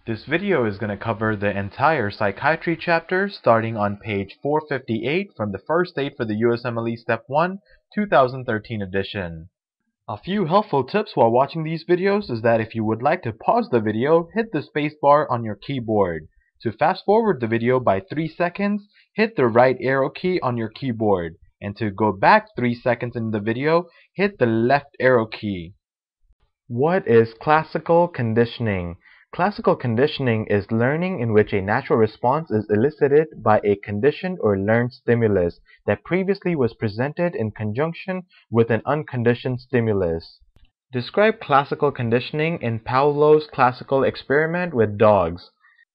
This video is going to cover the entire psychiatry chapter starting on page 458 from the first date for the USMLE Step 1, 2013 edition. A few helpful tips while watching these videos is that if you would like to pause the video, hit the spacebar on your keyboard. To fast forward the video by 3 seconds, hit the right arrow key on your keyboard. And to go back 3 seconds in the video, hit the left arrow key. What is classical conditioning? Classical conditioning is learning in which a natural response is elicited by a conditioned or learned stimulus that previously was presented in conjunction with an unconditioned stimulus. Describe classical conditioning in Pavlov's classical experiment with dogs.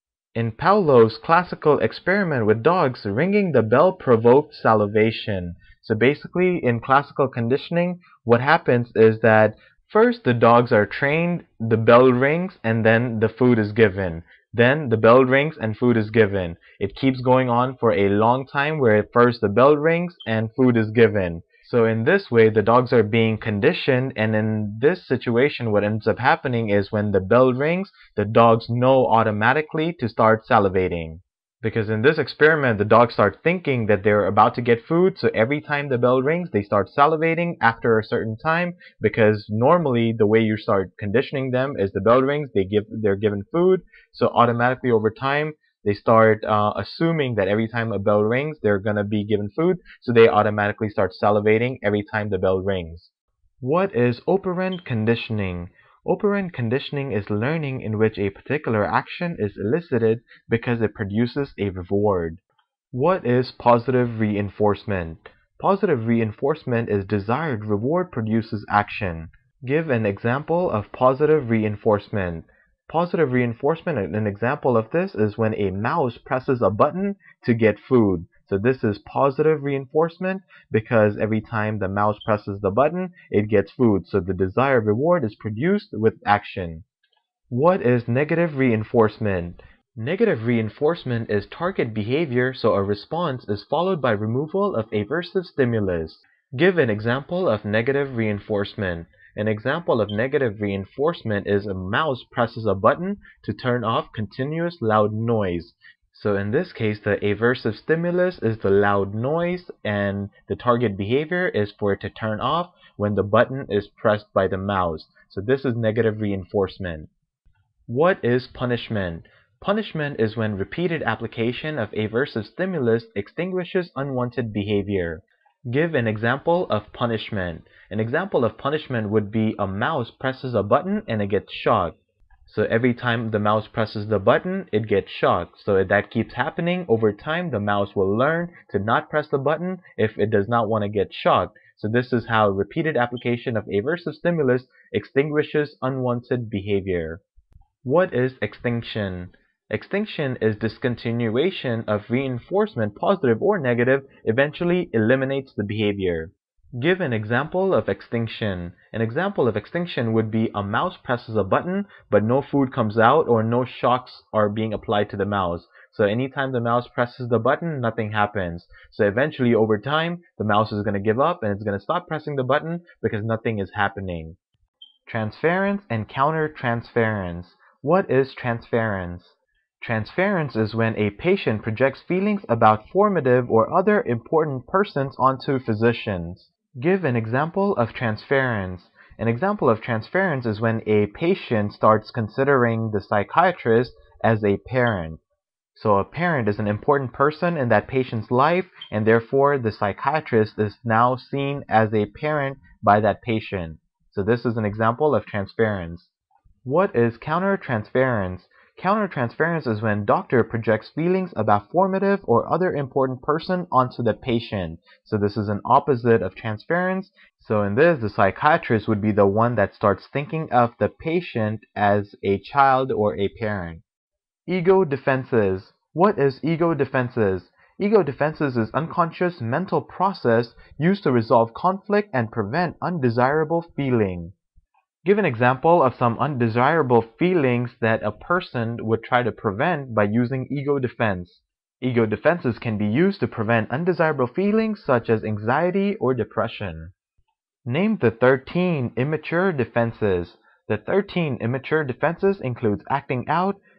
In Pavlov's classical experiment with dogs, ringing the bell provoked salivation. So basically, in classical conditioning, what happens is that first, the dogs are trained, the bell rings, and then the food is given. Then the bell rings and food is given. It keeps going on for a long time where first the bell rings and food is given. So in this way, the dogs are being conditioned, and in this situation, what ends up happening is when the bell rings, the dogs know automatically to start salivating. Because in this experiment, the dogs start thinking that they're about to get food, so every time the bell rings, they start salivating after a certain time, because normally the way you start conditioning them is the bell rings, they're given food, so automatically over time, they start assuming that every time a bell rings, they're going to be given food, so they automatically start salivating every time the bell rings. What is operant conditioning? Operant conditioning is learning in which a particular action is elicited because it produces a reward. What is positive reinforcement? Positive reinforcement is desired reward produces action. Give an example of positive reinforcement. Positive reinforcement, an example of this is when a mouse presses a button to get food. So this is positive reinforcement because every time the mouse presses the button, it gets food. So the desired reward is produced with action. What is negative reinforcement? Negative reinforcement is target behavior, so a response is followed by removal of aversive stimulus. Give an example of negative reinforcement. An example of negative reinforcement is a mouse presses a button to turn off continuous loud noise. So in this case, the aversive stimulus is the loud noise, and the target behavior is for it to turn off when the button is pressed by the mouse. So this is negative reinforcement. What is punishment? Punishment is when repeated application of aversive stimulus extinguishes unwanted behavior. Give an example of punishment. An example of punishment would be a mouse presses a button and it gets shocked. So every time the mouse presses the button, it gets shocked. So if that keeps happening, over time the mouse will learn to not press the button if it does not want to get shocked. So this is how repeated application of aversive stimulus extinguishes unwanted behavior. What is extinction? Extinction is discontinuation of reinforcement, positive or negative, eventually eliminates the behavior. Give an example of extinction. An example of extinction would be a mouse presses a button, but no food comes out or no shocks are being applied to the mouse. So anytime the mouse presses the button, nothing happens. So eventually, over time, the mouse is going to give up and it's going to stop pressing the button because nothing is happening. Transference and countertransference. What is transference? Transference is when a patient projects feelings about formative or other important persons onto physicians. Give an example of transference. An example of transference is when a patient starts considering the psychiatrist as a parent. So a parent is an important person in that patient's life, and therefore the psychiatrist is now seen as a parent by that patient. So this is an example of transference. What is countertransference? Countertransference is when doctor projects feelings about formative or other important person onto the patient. So this is an opposite of transference. So in this, the psychiatrist would be the one that starts thinking of the patient as a child or a parent. Ego defenses. What is ego defenses? Ego defenses is unconscious mental process used to resolve conflict and prevent undesirable feeling. Give an example of some undesirable feelings that a person would try to prevent by using ego defense. Ego defenses can be used to prevent undesirable feelings such as anxiety or depression. Name the 13 immature defenses. The 13 immature defenses includes acting out,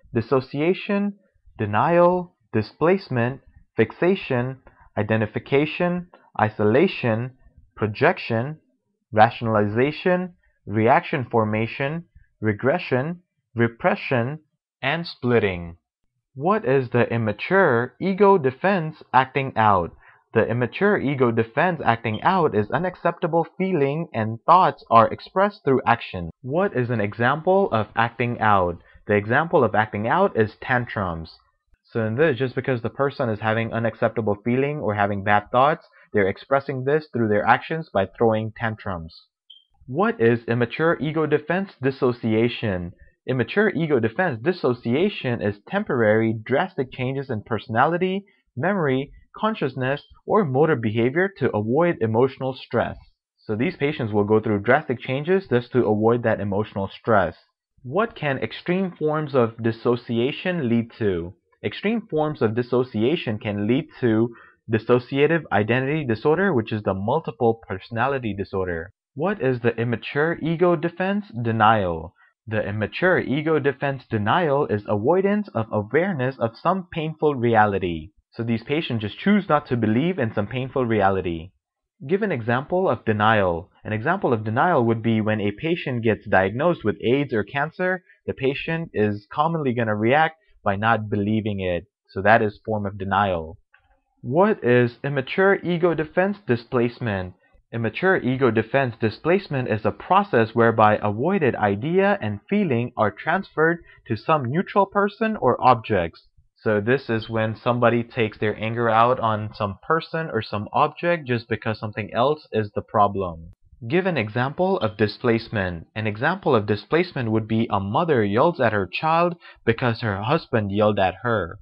dissociation, denial, displacement, fixation, identification, isolation, projection, rationalization, reaction formation, regression, repression, and splitting. What is the immature ego defense acting out? The immature ego defense acting out is unacceptable feeling and thoughts are expressed through action. What is an example of acting out? The example of acting out is tantrums. So in this, just because the person is having unacceptable feeling or having bad thoughts, they're expressing this through their actions by throwing tantrums. What is immature ego defense dissociation? Immature ego defense dissociation is temporary, drastic changes in personality, memory, consciousness, or motor behavior to avoid emotional stress. So these patients will go through drastic changes just to avoid that emotional stress. What can extreme forms of dissociation lead to? Extreme forms of dissociation can lead to dissociative identity disorder, which is the multiple personality disorder. What is the immature ego defense denial? The immature ego defense denial is avoidance of awareness of some painful reality. So these patients just choose not to believe in some painful reality. Give an example of denial. An example of denial would be when a patient gets diagnosed with AIDS or cancer, the patient is commonly going to react by not believing it. So that is form of denial. What is immature ego defense displacement? Immature ego defense displacement is a process whereby avoided idea and feeling are transferred to some neutral person or objects. So this is when somebody takes their anger out on some person or some object just because something else is the problem. Give an example of displacement. An example of displacement would be a mother yells at her child because her husband yelled at her.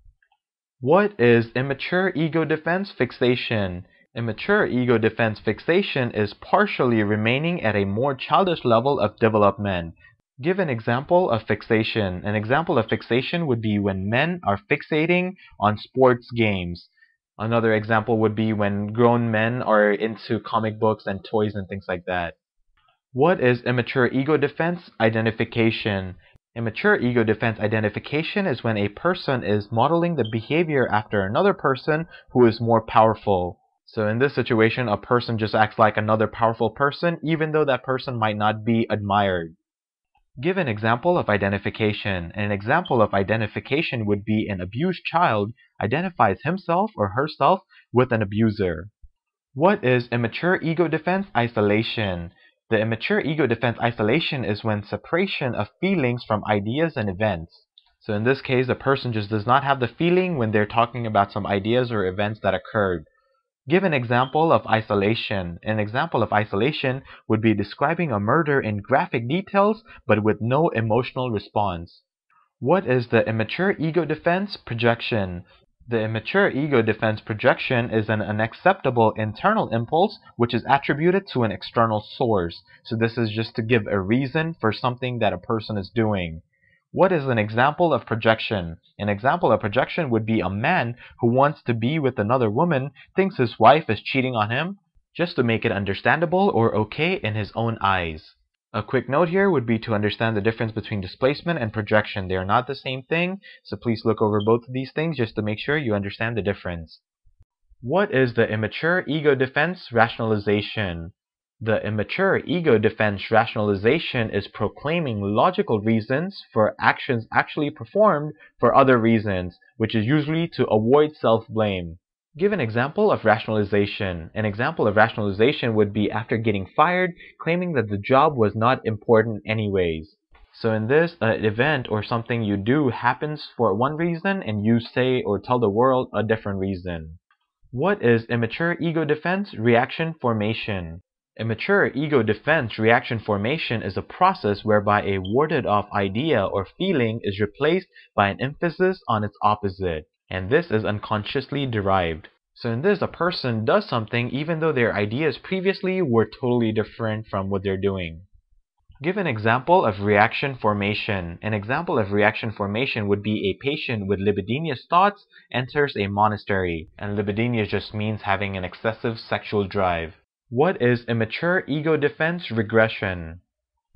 What is immature ego defense fixation? Immature ego defense fixation is partially remaining at a more childish level of development. Give an example of fixation. An example of fixation would be when men are fixating on sports games. Another example would be when grown men are into comic books and toys and things like that. What is immature ego defense identification? Immature ego defense identification is when a person is modeling the behavior after another person who is more powerful. So in this situation, a person just acts like another powerful person even though that person might not be admired. Give an example of identification. An example of identification would be an abused child identifies himself or herself with an abuser. What is immature ego defense isolation? The immature ego defense isolation is when separation of feelings from ideas and events. So in this case, the person just does not have the feeling when they're talking about some ideas or events that occurred. Give an example of isolation. An example of isolation would be describing a murder in graphic details but with no emotional response. What is the immature ego defense projection? The immature ego defense projection is an unacceptable internal impulse which is attributed to an external source. So this is just to give a reason for something that a person is doing. What is an example of projection? An example of projection would be a man who wants to be with another woman, thinks his wife is cheating on him, just to make it understandable or okay in his own eyes. A quick note here would be to understand the difference between displacement and projection. They are not the same thing, so please look over both of these things just to make sure you understand the difference. What is the immature ego defense rationalization? The immature ego defense rationalization is proclaiming logical reasons for actions actually performed for other reasons, which is usually to avoid self-blame. Give an example of rationalization. An example of rationalization would be after getting fired, claiming that the job was not important anyways. So in this, an event or something you do happens for one reason and you say or tell the world a different reason. What is immature ego defense reaction formation? Immature ego defense reaction formation is a process whereby a warded off idea or feeling is replaced by an emphasis on its opposite, and this is unconsciously derived. So in this, a person does something even though their ideas previously were totally different from what they're doing. Give an example of reaction formation. An example of reaction formation would be a patient with libidinous thoughts enters a monastery, and libidinous just means having an excessive sexual drive. What is immature ego defense regression?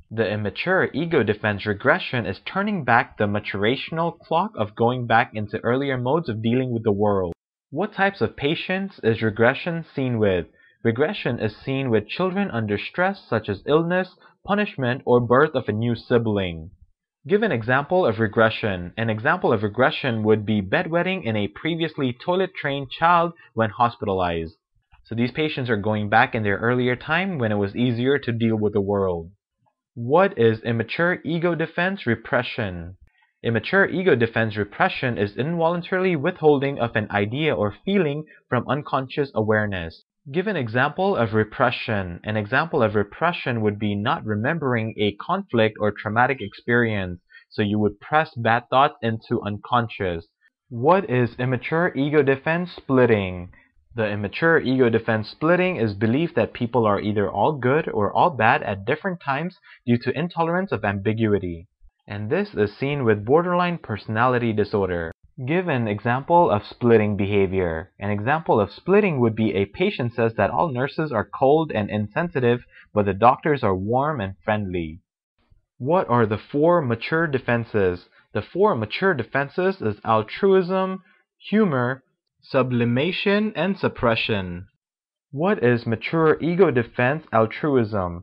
The immature ego defense regression is turning back the maturational clock of going back into earlier modes of dealing with the world. What types of patients is regression seen with? Regression is seen with children under stress such as illness, punishment, or birth of a new sibling. Give an example of regression. An example of regression would be bedwetting in a previously toilet-trained child when hospitalized. So these patients are going back in their earlier time when it was easier to deal with the world. What is immature ego defense repression? Immature ego defense repression is involuntarily withholding of an idea or feeling from unconscious awareness. Give an example of repression. An example of repression would be not remembering a conflict or traumatic experience, so you would press bad thoughts into unconscious. What is immature ego defense splitting? The immature ego defense splitting is belief that people are either all good or all bad at different times due to intolerance of ambiguity. And this is seen with borderline personality disorder. Give an example of splitting behavior. An example of splitting would be a patient says that all nurses are cold and insensitive, but the doctors are warm and friendly. What are the 4 mature defenses? The 4 mature defenses is altruism, humor, sublimation, and suppression. What is mature ego defense altruism?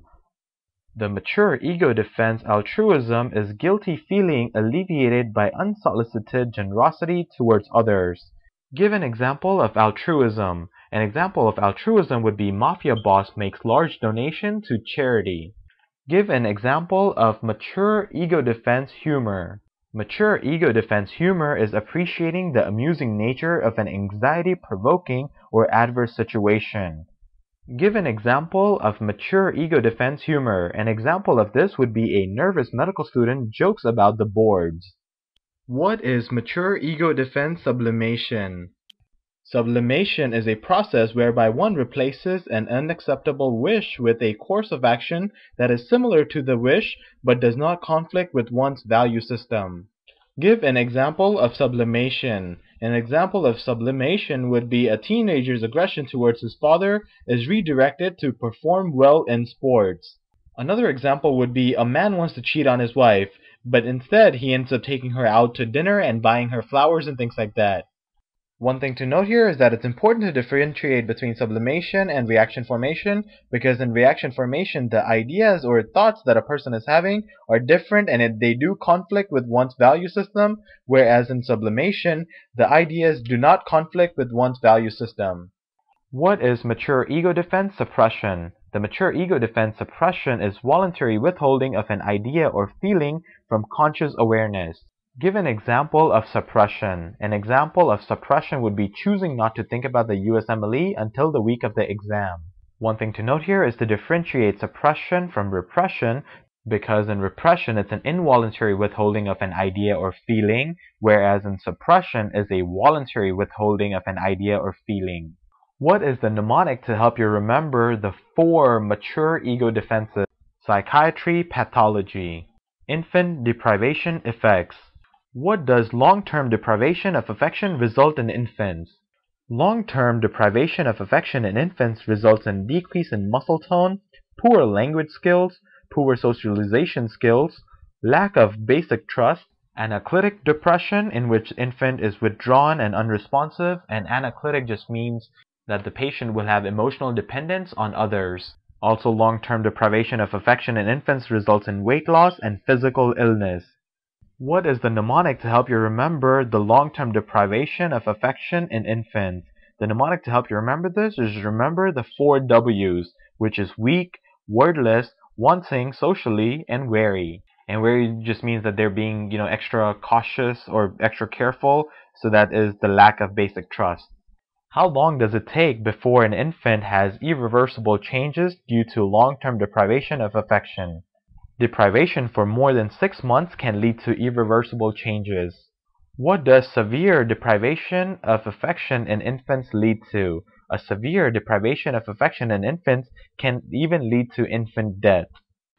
The mature ego defense altruism is guilty feeling alleviated by unsolicited generosity towards others. Give an example of altruism. An example of altruism would be mafia boss makes large donation to charity. Give an example of mature ego defense humor. Mature ego defense humor is appreciating the amusing nature of an anxiety-provoking or adverse situation. Give an example of mature ego defense humor. An example of this would be a nervous medical student jokes about the boards. What is mature ego defense sublimation? Sublimation is a process whereby one replaces an unacceptable wish with a course of action that is similar to the wish but does not conflict with one's value system. Give an example of sublimation. An example of sublimation would be a teenager's aggression towards his father is redirected to perform well in sports. Another example would be a man wants to cheat on his wife, but instead he ends up taking her out to dinner and buying her flowers and things like that. One thing to note here is that it's important to differentiate between sublimation and reaction formation, because in reaction formation the ideas or thoughts that a person is having are different and they do conflict with one's value system, whereas in sublimation the ideas do not conflict with one's value system. What is mature ego defense suppression? The mature ego defense suppression is voluntary withholding of an idea or feeling from conscious awareness. Give an example of suppression. An example of suppression would be choosing not to think about the USMLE until the week of the exam. One thing to note here is to differentiate suppression from repression, because in repression it's an involuntary withholding of an idea or feeling, whereas in suppression is a voluntary withholding of an idea or feeling. What is the mnemonic to help you remember the 4 mature ego defenses? Psychiatry pathology. Infant deprivation effects. What does long-term deprivation of affection result in infants? Long-term deprivation of affection in infants results in decrease in muscle tone, poor language skills, poor socialization skills, lack of basic trust, anaclitic depression in which infant is withdrawn and unresponsive, and anaclitic just means that the patient will have emotional dependence on others. Also, long-term deprivation of affection in infants results in weight loss and physical illness. What is the mnemonic to help you remember the long-term deprivation of affection in infants? The mnemonic to help you remember this is remember the 4 W's, which is weak, wordless, wanting socially, and wary. And wary just means that they're being, extra cautious or extra careful, so that is the lack of basic trust. How long does it take before an infant has irreversible changes due to long-term deprivation of affection? Deprivation for more than 6 months can lead to irreversible changes. What does severe deprivation of affection in infants lead to? A severe deprivation of affection in infants can even lead to infant death.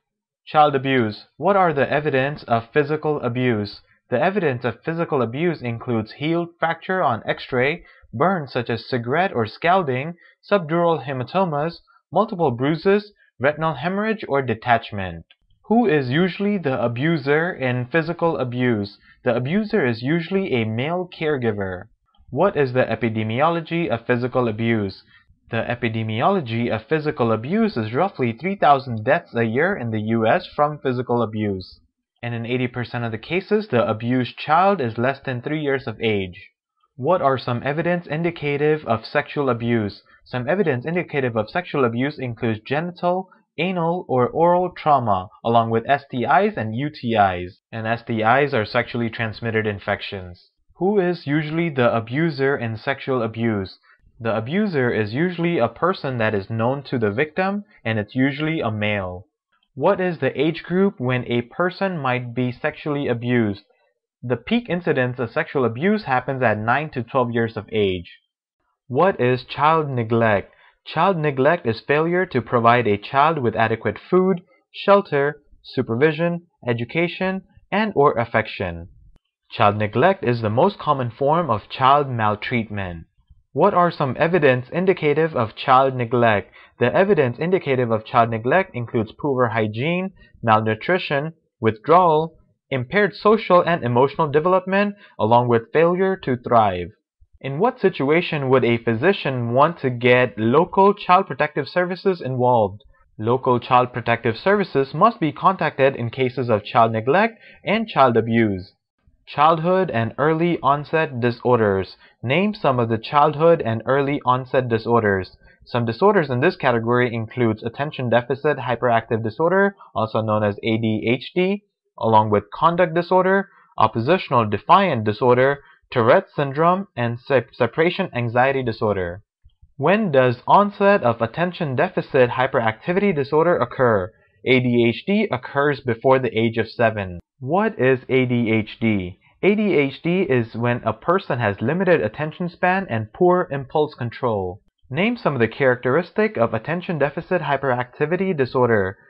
Child abuse. What are the evidence of physical abuse? The evidence of physical abuse includes healed fracture on X-ray, burns such as cigarette or scalding, subdural hematomas, multiple bruises, retinal hemorrhage, or detachment. Who is usually the abuser in physical abuse? The abuser is usually a male caregiver. What is the epidemiology of physical abuse? The epidemiology of physical abuse is roughly 3,000 deaths a year in the US from physical abuse. And in 80% of the cases, the abused child is less than 3 years of age. What are some evidence indicative of sexual abuse? Some evidence indicative of sexual abuse includes genital, anal, or oral trauma, along with STIs and UTIs. And STIs are sexually transmitted infections. Who is usually the abuser in sexual abuse? The abuser is usually a person that is known to the victim, and it's usually a male. What is the age group when a person might be sexually abused? The peak incidence of sexual abuse happens at 9 to 12 years of age. What is child neglect? Child neglect is failure to provide a child with adequate food, shelter, supervision, education, and/or affection. Child neglect is the most common form of child maltreatment. What are some evidence indicative of child neglect? The evidence indicative of child neglect includes poor hygiene, malnutrition, withdrawal, impaired social and emotional development, along with failure to thrive. In what situation would a physician want to get local child protective services involved? Local child protective services must be contacted in cases of child neglect and child abuse. Childhood and early onset disorders. Name some of the childhood and early onset disorders. Some disorders in this category includes attention deficit hyperactive disorder, also known as ADHD, along with conduct disorder, oppositional defiant disorder, Tourette syndrome, and separation anxiety disorder. When does onset of attention deficit hyperactivity disorder occur? ADHD occurs before the age of 7. What is ADHD? ADHD is when a person has limited attention span and poor impulse control. Name some of the characteristics of attention deficit hyperactivity disorder.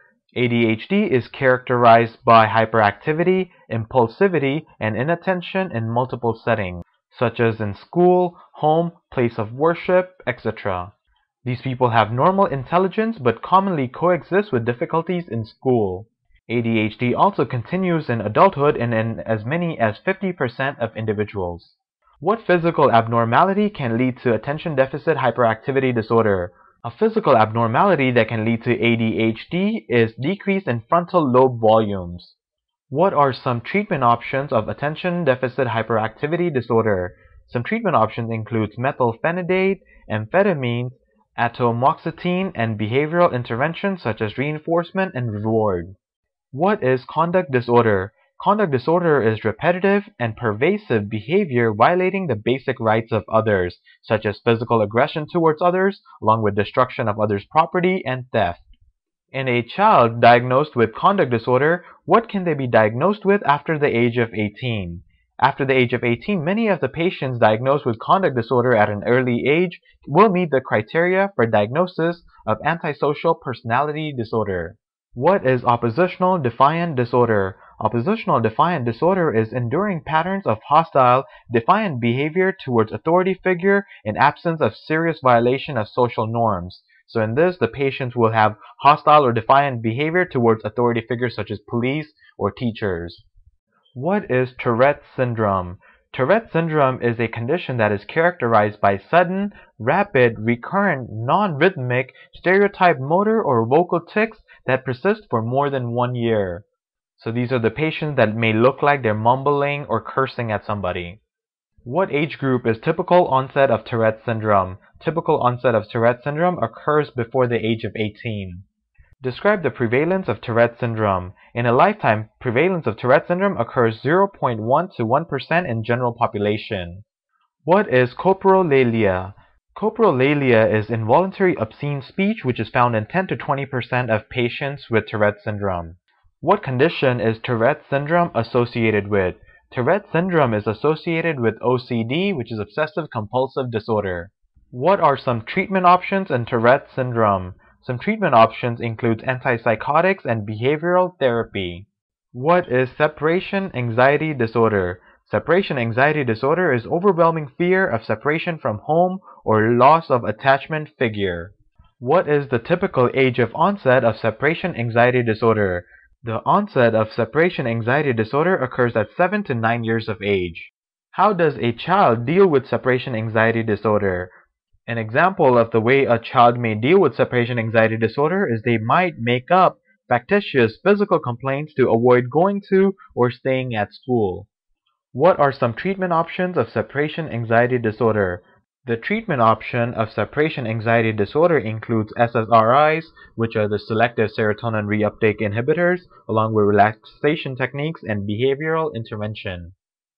ADHD is characterized by hyperactivity, impulsivity, and inattention in multiple settings, such as in school, home, place of worship, etc. These people have normal intelligence but commonly coexist with difficulties in school. ADHD also continues in adulthood and in as many as 50% of individuals. What physical abnormality can lead to attention deficit hyperactivity disorder? A physical abnormality that can lead to ADHD is decrease in frontal lobe volumes. What are some treatment options of attention deficit hyperactivity disorder? Some treatment options include methylphenidate, amphetamines, atomoxetine, and behavioral interventions such as reinforcement and reward. What is conduct disorder? Conduct disorder is repetitive and pervasive behavior violating the basic rights of others, such as physical aggression towards others, along with destruction of others' property and theft. In a child diagnosed with conduct disorder, what can they be diagnosed with after the age of 18? After the age of 18, many of the patients diagnosed with conduct disorder at an early age will meet the criteria for diagnosis of antisocial personality disorder. What is oppositional defiant disorder? Oppositional defiant disorder is enduring patterns of hostile, defiant behavior towards authority figure in absence of serious violation of social norms. So in this, the patients will have hostile or defiant behavior towards authority figures such as police or teachers. What is Tourette syndrome? Tourette syndrome is a condition that is characterized by sudden, rapid, recurrent, non-rhythmic, stereotyped motor or vocal tics that persist for more than 1 year. So these are the patients that may look like they're mumbling or cursing at somebody. What age group is typical onset of Tourette syndrome? Typical onset of Tourette syndrome occurs before the age of 18. Describe the prevalence of Tourette syndrome. In a lifetime, prevalence of Tourette syndrome occurs 0.1 to 1% in general population. What is coprolalia? Coprolalia is involuntary obscene speech which is found in 10 to 20% of patients with Tourette syndrome. What condition is Tourette syndrome associated with? Tourette syndrome is associated with OCD, which is obsessive compulsive disorder. What are some treatment options in Tourette syndrome? Some treatment options include antipsychotics and behavioral therapy. What is separation anxiety disorder? Separation anxiety disorder is overwhelming fear of separation from home or loss of attachment figure. What is the typical age of onset of separation anxiety disorder? The onset of separation anxiety disorder occurs at 7 to 9 years of age. How does a child deal with separation anxiety disorder? An example of the way a child may deal with separation anxiety disorder is they might make up factitious physical complaints to avoid going to or staying at school. What are some treatment options of separation anxiety disorder? The treatment option of separation anxiety disorder includes SSRIs, which are the selective serotonin reuptake inhibitors, along with relaxation techniques and behavioral intervention.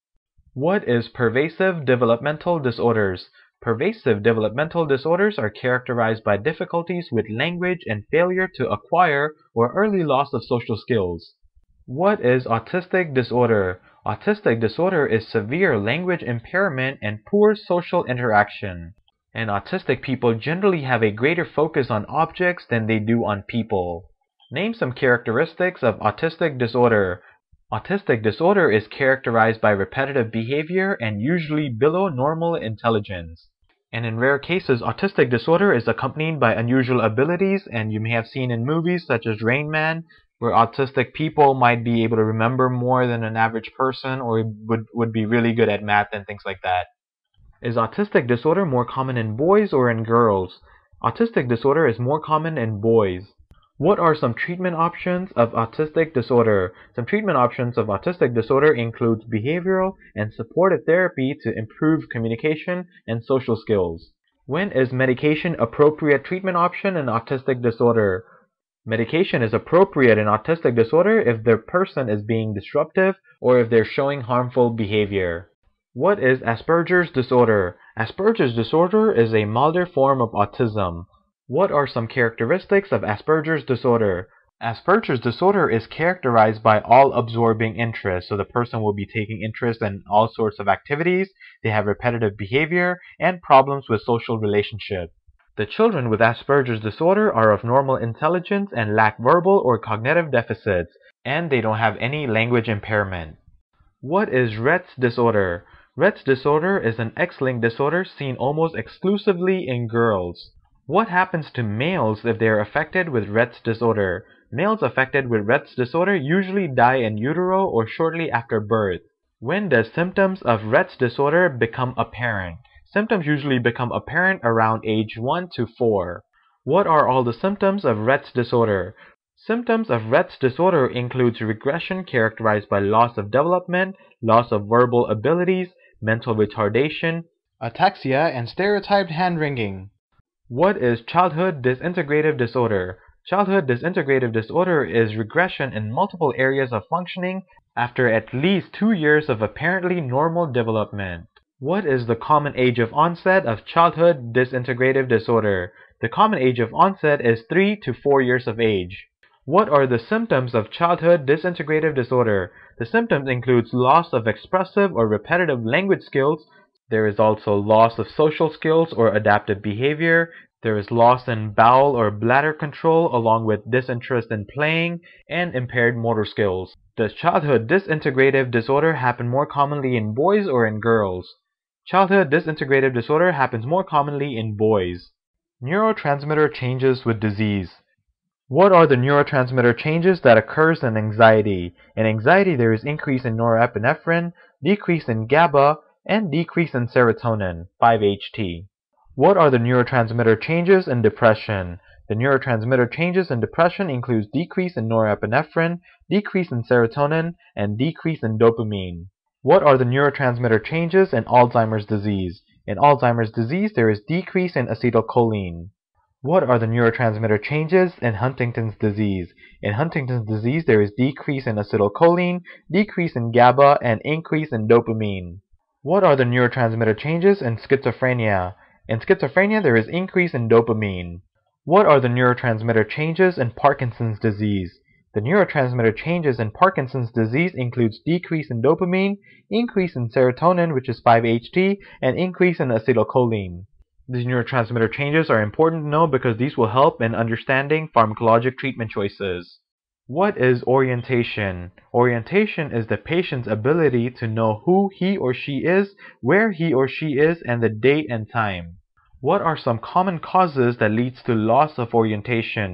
What is pervasive developmental disorders? Pervasive developmental disorders are characterized by difficulties with language and failure to acquire or early loss of social skills. What is autistic disorder? Autistic disorder is severe language impairment and poor social interaction. And autistic people generally have a greater focus on objects than they do on people. Name some characteristics of autistic disorder. Autistic disorder is characterized by repetitive behavior and usually below normal intelligence. And in rare cases, autistic disorder is accompanied by unusual abilities, and you may have seen in movies such as Rain Man, where autistic people might be able to remember more than an average person or would be really good at math and things like that. Is autistic disorder more common in boys or in girls? Autistic disorder is more common in boys. What are some treatment options of autistic disorder? Some treatment options of autistic disorder includes behavioral and supportive therapy to improve communication and social skills. When is medication appropriate treatment option in autistic disorder? Medication is appropriate in autistic disorder if the person is being disruptive or if they're showing harmful behavior. What is Asperger's disorder? Asperger's disorder is a milder form of autism. What are some characteristics of Asperger's disorder? Asperger's disorder is characterized by all-absorbing interest, so the person will be taking interest in all sorts of activities, they have repetitive behavior, and problems with social relationships. The children with Asperger's disorder are of normal intelligence and lack verbal or cognitive deficits, and they don't have any language impairment. What is Rett's disorder? Rett's disorder is an X-linked disorder seen almost exclusively in girls. What happens to males if they are affected with Rett's disorder? Males affected with Rett's disorder usually die in utero or shortly after birth. When does symptoms of Rett's disorder become apparent? Symptoms usually become apparent around age 1 to 4. What are all the symptoms of Rett's disorder? Symptoms of Rett's disorder includes regression characterized by loss of development, loss of verbal abilities, mental retardation, ataxia, and stereotyped hand-wringing. What is childhood disintegrative disorder? Childhood disintegrative disorder is regression in multiple areas of functioning after at least 2 years of apparently normal development. What is the common age of onset of childhood disintegrative disorder? The common age of onset is 3 to 4 years of age. What are the symptoms of childhood disintegrative disorder? The symptoms include loss of expressive or repetitive language skills. There is also loss of social skills or adaptive behavior. There is loss in bowel or bladder control along with disinterest in playing and impaired motor skills. Does childhood disintegrative disorder happen more commonly in boys or in girls? Childhood disintegrative disorder happens more commonly in boys. Neurotransmitter changes with disease. What are the neurotransmitter changes that occurs in anxiety? In anxiety, there is increase in norepinephrine, decrease in GABA, and decrease in serotonin, 5-HT. What are the neurotransmitter changes in depression? The neurotransmitter changes in depression includes decrease in norepinephrine, decrease in serotonin, and decrease in dopamine. What are the neurotransmitter changes in Alzheimer's disease? In Alzheimer's disease, there is decrease in acetylcholine. What are the neurotransmitter changes in Huntington's disease? In Huntington's disease, there is decrease in acetylcholine, decrease in GABA, and increase in dopamine. What are the neurotransmitter changes in schizophrenia? In schizophrenia, there is increase in dopamine. What are the neurotransmitter changes in Parkinson's disease? The neurotransmitter changes in Parkinson's disease includes decrease in dopamine, increase in serotonin, which is 5-HT, and increase in acetylcholine. These neurotransmitter changes are important to know because these will help in understanding pharmacologic treatment choices. What is orientation? Orientation is the patient's ability to know who he or she is, where he or she is, and the date and time. What are some common causes that leads to loss of orientation?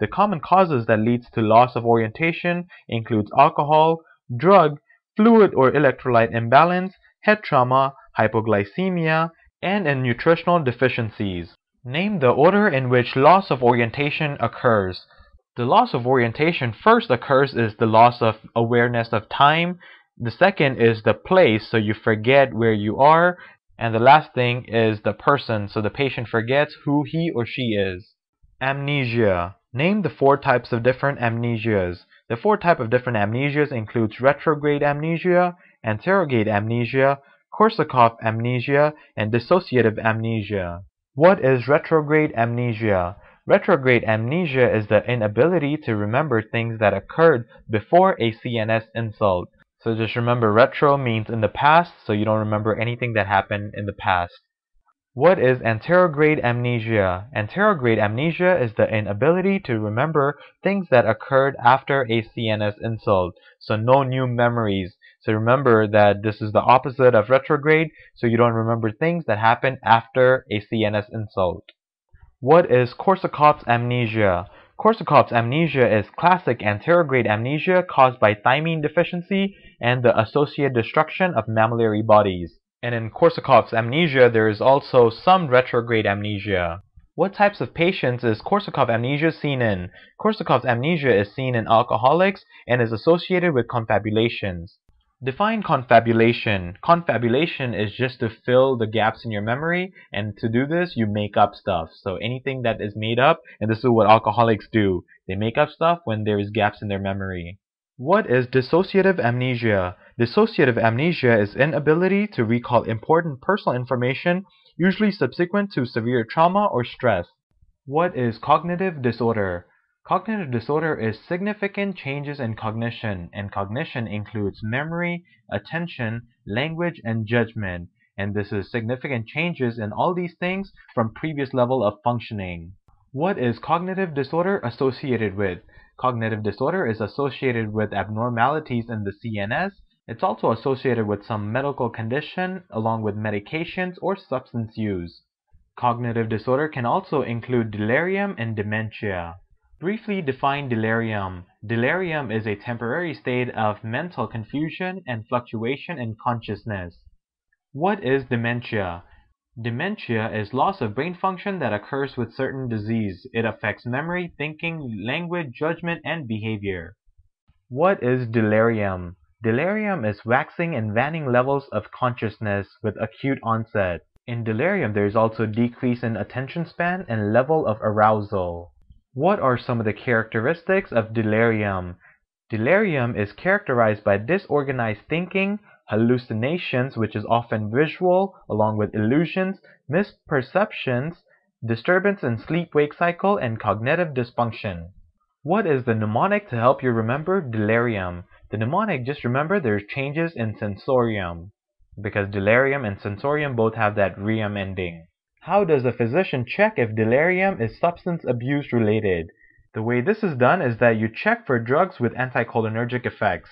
The common causes that leads to loss of orientation includes alcohol, drug, fluid or electrolyte imbalance, head trauma, hypoglycemia, and in nutritional deficiencies. Name the order in which loss of orientation occurs. The loss of orientation first occurs is the loss of awareness of time. The second is the place, so you forget where you are. And the last thing is the person, so the patient forgets who he or she is. Amnesia. Name the 4 types of different amnesias. The 4 types of different amnesias includes retrograde amnesia, anterograde amnesia, Korsakoff amnesia, and dissociative amnesia. What is retrograde amnesia? Retrograde amnesia is the inability to remember things that occurred before a CNS insult. So just remember, retro means in the past, so you don't remember anything that happened in the past. What is anterograde amnesia? Anterograde amnesia is the inability to remember things that occurred after a CNS insult. So no new memories. So remember that this is the opposite of retrograde, so you don't remember things that happened after a CNS insult. What is Korsakoff's amnesia? Korsakoff's amnesia is classic anterograde amnesia caused by thymine deficiency and the associated destruction of mammillary bodies. And in Korsakoff's amnesia, there is also some retrograde amnesia. What types of patients is Korsakoff amnesia seen in? Korsakoff's amnesia is seen in alcoholics and is associated with confabulations. Define confabulation. Confabulation is just to fill the gaps in your memory, and to do this, you make up stuff. So anything that is made up, and this is what alcoholics do. They make up stuff when there is gaps in their memory. What is dissociative amnesia? Dissociative amnesia is inability to recall important personal information, usually subsequent to severe trauma or stress. What is cognitive disorder? Cognitive disorder is significant changes in cognition, and cognition includes memory, attention, language, and judgment. And this is significant changes in all these things from previous level of functioning. What is cognitive disorder associated with? Cognitive disorder is associated with abnormalities in the CNS. It's also associated with some medical condition along with medications or substance use. Cognitive disorder can also include delirium and dementia. Briefly define delirium. Delirium is a temporary state of mental confusion and fluctuation in consciousness. What is dementia? Dementia is loss of brain function that occurs with certain disease. It affects memory, thinking, language, judgment, and behavior. What is delirium? Delirium is waxing and waning levels of consciousness with acute onset. In delirium, there is also decrease in attention span and level of arousal. What are some of the characteristics of delirium? Delirium is characterized by disorganized thinking, hallucinations, which is often visual, along with illusions, misperceptions, disturbance in sleep-wake cycle, and cognitive dysfunction. What is the mnemonic to help you remember delirium? The mnemonic, just remember there's changes in sensorium, because delirium and sensorium both have that rium ending. How does a physician check if delirium is substance abuse related? The way this is done is that you check for drugs with anticholinergic effects.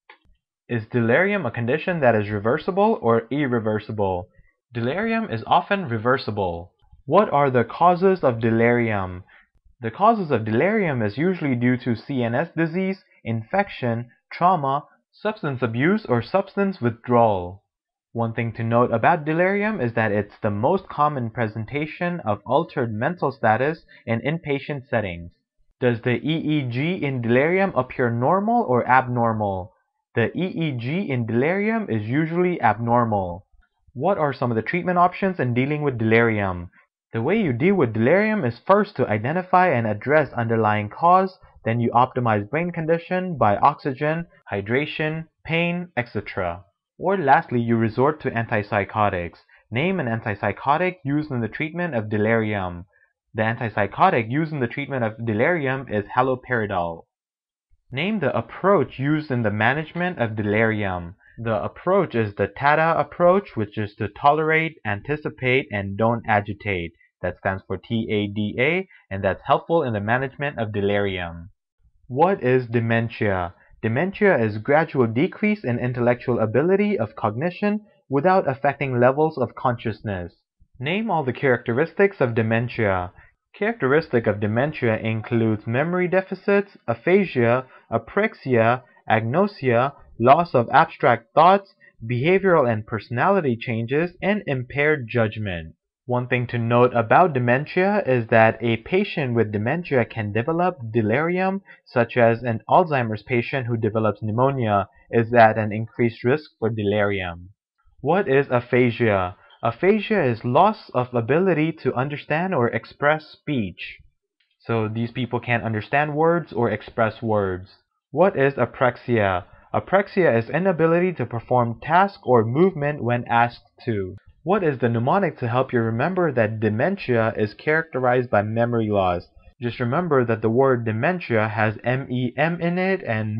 Is delirium a condition that is reversible or irreversible? Delirium is often reversible. What are the causes of delirium? The causes of delirium is usually due to CNS disease, infection, trauma, substance abuse, or substance withdrawal. One thing to note about delirium is that it's the most common presentation of altered mental status in inpatient settings. Does the EEG in delirium appear normal or abnormal? The EEG in delirium is usually abnormal. What are some of the treatment options in dealing with delirium? The way you deal with delirium is first to identify and address underlying cause, then you optimize brain condition by oxygen, hydration, pain, etc. Or lastly, you resort to antipsychotics. Name an antipsychotic used in the treatment of delirium. The antipsychotic used in the treatment of delirium is haloperidol. Name the approach used in the management of delirium. The approach is the TADA approach, which is to tolerate, anticipate, and don't agitate. That stands for TADA, and that's helpful in the management of delirium. What is dementia? Dementia is gradual decrease in intellectual ability of cognition without affecting levels of consciousness. Name all the characteristics of dementia. Characteristic of dementia includes memory deficits, aphasia, apraxia, agnosia, loss of abstract thoughts, behavioral and personality changes, and impaired judgment. One thing to note about dementia is that a patient with dementia can develop delirium, such as an Alzheimer's patient who develops pneumonia is at an increased risk for delirium. What is aphasia? Aphasia is loss of ability to understand or express speech. So these people can't understand words or express words. What is apraxia? Apraxia is inability to perform task or movement when asked to. What is the mnemonic to help you remember that dementia is characterized by memory loss? Just remember that the word dementia has MEM in it, and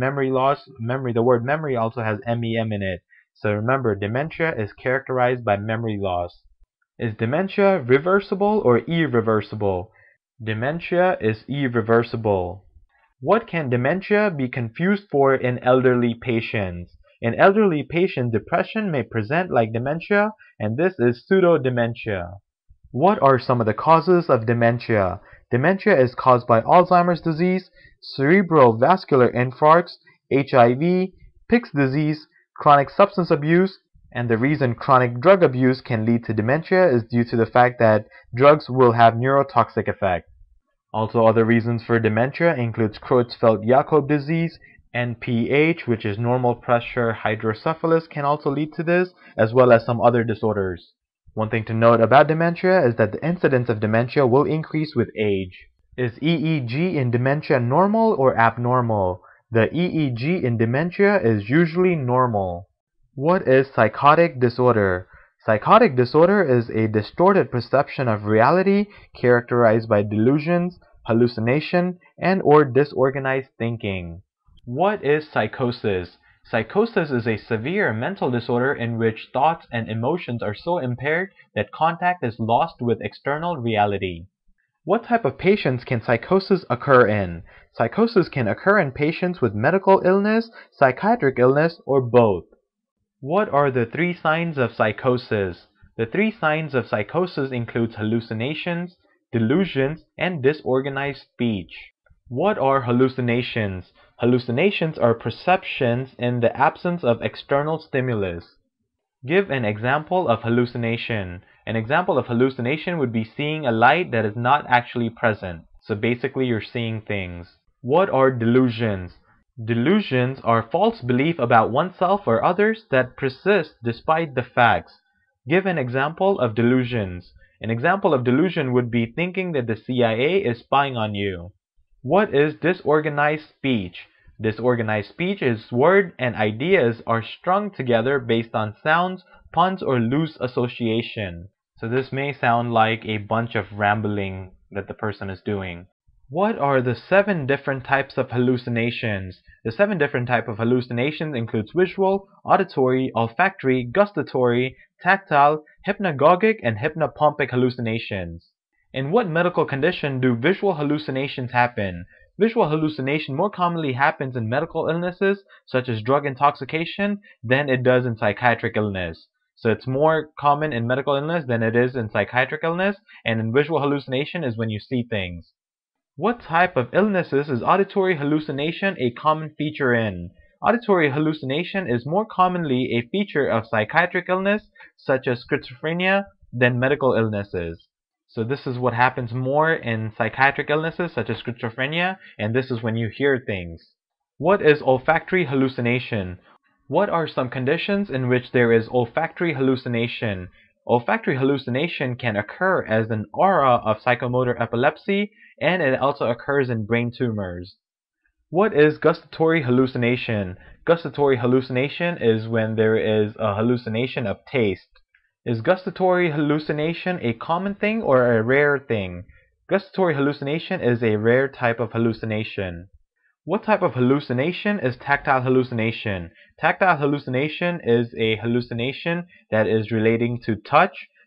the word memory also has MEM in it. So remember, dementia is characterized by memory loss. Is dementia reversible or irreversible? Dementia is irreversible. What can dementia be confused for in elderly patients? In elderly patients, depression may present like dementia, and this is pseudo-dementia. What are some of the causes of dementia? Dementia is caused by Alzheimer's disease, cerebral vascular infarcts, HIV, Pick's disease, chronic substance abuse, and the reason chronic drug abuse can lead to dementia is due to the fact that drugs will have neurotoxic effect. Also, other reasons for dementia includes Creutzfeldt-Jakob disease, NPH, which is normal pressure hydrocephalus, can also lead to this, as well as some other disorders. One thing to note about dementia is that the incidence of dementia will increase with age. Is EEG in dementia normal or abnormal? The EEG in dementia is usually normal. What is psychotic disorder? Psychotic disorder is a distorted perception of reality characterized by delusions, hallucination, and/or disorganized thinking. What is psychosis? Psychosis is a severe mental disorder in which thoughts and emotions are so impaired that contact is lost with external reality. What type of patients can psychosis occur in? Psychosis can occur in patients with medical illness, psychiatric illness, or both. What are the 3 signs of psychosis? The 3 signs of psychosis include hallucinations, delusions, and disorganized speech. What are hallucinations? Hallucinations are perceptions in the absence of external stimulus. Give an example of hallucination. An example of hallucination would be seeing a light that is not actually present. So basically you're seeing things. What are delusions? Delusions are false belief about oneself or others that persist despite the facts. Give an example of delusions. An example of delusion would be thinking that the CIA is spying on you. What is disorganized speech? Disorganized speech is words and ideas are strung together based on sounds, puns, or loose association. So this may sound like a bunch of rambling that the person is doing. What are the 7 different types of hallucinations? The 7 different types of hallucinations includes visual, auditory, olfactory, gustatory, tactile, hypnagogic, and hypnopompic hallucinations. In what medical condition do visual hallucinations happen? Visual hallucination more commonly happens in medical illnesses such as drug intoxication than it does in psychiatric illness. So it's more common in medical illness than it is in psychiatric illness, and in visual hallucination is when you see things. What type of illnesses is auditory hallucination a common feature in? Auditory hallucination is more commonly a feature of psychiatric illness such as schizophrenia than medical illnesses. So this is what happens more in psychiatric illnesses such as schizophrenia, and this is when you hear things. What is olfactory hallucination? What are some conditions in which there is olfactory hallucination? Olfactory hallucination can occur as an aura of psychomotor epilepsy, and it also occurs in brain tumors. What is gustatory hallucination? Gustatory hallucination is when there is a hallucination of taste. Is gustatory hallucination a common thing or a rare thing? Gustatory hallucination is a rare type of hallucination. What type of hallucination is tactile hallucination? Tactile hallucination is a hallucination that is relating to touch.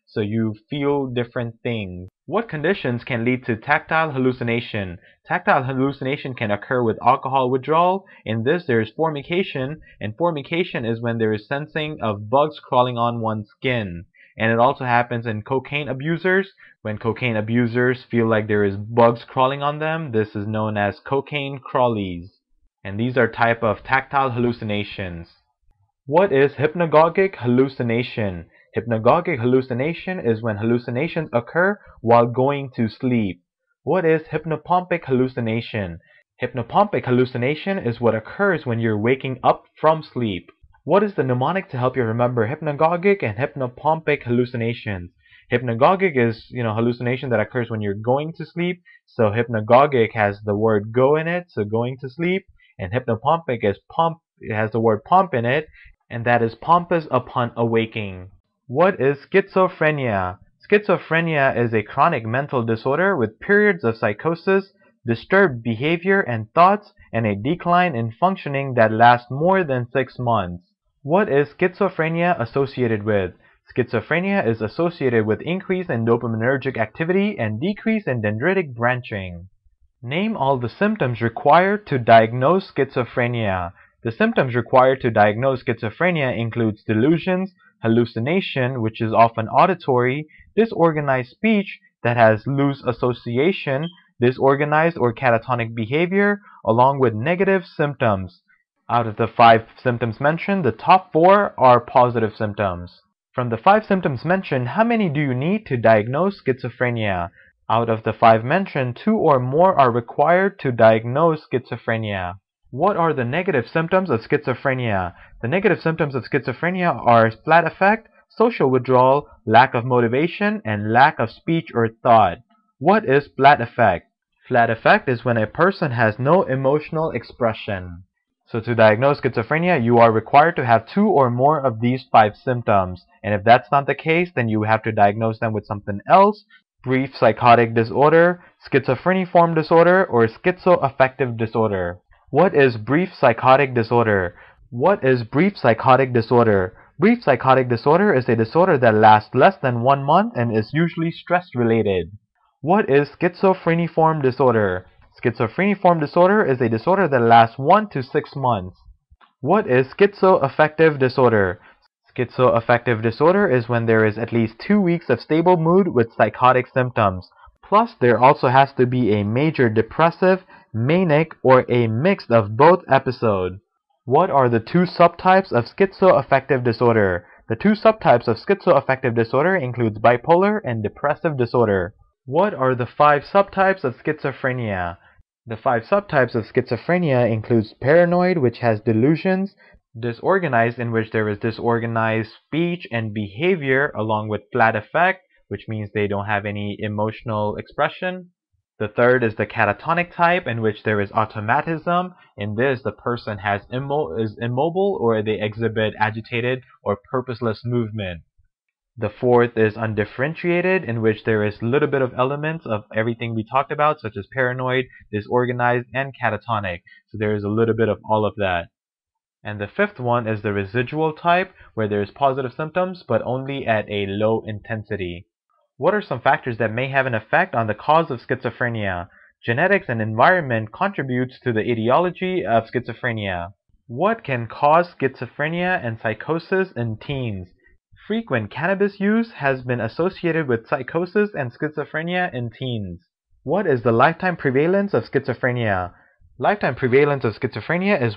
so you feel different things. What conditions can lead to tactile hallucination? Tactile hallucination can occur with alcohol withdrawal. In this, there is formication, and formication is when there is sensing of bugs crawling on one's skin. And it also happens in cocaine abusers. When cocaine abusers feel like there is bugs crawling on them, this is known as cocaine crawlies. And these are type of tactile hallucinations. What is hypnagogic hallucination? Hypnagogic hallucination is when hallucinations occur while going to sleep. What is hypnopompic hallucination? Hypnopompic hallucination is what occurs when you're waking up from sleep. What is the mnemonic to help you remember hypnagogic and hypnopompic hallucinations? Hypnagogic is, hallucination that occurs when you're going to sleep. So hypnagogic has the word go in it, so going to sleep. And hypnopompic is pump, it has the word pump in it, and that is pompous upon awaking. What is schizophrenia? Schizophrenia is a chronic mental disorder with periods of psychosis, disturbed behavior and thoughts, and a decline in functioning that lasts more than 6 months. What is schizophrenia associated with? Schizophrenia is associated with increase in dopaminergic activity and decrease in dendritic branching. Name all the symptoms required to diagnose schizophrenia. The symptoms required to diagnose schizophrenia includes delusions, hallucination, which is often auditory, disorganized speech that has loose association, disorganized or catatonic behavior, along with negative symptoms. Out of the 5 symptoms mentioned, the top 4 are positive symptoms. From the 5 symptoms mentioned, how many do you need to diagnose schizophrenia? Out of the 5 mentioned, 2 or more are required to diagnose schizophrenia. What are the negative symptoms of schizophrenia? The negative symptoms of schizophrenia are flat affect, social withdrawal, lack of motivation, and lack of speech or thought. What is flat affect? Flat affect is when a person has no emotional expression. So to diagnose schizophrenia, you are required to have 2 or more of these 5 symptoms. And if that's not the case, then you have to diagnose them with something else: brief psychotic disorder, schizophreniform disorder, or schizoaffective disorder. What is brief psychotic disorder? What is brief psychotic disorder? Brief psychotic disorder is a disorder that lasts less than 1 month and is usually stress-related. What is schizophreniform disorder? Schizophreniform disorder is a disorder that lasts 1 to 6 months. What is schizoaffective disorder? Schizoaffective disorder is when there is at least 2 weeks of stable mood with psychotic symptoms. Plus, there also has to be a major depressive, manic, or a mix of both episode. What are the 2 subtypes of schizoaffective disorder? The 2 subtypes of schizoaffective disorder includes bipolar and depressive disorder. What are the 5 subtypes of schizophrenia? The 5 subtypes of schizophrenia includes paranoid, which has delusions, disorganized, in which there is disorganized speech and behavior, along with flat affect, which means they don't have any emotional expression. The third is the catatonic type, in which there is automatism. In this, the person is immobile, or they exhibit agitated or purposeless movement. The fourth is undifferentiated, in which there is a little bit of elements of everything we talked about, such as paranoid, disorganized, and catatonic. So there is a little bit of all of that. And the fifth one is the residual type, where there is positive symptoms, but only at a low intensity. What are some factors that may have an effect on the cause of schizophrenia? Genetics and environment contributes to the etiology of schizophrenia. What can cause schizophrenia and psychosis in teens? Frequent cannabis use has been associated with psychosis and schizophrenia in teens. What is the lifetime prevalence of schizophrenia? Lifetime prevalence of schizophrenia is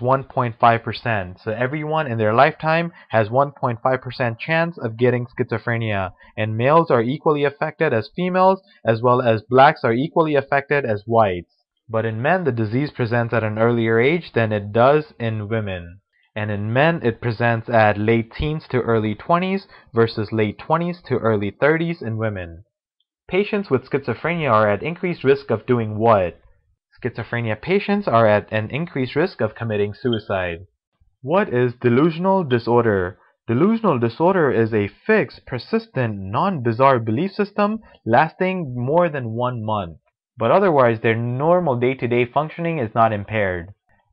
1.5%, so everyone in their lifetime has 1.5% chance of getting schizophrenia, and males are equally affected as females, as well as blacks are equally affected as whites. But in men, the disease presents at an earlier age than it does in women. And in men, it presents at late teens to early 20s versus late 20s to early 30s in women. Patients with schizophrenia are at increased risk of doing what? Schizophrenia patients are at an increased risk of committing suicide. What is delusional disorder? Delusional disorder is a fixed, persistent, non-bizarre belief system lasting more than 1 month, but otherwise their normal day-to-day functioning is not impaired.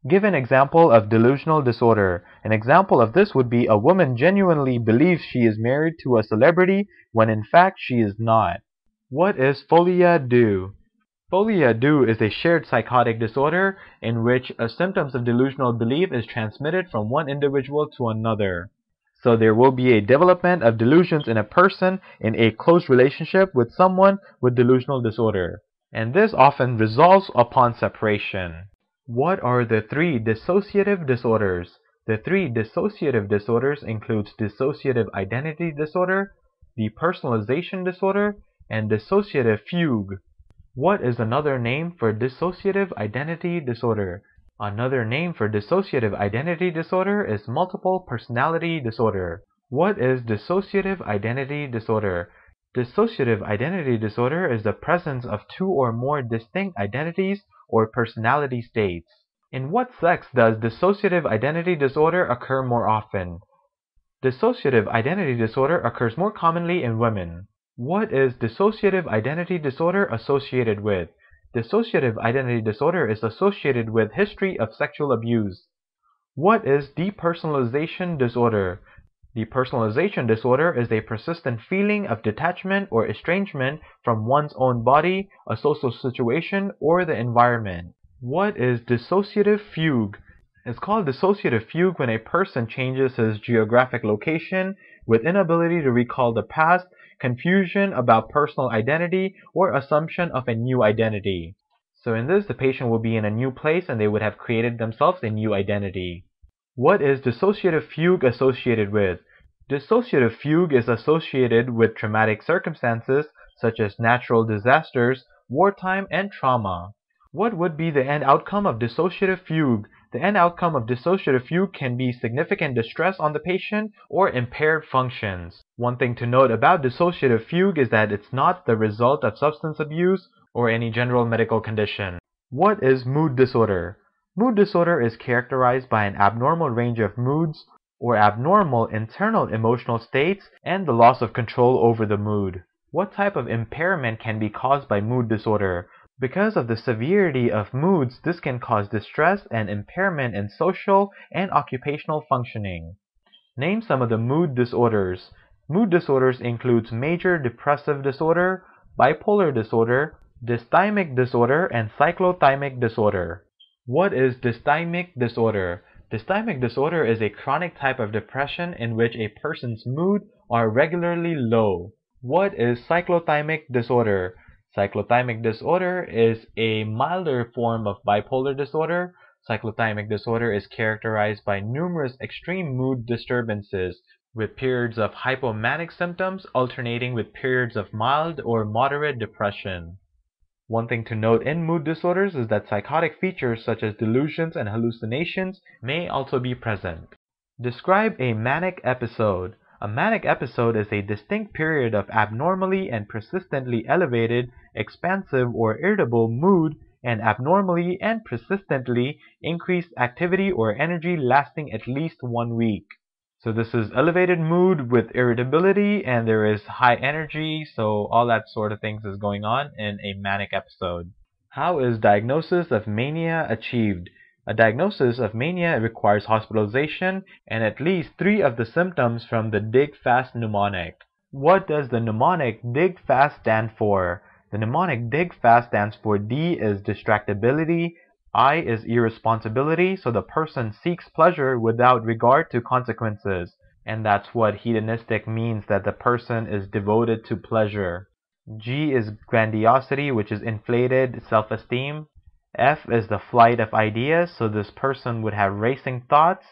Give an example of delusional disorder. An example of this would be a woman genuinely believes she is married to a celebrity when in fact she is not. What is folie à deux? Folie à deux is a shared psychotic disorder in which symptoms of delusional belief is transmitted from one individual to another. So there will be a development of delusions in a person in a close relationship with someone with delusional disorder. And this often resolves upon separation. What are the three dissociative disorders? The three dissociative disorders include dissociative identity disorder, depersonalization disorder, and dissociative fugue. What is another name for dissociative identity disorder? Another name for dissociative identity disorder is multiple personality disorder. What is dissociative identity disorder? Dissociative identity disorder is the presence of two or more distinct identities or personality states. In what sex does dissociative identity disorder occur more often? Dissociative identity disorder occurs more commonly in women. What is dissociative identity disorder associated with? Dissociative identity disorder is associated with history of sexual abuse. What is depersonalization disorder? Depersonalization disorder is a persistent feeling of detachment or estrangement from one's own body, a social situation, or the environment. What is dissociative fugue? It's called dissociative fugue when a person changes his geographic location with inability to recall the past, confusion about personal identity, or assumption of a new identity. So in this, the patient will be in a new place and they would have created themselves a new identity. What is dissociative fugue associated with? Dissociative fugue is associated with traumatic circumstances such as natural disasters, wartime, and trauma. What would be the end outcome of dissociative fugue? The end outcome of dissociative fugue can be significant distress on the patient or impaired functions. One thing to note about dissociative fugue is that it's not the result of substance abuse or any general medical condition. What is mood disorder? Mood disorder is characterized by an abnormal range of moods or abnormal internal emotional states and the loss of control over the mood. What type of impairment can be caused by mood disorder? Because of the severity of moods, this can cause distress and impairment in social and occupational functioning. Name some of the mood disorders. Mood disorders include major depressive disorder, bipolar disorder, dysthymic disorder, and cyclothymic disorder. What is dysthymic disorder? Dysthymic disorder is a chronic type of depression in which a person's mood are regularly low. What is cyclothymic disorder? Cyclothymic disorder is a milder form of bipolar disorder. Cyclothymic disorder is characterized by numerous extreme mood disturbances, with periods of hypomanic symptoms alternating with periods of mild or moderate depression. One thing to note in mood disorders is that psychotic features such as delusions and hallucinations may also be present. Describe a manic episode. A manic episode is a distinct period of abnormally and persistently elevated, expansive or irritable mood and abnormally and persistently increased activity or energy lasting at least 1 week. So this is elevated mood with irritability and there is high energy, so all that sort of things is going on in a manic episode. How is diagnosis of mania achieved? A diagnosis of mania requires hospitalization and at least 3 of the symptoms from the DIG-FAST mnemonic. What does the mnemonic DIG-FAST stand for? The mnemonic DIG-FAST stands for D is distractibility, I is irresponsibility, so the person seeks pleasure without regard to consequences. And that's what hedonistic means, that the person is devoted to pleasure. G is grandiosity, which is inflated self-esteem. F is the flight of ideas, so this person would have racing thoughts.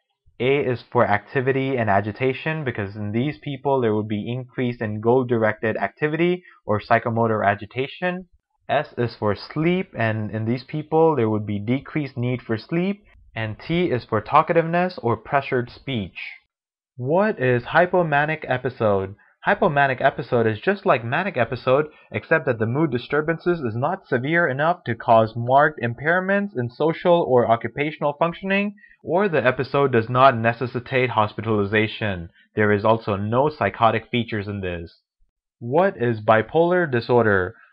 A is for activity and agitation, because in these people there would be increase in goal-directed activity or psychomotor agitation. S is for sleep, and in these people there would be decreased need for sleep. And T is for talkativeness or pressured speech. What is hypomanic episode? Hypomanic episode is just like manic episode, except that the mood disturbances is not severe enough to cause marked impairments in social or occupational functioning, or the episode does not necessitate hospitalization. There is also no psychotic features in this. What is bipolar disorder?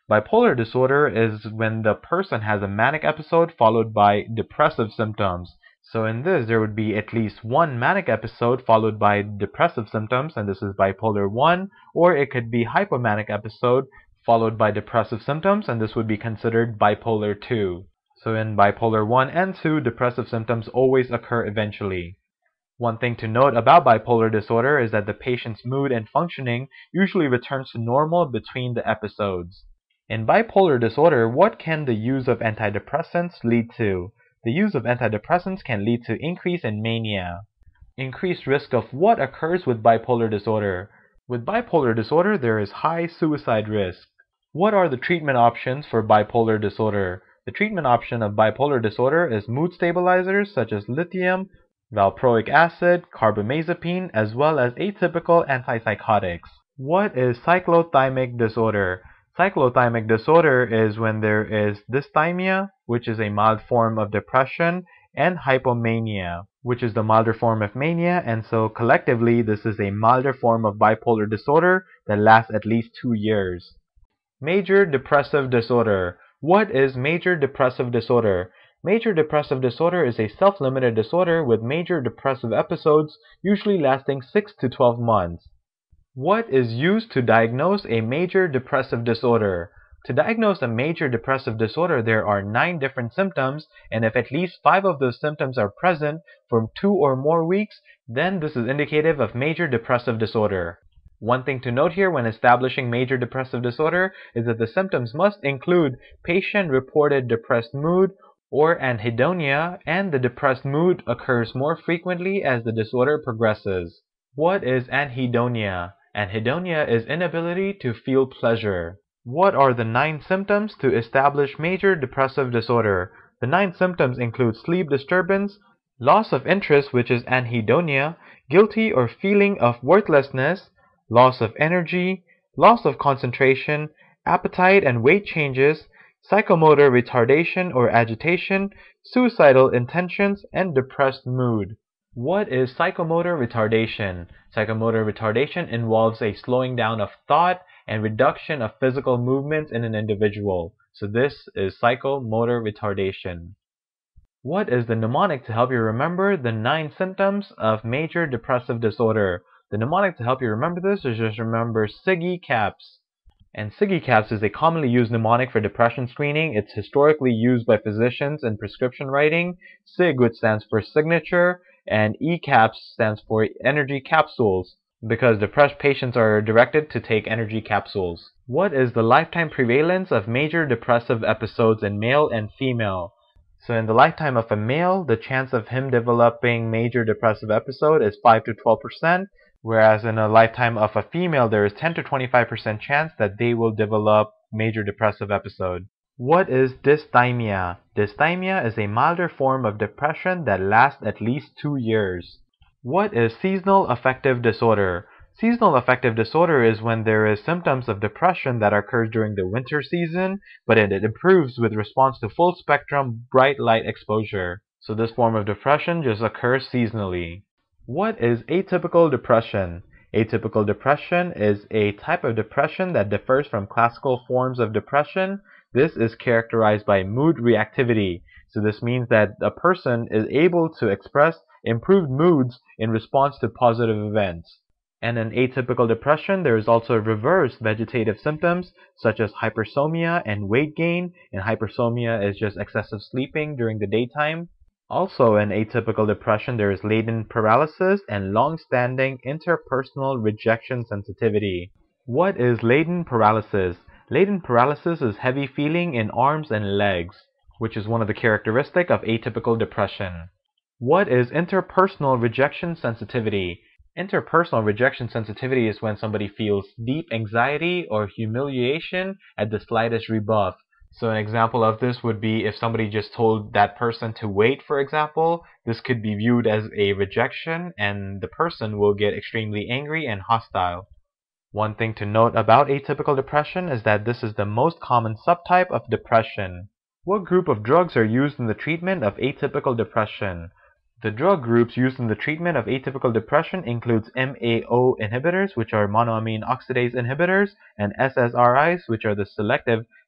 Bipolar disorder is when the person has a manic episode followed by depressive symptoms. So in this, there would be at least one manic episode followed by depressive symptoms, and this is bipolar 1, or it could be hypomanic episode followed by depressive symptoms, and this would be considered bipolar 2. So in bipolar 1 and 2, depressive symptoms always occur eventually. One thing to note about bipolar disorder is that the patient's mood and functioning usually returns to normal between the episodes. In bipolar disorder, what can the use of antidepressants lead to? The use of antidepressants can lead to increase in mania. Increased risk of what occurs with bipolar disorder? With bipolar disorder, there is high suicide risk. What are the treatment options for bipolar disorder? The treatment option of bipolar disorder is mood stabilizers such as lithium, valproic acid, carbamazepine, as well as atypical antipsychotics. What is cyclothymic disorder? Cyclothymic disorder is when there is dysthymia, which is a mild form of depression, and hypomania, which is the milder form of mania, and so collectively this is a milder form of bipolar disorder that lasts at least 2 years. Major depressive disorder. What is major depressive disorder? Major depressive disorder is a self-limited disorder with major depressive episodes usually lasting 6 to 12 months. What is used to diagnose a major depressive disorder? To diagnose a major depressive disorder, there are 9 different symptoms, and if at least 5 of those symptoms are present for 2 or more weeks, then this is indicative of major depressive disorder. One thing to note here when establishing major depressive disorder is that the symptoms must include patient-reported depressed mood or anhedonia, and the depressed mood occurs more frequently as the disorder progresses. What is anhedonia? Anhedonia is inability to feel pleasure. What are the 9 symptoms to establish major depressive disorder? The 9 symptoms include sleep disturbance, loss of interest, which is anhedonia, guilty or feeling of worthlessness, loss of energy, loss of concentration, appetite and weight changes, psychomotor retardation or agitation, suicidal intentions, and depressed mood. What is psychomotor retardation? Psychomotor retardation involves a slowing down of thought and reduction of physical movements in an individual. So this is psychomotor retardation. What is the mnemonic to help you remember the 9 symptoms of major depressive disorder? The mnemonic to help you remember this is just remember SIGI CAPS. And SIGI CAPS is a commonly used mnemonic for depression screening. It's historically used by physicians in prescription writing. SIG, which stands for signature, and ECAPS stands for energy capsules, because depressed patients are directed to take energy capsules. What is the lifetime prevalence of major depressive episodes in male and female? So in the lifetime of a male, the chance of him developing major depressive episode is 5 to 12%, whereas in a lifetime of a female, there is 10 to 25% chance that they will develop major depressive episode. What is dysthymia? Dysthymia is a milder form of depression that lasts at least 2 years. What is seasonal affective disorder? Seasonal affective disorder is when there is symptoms of depression that occurs during the winter season, but it improves with response to full spectrum bright light exposure. So this form of depression just occurs seasonally. What is atypical depression? Atypical depression is a type of depression that differs from classical forms of depression. This is characterized by mood reactivity. So this means that a person is able to express improved moods in response to positive events. And in atypical depression, there is also reverse vegetative symptoms such as hypersomnia and weight gain, and hypersomnia is just excessive sleeping during the daytime. Also in atypical depression, there is latent paralysis and long-standing interpersonal rejection sensitivity. What is latent paralysis? Latent paralysis is heavy feeling in arms and legs, which is one of the characteristics of atypical depression. What is interpersonal rejection sensitivity? Interpersonal rejection sensitivity is when somebody feels deep anxiety or humiliation at the slightest rebuff. So an example of this would be if somebody just told that person to wait, for example. This could be viewed as a rejection, and the person will get extremely angry and hostile. One thing to note about atypical depression is that this is the most common subtype of depression. What group of drugs are used in the treatment of atypical depression? The drug groups used in the treatment of atypical depression includes MAO inhibitors, which are monoamine oxidase inhibitors, and SSRIs, which are the selective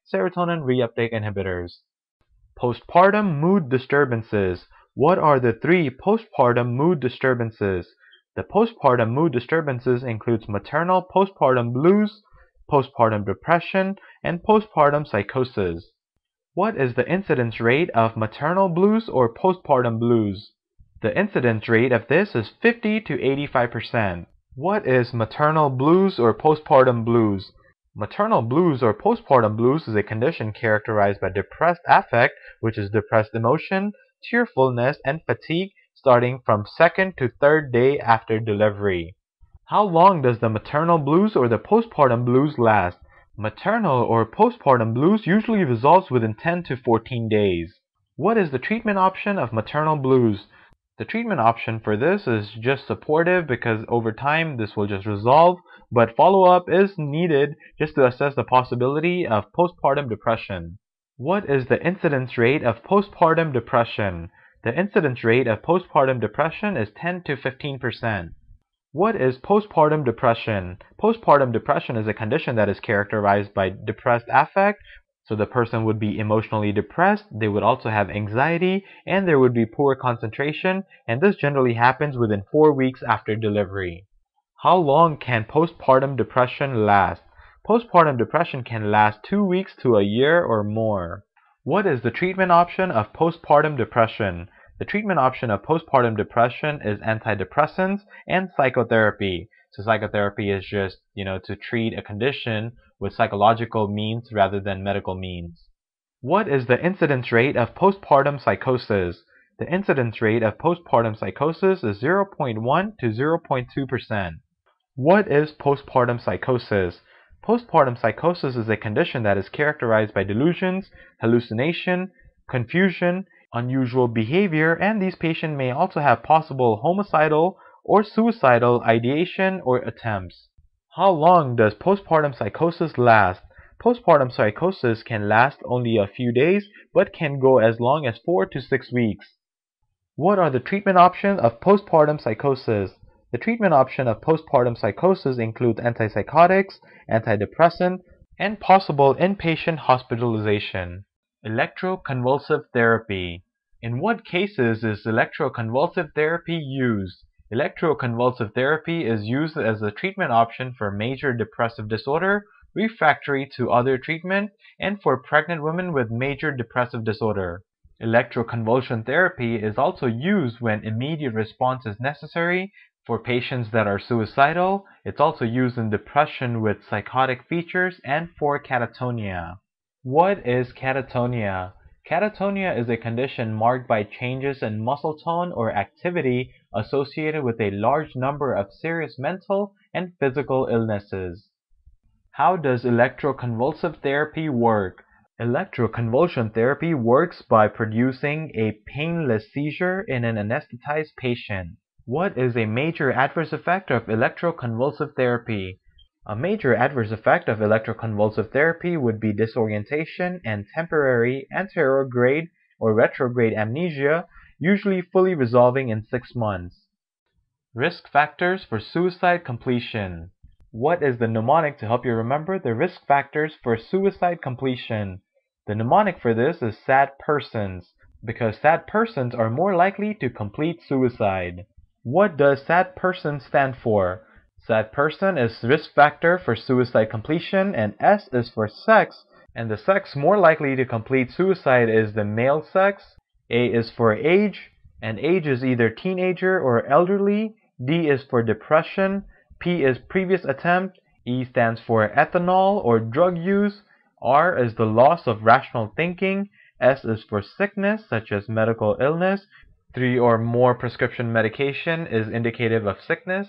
serotonin reuptake inhibitors. Postpartum mood disturbances. What are the 3 postpartum mood disturbances? The postpartum mood disturbances includes maternal postpartum blues, postpartum depression, and postpartum psychosis. What is the incidence rate of maternal blues or postpartum blues? The incidence rate of this is 50 to 85%. What is maternal blues or postpartum blues? Maternal blues or postpartum blues is a condition characterized by depressed affect, which is depressed emotion, tearfulness, and fatigue starting from 2nd to 3rd day after delivery. How long does the maternal blues or the postpartum blues last? Maternal or postpartum blues usually resolves within 10 to 14 days. What is the treatment option of maternal blues? The treatment option for this is just supportive because over time this will just resolve, but follow-up is needed just to assess the possibility of postpartum depression. What is the incidence rate of postpartum depression? The incidence rate of postpartum depression is 10 to 15%. What is postpartum depression? Postpartum depression is a condition that is characterized by depressed affect. So the person would be emotionally depressed, they would also have anxiety, and there would be poor concentration, and this generally happens within 4 weeks after delivery. How long can postpartum depression last? Postpartum depression can last 2 weeks to a year or more. What is the treatment option of postpartum depression? The treatment option of postpartum depression is antidepressants and psychotherapy. So psychotherapy is just, to treat a condition with psychological means rather than medical means. What is the incidence rate of postpartum psychosis? The incidence rate of postpartum psychosis is 0.1 to 0.2%. What is postpartum psychosis? Postpartum psychosis is a condition that is characterized by delusions, hallucination, confusion, unusual behavior, and these patients may also have possible homicidal or suicidal ideation or attempts. How long does postpartum psychosis last? Postpartum psychosis can last only a few days, but can go as long as 4 to 6 weeks. What are the treatment options of postpartum psychosis? The treatment option of postpartum psychosis includes antipsychotics, antidepressant, and possible inpatient hospitalization. Electroconvulsive therapy. In what cases is electroconvulsive therapy used? Electroconvulsive therapy is used as a treatment option for major depressive disorder, refractory to other treatment, and for pregnant women with major depressive disorder. Electroconvulsion therapy is also used when immediate response is necessary for patients that are suicidal. It's also used in depression with psychotic features and for catatonia. What is catatonia? Catatonia is a condition marked by changes in muscle tone or activity associated with a large number of serious mental and physical illnesses. How does electroconvulsive therapy work? Electroconvulsion therapy works by producing a painless seizure in an anesthetized patient. What is a major adverse effect of electroconvulsive therapy? A major adverse effect of electroconvulsive therapy would be disorientation and temporary anterograde or retrograde amnesia, usually fully resolving in 6 months. Risk factors for suicide completion. What is the mnemonic to help you remember the risk factors for suicide completion? The mnemonic for this is sad persons, because sad persons are more likely to complete suicide. What does sad person stand for? Sad person is risk factor for suicide completion, and S is for sex, and the sex more likely to complete suicide is the male sex. A is for age, and age is either teenager or elderly. D is for depression. P is previous attempt. E stands for ethanol or drug use. R is the loss of rational thinking. S is for sickness, such as medical illness. 3 or more prescription medication is indicative of sickness.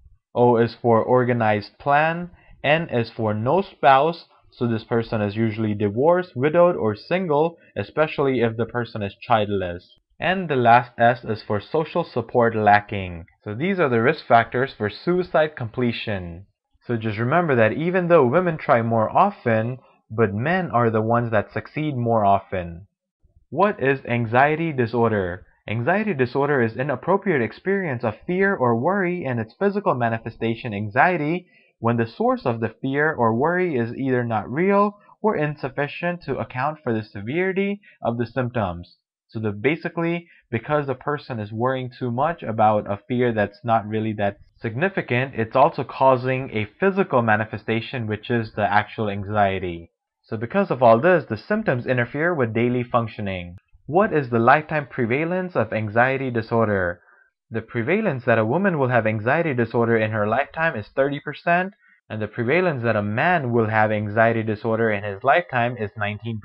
O is for organized plan. N is for no spouse, so this person is usually divorced, widowed, or single, especially if the person is childless. And the last S is for social support lacking. So these are the risk factors for suicide completion. So just remember that even though women try more often, but men are the ones that succeed more often. What is anxiety disorder? Anxiety disorder is inappropriate experience of fear or worry and its physical manifestation anxiety when the source of the fear or worry is either not real were insufficient to account for the severity of the symptoms. So basically, because the person is worrying too much about a fear that's not really that significant, it's also causing a physical manifestation, which is the actual anxiety. So because of all this, the symptoms interfere with daily functioning. What is the lifetime prevalence of anxiety disorder? The prevalence that a woman will have anxiety disorder in her lifetime is 30%, and the prevalence that a man will have anxiety disorder in his lifetime is 19%.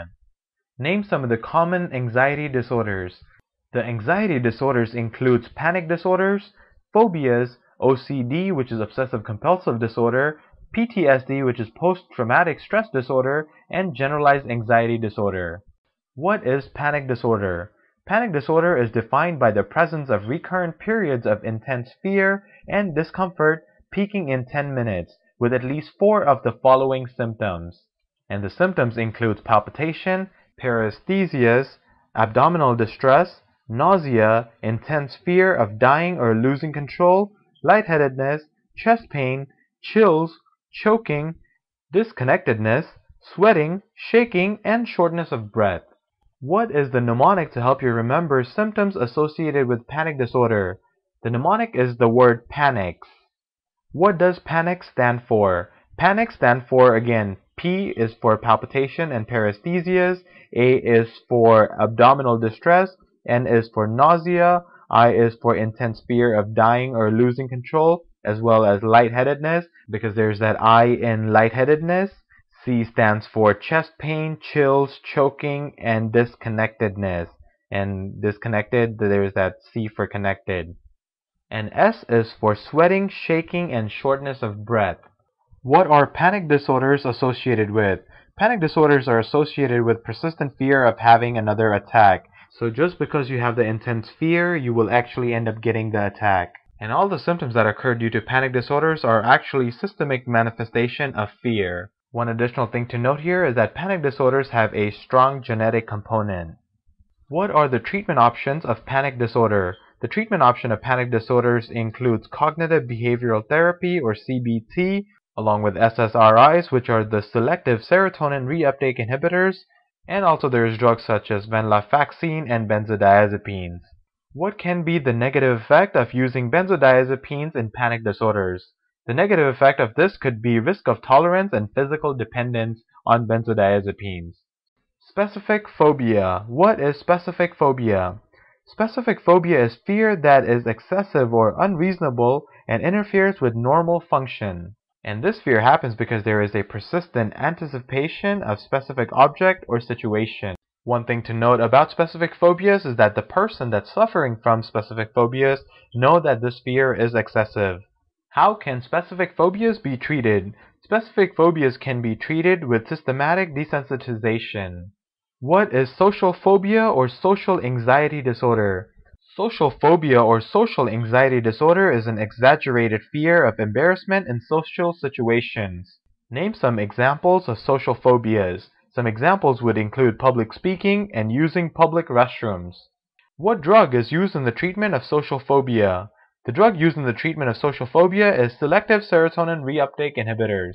Name some of the common anxiety disorders. The anxiety disorders includes panic disorders, phobias, OCD, which is obsessive compulsive disorder, PTSD, which is post-traumatic stress disorder, and generalized anxiety disorder. What is panic disorder? Panic disorder is defined by the presence of recurrent periods of intense fear and discomfort peaking in 10 minutes, with at least 4 of the following symptoms. And the symptoms include palpitation, paresthesias, abdominal distress, nausea, intense fear of dying or losing control, lightheadedness, chest pain, chills, choking, disconnectedness, sweating, shaking, and shortness of breath. What is the mnemonic to help you remember symptoms associated with panic disorder? The mnemonic is the word panics. What does panic stand for? Panic stand for, again, P is for palpitation and paresthesias, A is for abdominal distress, N is for nausea, I is for intense fear of dying or losing control, as well as lightheadedness, because there's that I in lightheadedness. C stands for chest pain, chills, choking, and disconnectedness. And disconnected, there's that C for connected. And S is for sweating, shaking, and shortness of breath. What are panic disorders associated with? Panic disorders are associated with persistent fear of having another attack. So just because you have the intense fear, you will actually end up getting the attack. And all the symptoms that occur due to panic disorders are actually systemic manifestation of fear. One additional thing to note here is that panic disorders have a strong genetic component. What are the treatment options of panic disorder? The treatment option of panic disorders includes cognitive behavioral therapy, or CBT, along with SSRIs, which are the selective serotonin reuptake inhibitors, and also there's drugs such as venlafaxine and benzodiazepines. What can be the negative effect of using benzodiazepines in panic disorders? The negative effect of this could be risk of tolerance and physical dependence on benzodiazepines. Specific phobia. What is specific phobia? Specific phobia is fear that is excessive or unreasonable and interferes with normal function. And this fear happens because there is a persistent anticipation of specific object or situation. One thing to note about specific phobias is that the person that's suffering from specific phobias know that this fear is excessive. How can specific phobias be treated? Specific phobias can be treated with systematic desensitization. What is social phobia or social anxiety disorder? Social phobia or social anxiety disorder is an exaggerated fear of embarrassment in social situations. Name some examples of social phobias. Some examples would include public speaking and using public restrooms. What drug is used in the treatment of social phobia? The drug used in the treatment of social phobia is selective serotonin reuptake inhibitors.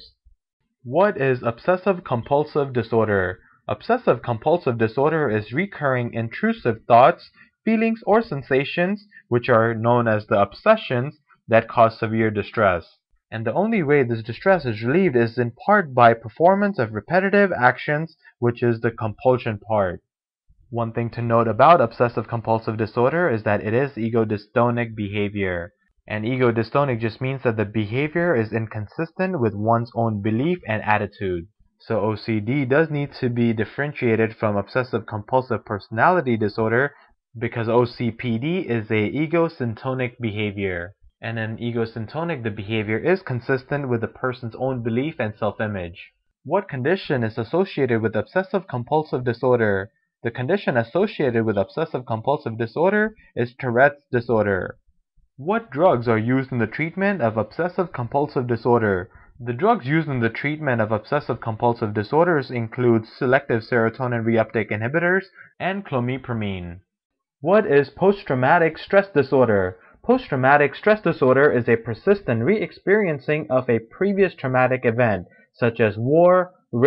What is obsessive compulsive disorder? Obsessive compulsive disorder is recurring intrusive thoughts, feelings, or sensations, which are known as the obsessions, that cause severe distress. And the only way this distress is relieved is in part by performance of repetitive actions, which is the compulsion part. One thing to note about obsessive compulsive disorder is that it is ego-dystonic behavior. And ego-dystonic just means that the behavior is inconsistent with one's own belief and attitude. So OCD does need to be differentiated from obsessive compulsive personality disorder because OCPD is a ego-syntonic behavior. And in ego-syntonic, the behavior is consistent with the person's own belief and self-image. What condition is associated with obsessive compulsive disorder? The condition associated with obsessive compulsive disorder is Tourette's disorder. What drugs are used in the treatment of obsessive compulsive disorder? The drugs used in the treatment of obsessive compulsive disorders include selective serotonin reuptake inhibitors and clomipramine. What is post-traumatic stress disorder? Post-traumatic stress disorder is a persistent re-experiencing of a previous traumatic event, such as war, rape,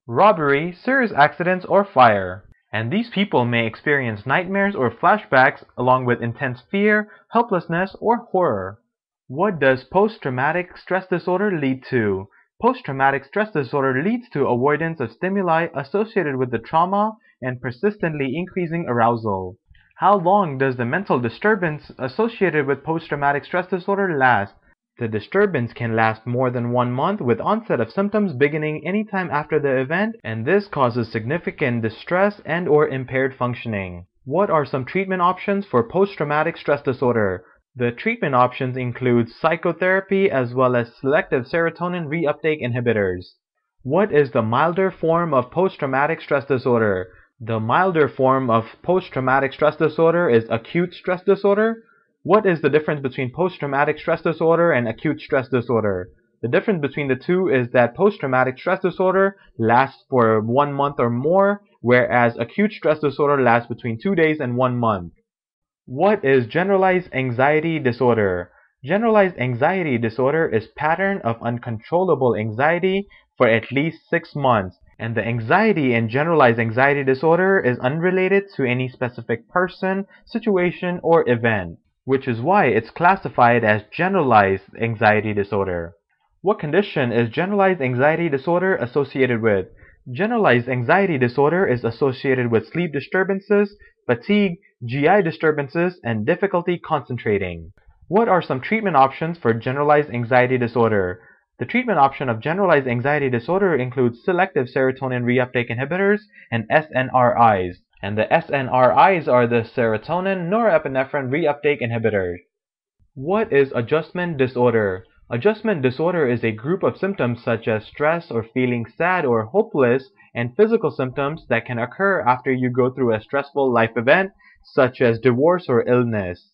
robbery, serious accidents, or fire. And these people may experience nightmares or flashbacks along with intense fear, helplessness, or horror. What does post-traumatic stress disorder lead to? Post-traumatic stress disorder leads to avoidance of stimuli associated with the trauma and persistently increasing arousal. How long does the mental disturbance associated with post-traumatic stress disorder last? The disturbance can last more than 1 month with onset of symptoms beginning anytime after the event, and this causes significant distress and/or impaired functioning. What are some treatment options for post-traumatic stress disorder? The treatment options include psychotherapy as well as selective serotonin reuptake inhibitors. What is the milder form of post-traumatic stress disorder? The milder form of post-traumatic stress disorder is acute stress disorder. What is the difference between post-traumatic stress disorder and acute stress disorder? The difference between the two is that post-traumatic stress disorder lasts for 1 month or more, whereas acute stress disorder lasts between 2 days and 1 month. What is generalized anxiety disorder? Generalized anxiety disorder is pattern of uncontrollable anxiety for at least 6 months, and the anxiety in generalized anxiety disorder is unrelated to any specific person, situation, or event, which is why it's classified as generalized anxiety disorder. What condition is generalized anxiety disorder associated with? Generalized anxiety disorder is associated with sleep disturbances, fatigue, GI disturbances, and difficulty concentrating. What are some treatment options for generalized anxiety disorder? The treatment option of generalized anxiety disorder includes selective serotonin reuptake inhibitors and SNRIs. And the SNRIs are the serotonin norepinephrine reuptake inhibitors. What is adjustment disorder? Adjustment disorder is a group of symptoms such as stress or feeling sad or hopeless, and physical symptoms that can occur after you go through a stressful life event such as divorce or illness.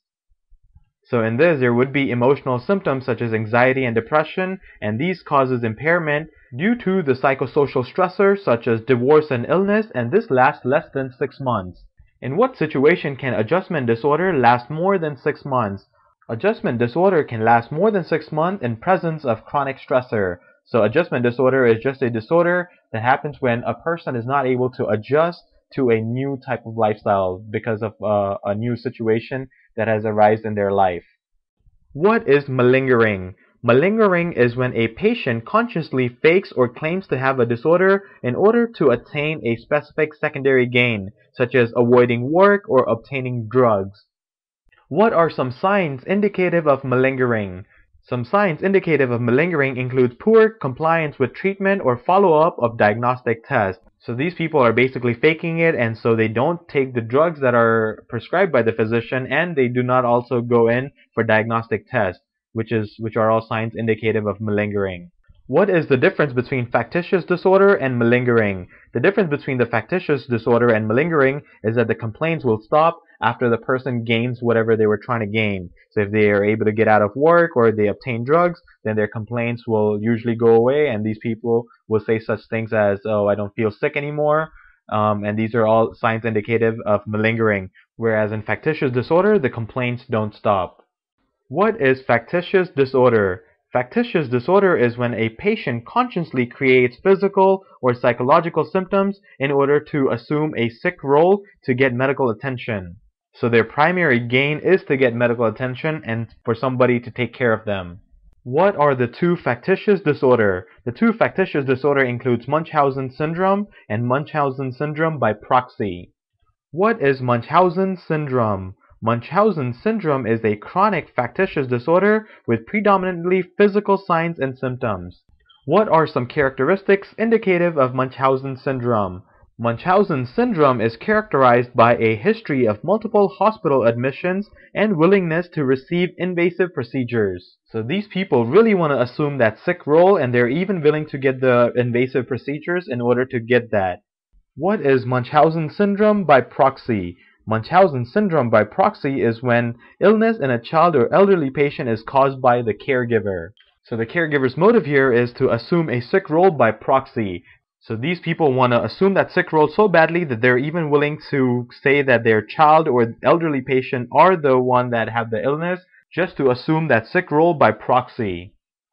So in this, there would be emotional symptoms such as anxiety and depression, and these causes impairment due to the psychosocial stressors such as divorce and illness, and this lasts less than 6 months. In what situation can adjustment disorder last more than 6 months? Adjustment disorder can last more than 6 months in presence of chronic stressor. So adjustment disorder is just a disorder that happens when a person is not able to adjust to a new type of lifestyle because of a new situation that has arisen in their life. What is malingering? Malingering is when a patient consciously fakes or claims to have a disorder in order to attain a specific secondary gain, such as avoiding work or obtaining drugs. What are some signs indicative of malingering? Some signs indicative of malingering include poor compliance with treatment or follow-up of diagnostic tests. So these people are basically faking it, and so they don't take the drugs that are prescribed by the physician, and they do not also go in for diagnostic tests, which are all signs indicative of malingering. What is the difference between factitious disorder and malingering? The difference between the factitious disorder and malingering is that the complaints will stop after the person gains whatever they were trying to gain. So if they are able to get out of work or they obtain drugs, then their complaints will usually go away, and these people will say such things as, oh, I don't feel sick anymore, and these are all signs indicative of malingering, whereas in factitious disorder, the complaints don't stop. What is factitious disorder? Factitious disorder is when a patient consciously creates physical or psychological symptoms in order to assume a sick role to get medical attention. So their primary gain is to get medical attention and for somebody to take care of them. What are the two factitious disorder? The two factitious disorder includes Munchausen syndrome and Munchausen syndrome by proxy. What is Munchausen syndrome? Munchausen syndrome is a chronic factitious disorder with predominantly physical signs and symptoms. What are some characteristics indicative of Munchausen syndrome? Munchausen syndrome is characterized by a history of multiple hospital admissions and willingness to receive invasive procedures. So these people really want to assume that sick role, and they're even willing to get the invasive procedures in order to get that. What is Munchausen syndrome by proxy? Munchausen syndrome by proxy is when illness in a child or elderly patient is caused by the caregiver. So the caregiver's motive here is to assume a sick role by proxy. So these people want to assume that sick role so badly that they're even willing to say that their child or elderly patient are the one that have the illness just to assume that sick role by proxy.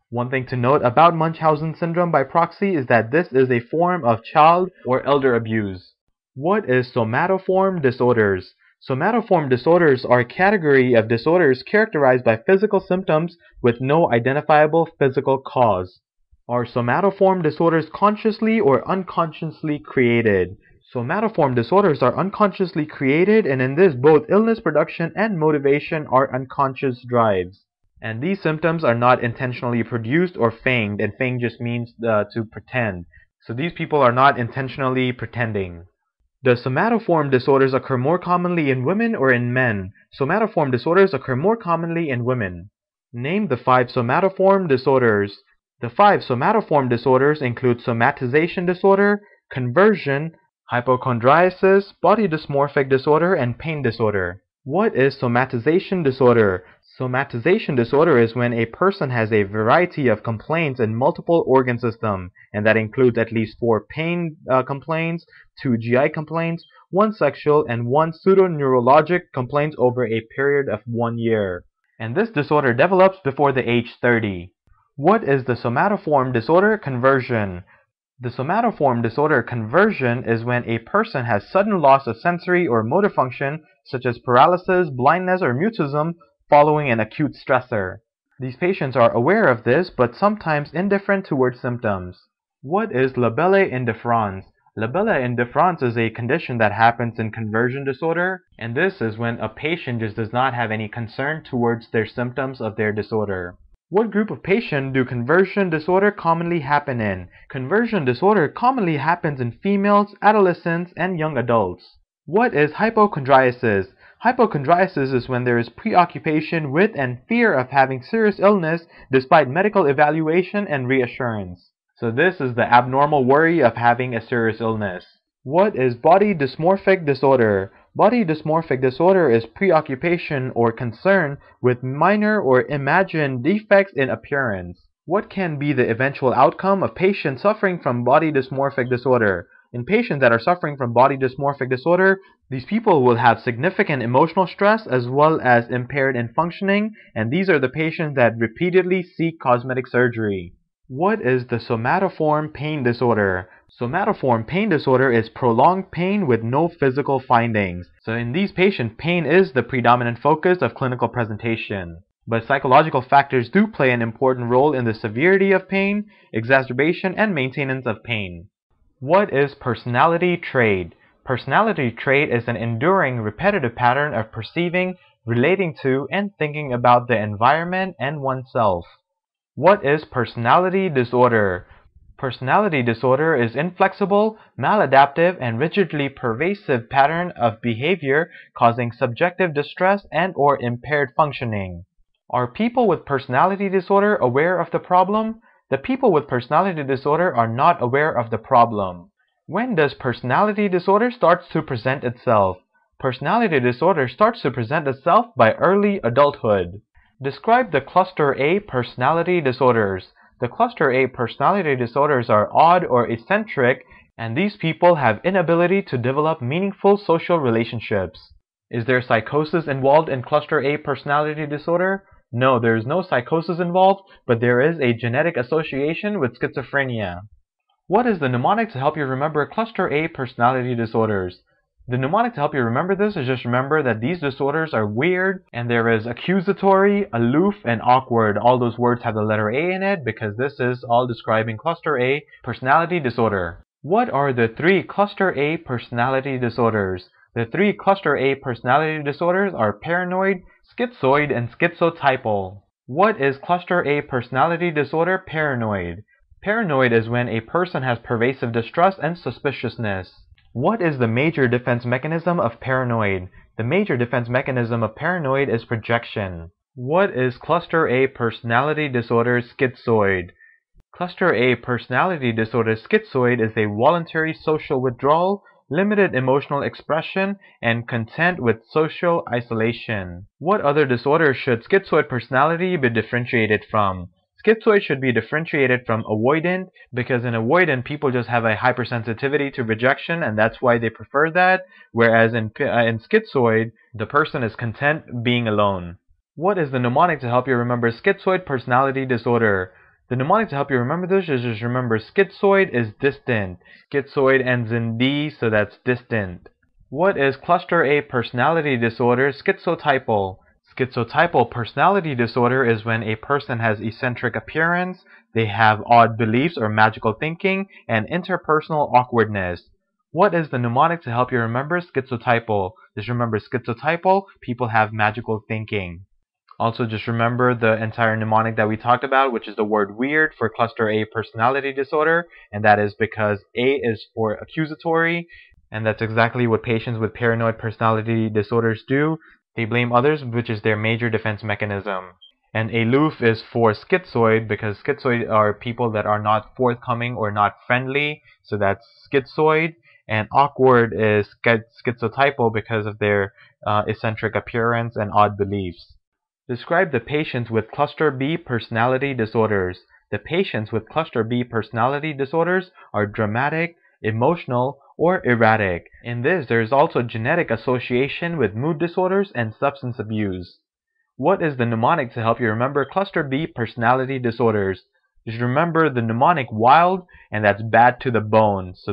One thing to note about Munchausen syndrome by proxy is that this is a form of child or elder abuse. What is somatoform disorders? Somatoform disorders are a category of disorders characterized by physical symptoms with no identifiable physical cause. Are somatoform disorders consciously or unconsciously created? Somatoform disorders are unconsciously created, and in this both illness production and motivation are unconscious drives. And these symptoms are not intentionally produced or feigned, and feigned just means to pretend. So these people are not intentionally pretending. Does somatoform disorders occur more commonly in women or in men? Somatoform disorders occur more commonly in women. Name the 5 somatoform disorders. The 5 somatoform disorders include somatization disorder, conversion, hypochondriasis, body dysmorphic disorder, and pain disorder. What is somatization disorder? Somatization disorder is when a person has a variety of complaints in multiple organ systems, and that includes at least 4 pain complaints, 2 GI complaints, 1 sexual, and 1 pseudoneurologic complaints over a period of 1 year. And this disorder develops before the age 30. What is the somatoform disorder conversion? The somatoform disorder conversion is when a person has sudden loss of sensory or motor function, such as paralysis, blindness, or mutism, following an acute stressor. These patients are aware of this, but sometimes indifferent towards symptoms. What is labella indifferens? Labella indifferens is a condition that happens in conversion disorder, and this is when a patient just does not have any concern towards their symptoms of their disorder. What group of patient do conversion disorder commonly happen in? Conversion disorder commonly happens in females, adolescents, and young adults. What is hypochondriasis? Hypochondriasis is when there is preoccupation with and fear of having serious illness despite medical evaluation and reassurance. So this is the abnormal worry of having a serious illness. What is body dysmorphic disorder? Body dysmorphic disorder is preoccupation or concern with minor or imagined defects in appearance. What can be the eventual outcome of patients suffering from body dysmorphic disorder? In patients that are suffering from body dysmorphic disorder, these people will have significant emotional stress as well as impaired in functioning, and these are the patients that repeatedly seek cosmetic surgery. What is the somatoform pain disorder? Somatoform pain disorder is prolonged pain with no physical findings. So in these patients, pain is the predominant focus of clinical presentation. But psychological factors do play an important role in the severity of pain, exacerbation, and maintenance of pain. What is personality trait? Personality trait is an enduring, repetitive pattern of perceiving, relating to, and thinking about the environment and oneself. What is personality disorder? Personality disorder is inflexible, maladaptive, and rigidly pervasive pattern of behavior causing subjective distress and or impaired functioning. Are people with personality disorder aware of the problem? The people with personality disorder are not aware of the problem. When does personality disorder start to present itself? Personality disorder starts to present itself by early adulthood. Describe the cluster A personality disorders. The cluster A personality disorders are odd or eccentric, and these people have inability to develop meaningful social relationships. Is there psychosis involved in cluster A personality disorder? No, there is no psychosis involved, but there is a genetic association with schizophrenia. What is the mnemonic to help you remember cluster A personality disorders? The mnemonic to help you remember this is just remember that these disorders are weird, and there is accusatory, aloof, and awkward. All those words have the letter A in it because this is all describing cluster A personality disorder. What are the 3 cluster A personality disorders? The 3 cluster A personality disorders are paranoid, schizoid, and schizotypal. What is cluster A personality disorder paranoid? Paranoid is when a person has pervasive distrust and suspiciousness. What is the major defense mechanism of paranoid? The major defense mechanism of paranoid is projection. What is cluster A personality disorder schizoid? Cluster A personality disorder schizoid is a voluntary social withdrawal, limited emotional expression, and content with social isolation. What other disorders should schizoid personality be differentiated from? Schizoid should be differentiated from avoidant because in avoidant people just have a hypersensitivity to rejection and that's why they prefer that, whereas in schizoid the person is content being alone. What is the mnemonic to help you remember schizoid personality disorder? The mnemonic to help you remember this is just remember schizoid is distant. Schizoid ends in D, so that's distant. What is cluster A personality disorder? Schizotypal. Schizotypal personality disorder is when a person has eccentric appearance, they have odd beliefs or magical thinking, and interpersonal awkwardness. What is the mnemonic to help you remember schizotypal? Just remember schizotypal, people have magical thinking. Also, just remember the entire mnemonic that we talked about, which is the word weird for cluster A personality disorder, and that is because A is for accusatory, and that's exactly what patients with paranoid personality disorders do. They blame others, which is their major defense mechanism. And aloof is for schizoid, because schizoid are people that are not forthcoming or not friendly, so that's schizoid. And awkward is schizotypal because of their eccentric appearance and odd beliefs. Describe the patients with cluster B personality disorders. The patients with cluster B personality disorders are dramatic, emotional, or erratic. In this, there is also genetic association with mood disorders and substance abuse. What is the mnemonic to help you remember cluster B personality disorders? Just remember the mnemonic wild, and that's bad to the bone. So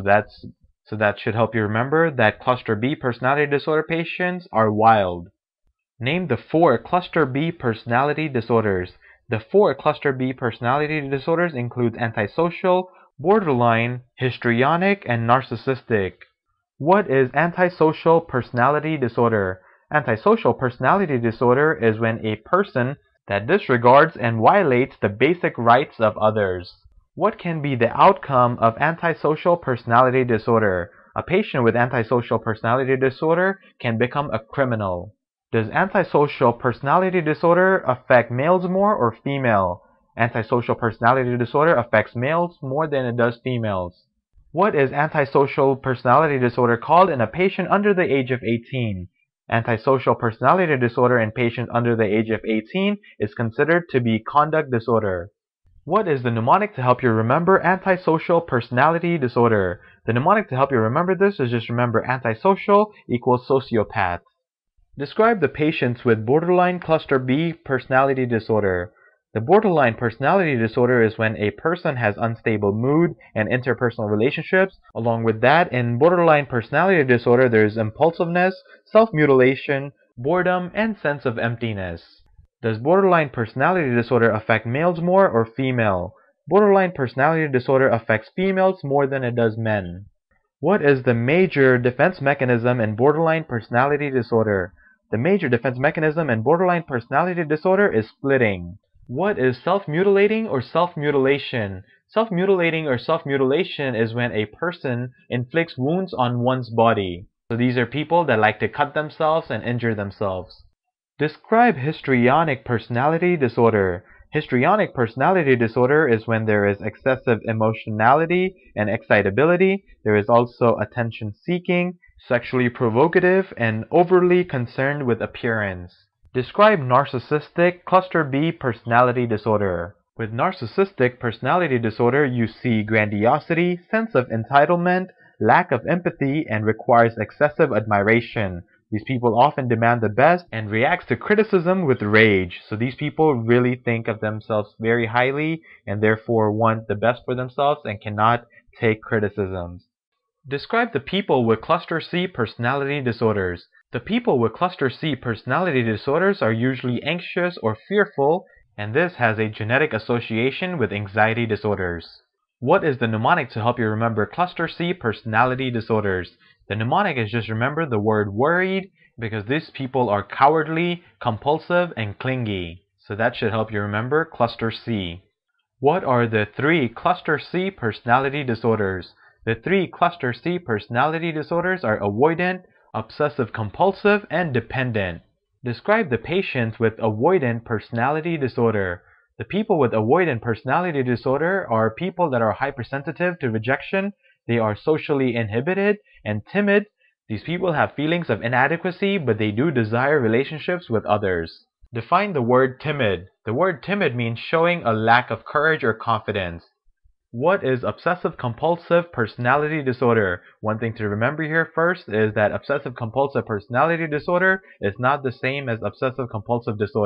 that should help you remember that cluster B personality disorder patients are wild. Name the 4 cluster B personality disorders. The 4 cluster B personality disorders include antisocial, borderline, histrionic, and narcissistic. What is antisocial personality disorder? Antisocial personality disorder is when a person that disregards and violates the basic rights of others. What can be the outcome of antisocial personality disorder? A patient with antisocial personality disorder can become a criminal. Does antisocial personality disorder affect males more or female? Antisocial personality disorder affects males more than it does females. What is antisocial personality disorder called in a patient under the age of 18? Antisocial personality disorder in patients under the age of 18 is considered to be conduct disorder. What is the mnemonic to help you remember antisocial personality disorder? The mnemonic to help you remember this is just remember antisocial equals sociopath. Describe the patients with borderline cluster B personality disorder. The borderline personality disorder is when a person has unstable mood and interpersonal relationships. Along with that, in borderline personality disorder, there is impulsiveness, self-mutilation, boredom, and sense of emptiness. Does borderline personality disorder affect males more or female? Borderline personality disorder affects females more than it does men. What is the major defense mechanism in borderline personality disorder? The major defense mechanism in borderline personality disorder is splitting. What is self-mutilating or self-mutilation? Self-mutilating or self-mutilation is when a person inflicts wounds on one's body. So these are people that like to cut themselves and injure themselves. Describe histrionic personality disorder. Histrionic personality disorder is when there is excessive emotionality and excitability. There is also attention-seeking, sexually provocative, and overly concerned with appearance. Describe narcissistic cluster B personality disorder. With narcissistic personality disorder, you see grandiosity, sense of entitlement, lack of empathy, and requires excessive admiration. These people often demand the best and reacts to criticism with rage. So these people really think of themselves very highly and therefore want the best for themselves and cannot take criticisms. Describe the people with cluster C personality disorders. The people with cluster C personality disorders are usually anxious or fearful, and this has a genetic association with anxiety disorders. What is the mnemonic to help you remember cluster C personality disorders? The mnemonic is just remember the word worried, because these people are cowardly, compulsive, and clingy. So that should help you remember cluster C. What are the 3 cluster C personality disorders? The 3 cluster C personality disorders are avoidant, obsessive-compulsive, and dependent. Describe the patients with avoidant personality disorder. The people with avoidant personality disorder are people that are hypersensitive to rejection. They are socially inhibited and timid. These people have feelings of inadequacy, but they do desire relationships with others. Define the word timid. The word timid means showing a lack of courage or confidence. What is obsessive-compulsive personality disorder? One thing to remember here first is that obsessive-compulsive personality disorder is not the same as obsessive-compulsive disorder.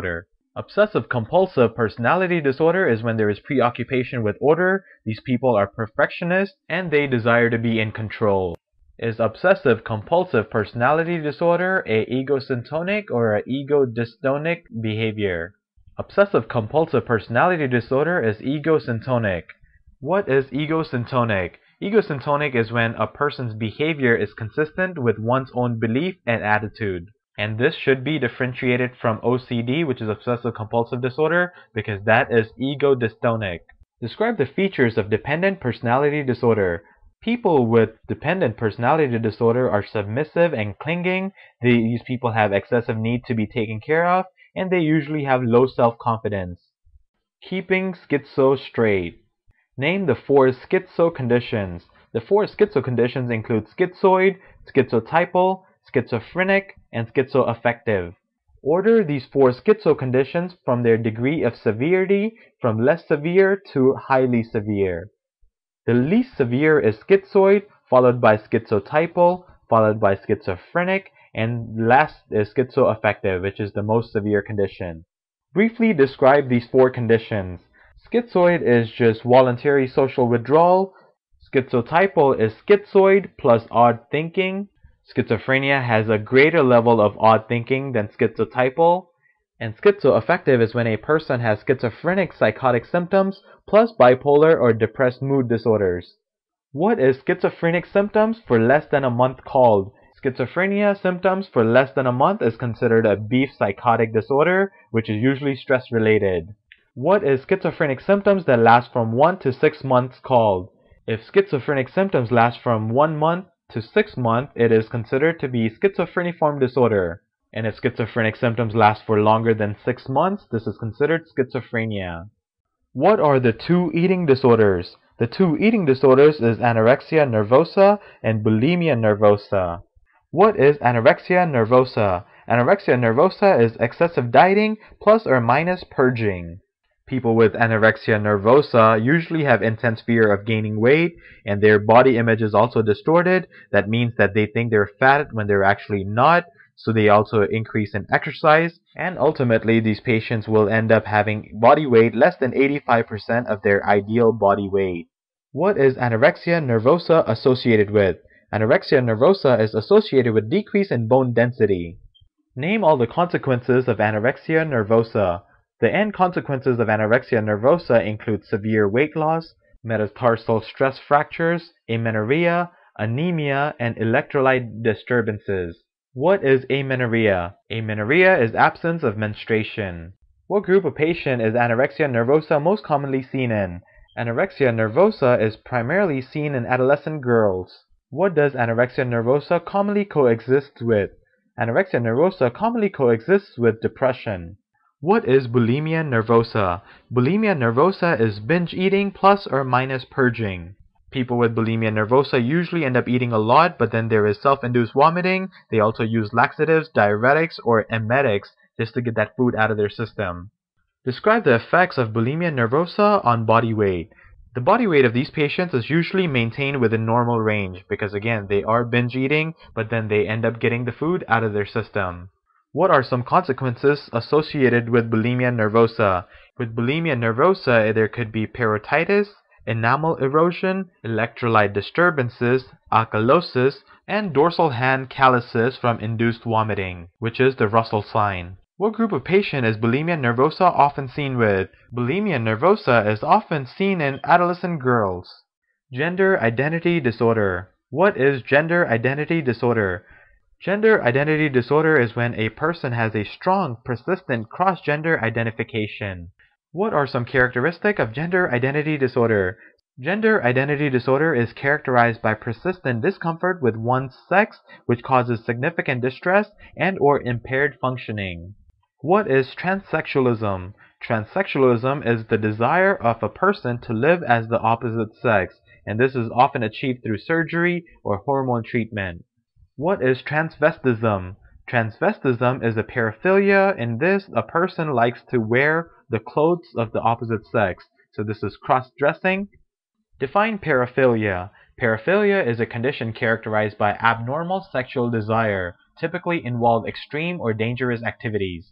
Obsessive-compulsive personality disorder is when there is preoccupation with order, these people are perfectionists, and they desire to be in control. Is obsessive-compulsive personality disorder a egosyntonic or a ego-dystonic behavior? Obsessive-compulsive personality disorder is egosyntonic. What is egosyntonic? Egosyntonic is when a person's behavior is consistent with one's own belief and attitude. And this should be differentiated from OCD, which is obsessive-compulsive disorder, because that is ego-dystonic. Describe the features of dependent personality disorder. People with dependent personality disorder are submissive and clinging. These people have excessive need to be taken care of, and they usually have low self-confidence. Keeping schizo straight. Name the 4 schizo conditions. The 4 schizo conditions include schizoid, schizotypal, schizophrenic, and schizoaffective. Order these 4 schizo conditions from their degree of severity from less severe to highly severe. The least severe is schizoid, followed by schizotypal, followed by schizophrenic, and last is schizoaffective, which is the most severe condition. Briefly describe these 4 conditions. Schizoid is just voluntary social withdrawal. Schizotypal is schizoid plus odd thinking. Schizophrenia has a greater level of odd thinking than schizotypal. And schizoaffective is when a person has schizophrenic psychotic symptoms plus bipolar or depressed mood disorders. What is schizophrenic symptoms for less than a month called? Schizophrenia symptoms for less than a month is considered a brief psychotic disorder, which is usually stress-related. What is schizophrenic symptoms that last from 1 to 6 months called? If schizophrenic symptoms last from 1 month to 6 months, it is considered to be schizophreniform disorder. And if schizophrenic symptoms last for longer than 6 months, this is considered schizophrenia. What are the 2 eating disorders? The 2 eating disorders is anorexia nervosa and bulimia nervosa. What is anorexia nervosa? Anorexia nervosa is excessive dieting plus or minus purging. People with anorexia nervosa usually have intense fear of gaining weight, and their body image is also distorted. That means that they think they're fat when they're actually not. So they also increase in exercise, and ultimately these patients will end up having body weight less than 85% of their ideal body weight. What is anorexia nervosa associated with? Anorexia nervosa is associated with decrease in bone density. Name all the consequences of anorexia nervosa. The end consequences of anorexia nervosa include severe weight loss, metatarsal stress fractures, amenorrhea, anemia, and electrolyte disturbances. What is amenorrhea? Amenorrhea is absence of menstruation. What group of patient is anorexia nervosa most commonly seen in? Anorexia nervosa is primarily seen in adolescent girls. What does anorexia nervosa commonly coexist with? Anorexia nervosa commonly coexists with depression. What is bulimia nervosa? Bulimia nervosa is binge eating plus or minus purging. People with bulimia nervosa usually end up eating a lot, but then there is self-induced vomiting. They also use laxatives, diuretics, or emetics just to get that food out of their system. Describe the effects of bulimia nervosa on body weight. The body weight of these patients is usually maintained within normal range because, again, they are binge eating, but then they end up getting the food out of their system. What are some consequences associated with bulimia nervosa? With bulimia nervosa, there could be parotitis, enamel erosion, electrolyte disturbances, alkalosis, and dorsal hand calluses from induced vomiting, which is the Russell sign. What group of patient is bulimia nervosa often seen with? Bulimia nervosa is often seen in adolescent girls. Gender identity disorder. What is gender identity disorder? Gender identity disorder is when a person has a strong, persistent cross-gender identification. What are some characteristics of gender identity disorder? Gender identity disorder is characterized by persistent discomfort with one's sex, which causes significant distress and/or impaired functioning. What is transsexualism? Transsexualism is the desire of a person to live as the opposite sex, and this is often achieved through surgery or hormone treatment. What is transvestism? Transvestism is a paraphilia. In this, a person likes to wear the clothes of the opposite sex. So this is cross-dressing. Define paraphilia. Paraphilia is a condition characterized by abnormal sexual desire, typically involve extreme or dangerous activities.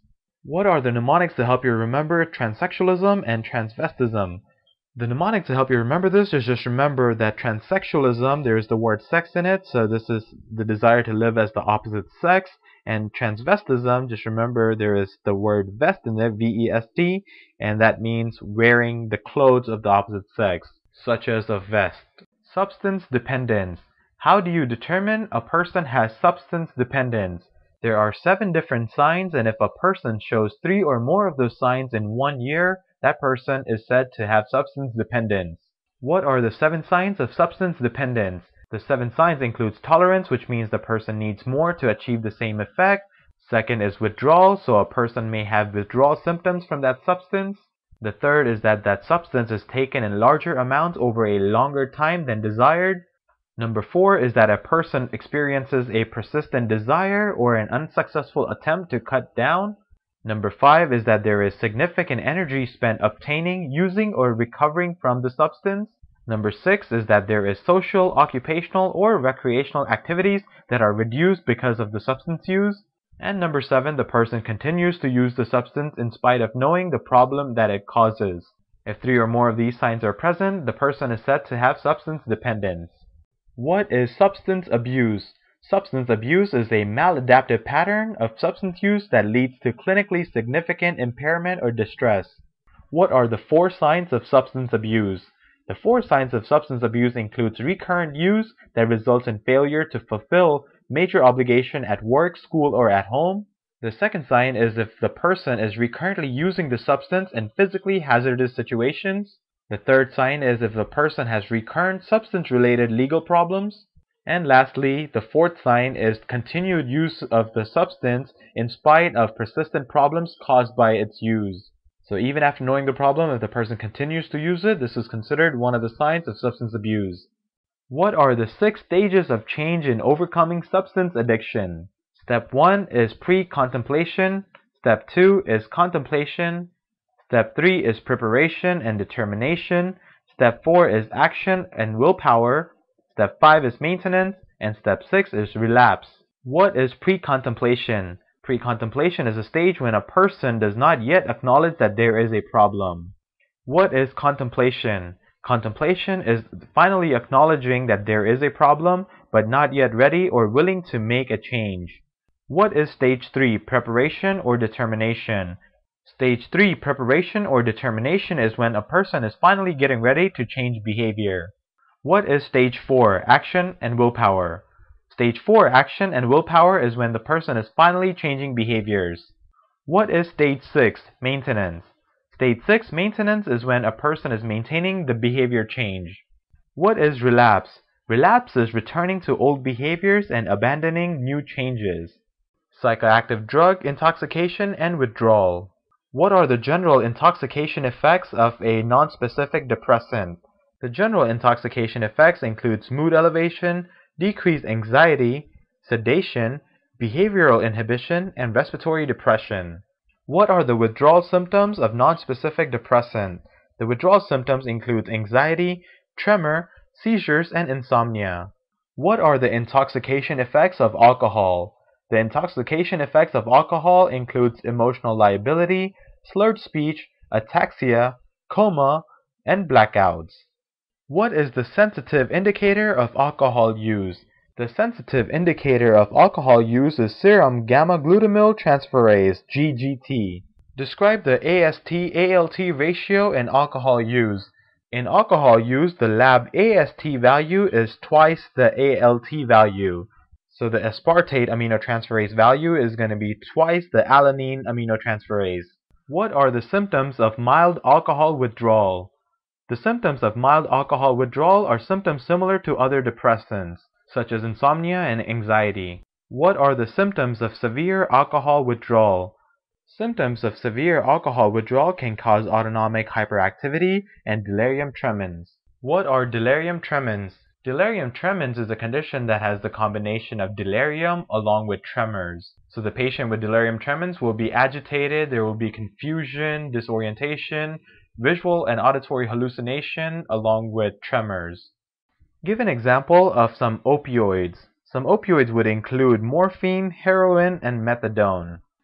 What are the mnemonics to help you remember transsexualism and transvestism? The mnemonic to help you remember this is just remember that transsexualism, there is the word sex in it, so this is the desire to live as the opposite sex. And transvestism, just remember there is the word vest in there, V-E-S-T, and that means wearing the clothes of the opposite sex, such as a vest. Substance dependence. How do you determine a person has substance dependence? There are 7 different signs, and if a person shows 3 or more of those signs in 1 year, that person is said to have substance dependence. What are the 7 signs of substance dependence? The 7 signs includes tolerance, which means the person needs more to achieve the same effect. Second is withdrawal, so a person may have withdrawal symptoms from that substance. The third is that that substance is taken in larger amounts over a longer time than desired. Number 4 is that a person experiences a persistent desire or an unsuccessful attempt to cut down. Number 5 is that there is significant energy spent obtaining, using, or recovering from the substance. Number 6 is that there is social, occupational, or recreational activities that are reduced because of the substance use. And number 7, the person continues to use the substance in spite of knowing the problem that it causes. If 3 or more of these signs are present, the person is said to have substance dependence. What is substance abuse? Substance abuse is a maladaptive pattern of substance use that leads to clinically significant impairment or distress. What are the 4 signs of substance abuse? The 4 signs of substance abuse includes recurrent use that results in failure to fulfill major obligation at work, school, or at home. The second sign is if the person is recurrently using the substance in physically hazardous situations. The third sign is if the person has recurrent substance-related legal problems. And lastly, the 4th sign is continued use of the substance in spite of persistent problems caused by its use. So even after knowing the problem, if the person continues to use it, this is considered one of the signs of substance abuse. What are the 6 stages of change in overcoming substance addiction? Step 1 is pre-contemplation. Step 2 is contemplation. Step 3 is preparation and determination. Step 4 is action and willpower. Step 5 is maintenance. And step 6 is relapse. What is pre-contemplation? Pre-contemplation is a stage when a person does not yet acknowledge that there is a problem. What is contemplation? Contemplation is finally acknowledging that there is a problem, but not yet ready or willing to make a change. What is stage 3, preparation or determination? Stage 3, preparation or determination is when a person is finally getting ready to change behavior. What is stage 4, action and willpower? Stage 4, action and willpower is when the person is finally changing behaviors. What is stage 6, maintenance? Stage 6, maintenance is when a person is maintaining the behavior change. What is relapse? Relapse is returning to old behaviors and abandoning new changes. Psychoactive drug intoxication and withdrawal. What are the general intoxication effects of a nonspecific depressant? The general intoxication effects includes mood elevation, decreased anxiety, sedation, behavioral inhibition, and respiratory depression. What are the withdrawal symptoms of nonspecific depressant? The withdrawal symptoms include anxiety, tremor, seizures, and insomnia. What are the intoxication effects of alcohol? The intoxication effects of alcohol includes emotional liability, slurred speech, ataxia, coma, and blackouts. What is the sensitive indicator of alcohol use? The sensitive indicator of alcohol use is serum gamma-glutamyl transferase, GGT. Describe the AST-ALT ratio in alcohol use. In alcohol use, the lab AST value is twice the ALT value. So the aspartate aminotransferase value is going to be twice the alanine aminotransferase. What are the symptoms of mild alcohol withdrawal? The symptoms of mild alcohol withdrawal are symptoms similar to other depressants, such as insomnia and anxiety. What are the symptoms of severe alcohol withdrawal? Symptoms of severe alcohol withdrawal can cause autonomic hyperactivity and delirium tremens. What are delirium tremens? Delirium tremens is a condition that has the combination of delirium along with tremors. So the patient with delirium tremens will be agitated, there will be confusion, disorientation, visual and auditory hallucination along with tremors. Give an example of some opioids. Some opioids would include morphine, heroin, and methadone.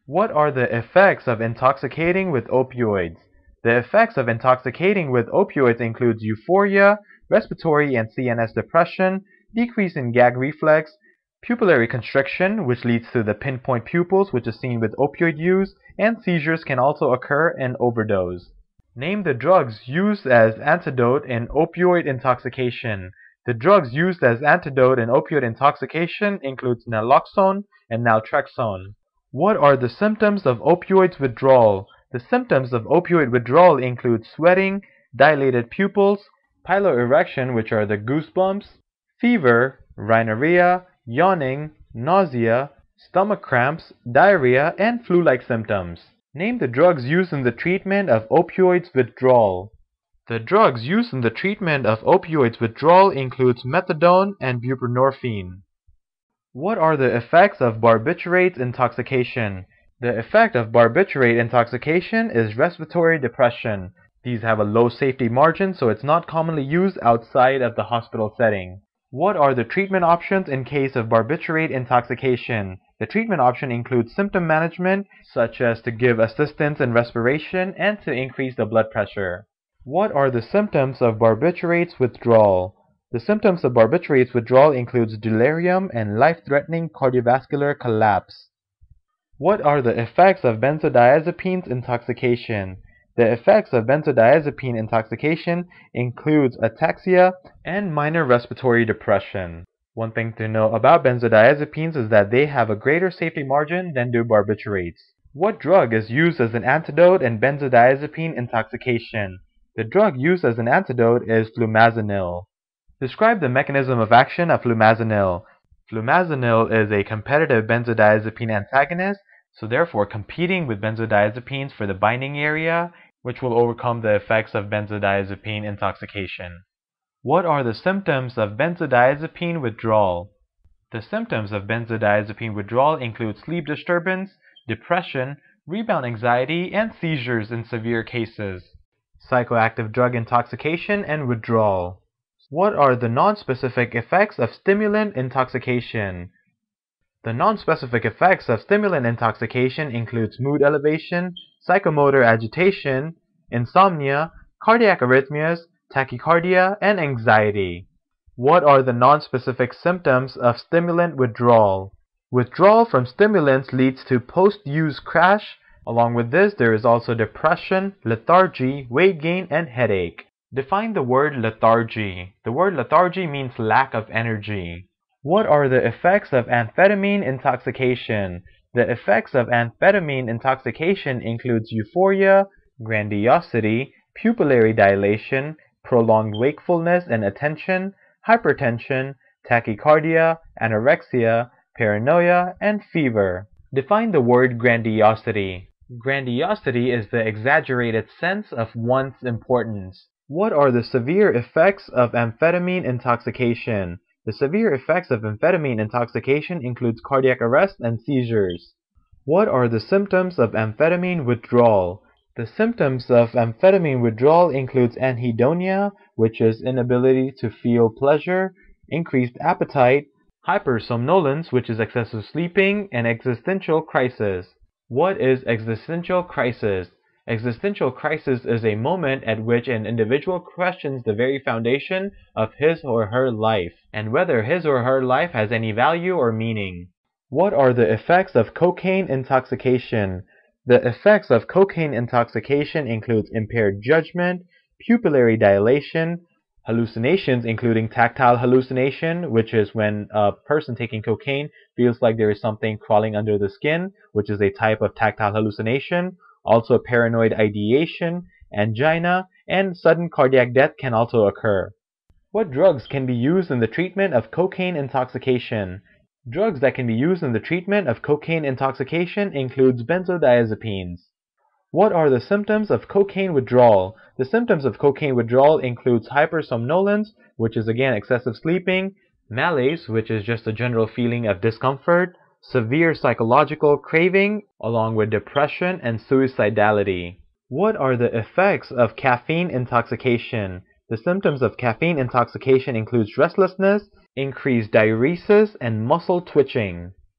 What are the effects of intoxicating with opioids? The effects of intoxicating with opioids includes euphoria, respiratory and CNS depression, decrease in gag reflex, pupillary constriction, which leads to the pinpoint pupils, which is seen with opioid use, and seizures can also occur in overdose. Name the drugs used as antidote in opioid intoxication. The drugs used as antidote in opioid intoxication includes naloxone and naltrexone. What are the symptoms of opioid withdrawal? The symptoms of opioid withdrawal include sweating, dilated pupils, piloerection, which are the goosebumps, fever, rhinorrhea, yawning, nausea, stomach cramps, diarrhea, and flu-like symptoms. Name the drugs used in the treatment of opioid withdrawal. The drugs used in the treatment of opioid withdrawal includes methadone and buprenorphine. What are the effects of barbiturates intoxication? The effect of barbiturate intoxication is respiratory depression. These have a low safety margin, so it's not commonly used outside of the hospital setting. What are the treatment options in case of barbiturate intoxication? The treatment option includes symptom management, such as to give assistance in respiration and to increase the blood pressure. What are the symptoms of barbiturates withdrawal? The symptoms of barbiturates withdrawal includes delirium and life-threatening cardiovascular collapse. What are the effects of benzodiazepines intoxication? The effects of benzodiazepine intoxication includes ataxia and minor respiratory depression. One thing to know about benzodiazepines is that they have a greater safety margin than do barbiturates. What drug is used as an antidote in benzodiazepine intoxication? The drug used as an antidote is flumazenil. Describe the mechanism of action of flumazenil. Flumazenil is a competitive benzodiazepine antagonist, so therefore competing with benzodiazepines for the binding area, which will overcome the effects of benzodiazepine intoxication. What are the symptoms of benzodiazepine withdrawal? The symptoms of benzodiazepine withdrawal include sleep disturbance, depression, rebound anxiety, and seizures in severe cases. Psychoactive drug intoxication and withdrawal. What are the nonspecific effects of stimulant intoxication? The nonspecific effects of stimulant intoxication includes mood elevation, psychomotor agitation, insomnia, cardiac arrhythmias, tachycardia, and anxiety. What are the nonspecific symptoms of stimulant withdrawal? Withdrawal from stimulants leads to post-use crash. Along with this, there is also depression, lethargy, weight gain, and headache. Define the word lethargy. The word lethargy means lack of energy. What are the effects of amphetamine intoxication? The effects of amphetamine intoxication includes euphoria, grandiosity, pupillary dilation, prolonged wakefulness and attention, hypertension, tachycardia, anorexia, paranoia, and fever. Define the word grandiosity. Grandiosity is the exaggerated sense of one's importance. What are the severe effects of amphetamine intoxication? The severe effects of amphetamine intoxication includes cardiac arrest and seizures. What are the symptoms of amphetamine withdrawal? The symptoms of amphetamine withdrawal includes anhedonia, which is inability to feel pleasure, increased appetite, hypersomnolence, which is excessive sleeping, and existential crisis. What is existential crisis? Existential crisis is a moment at which an individual questions the very foundation of his or her life, and whether his or her life has any value or meaning. What are the effects of cocaine intoxication? The effects of cocaine intoxication includes impaired judgment, pupillary dilation, hallucinations including tactile hallucination, which is when a person taking cocaine feels like there is something crawling under the skin, which is a type of tactile hallucination. Also paranoid ideation, angina, and sudden cardiac death can also occur. What drugs can be used in the treatment of cocaine intoxication? Drugs that can be used in the treatment of cocaine intoxication includes benzodiazepines. What are the symptoms of cocaine withdrawal? The symptoms of cocaine withdrawal includes hypersomnolence, which is again excessive sleeping, malaise, which is just a general feeling of discomfort, severe psychological craving, along with depression and suicidality. What are the effects of caffeine intoxication? The symptoms of caffeine intoxication includes restlessness, increased diuresis, and muscle twitching.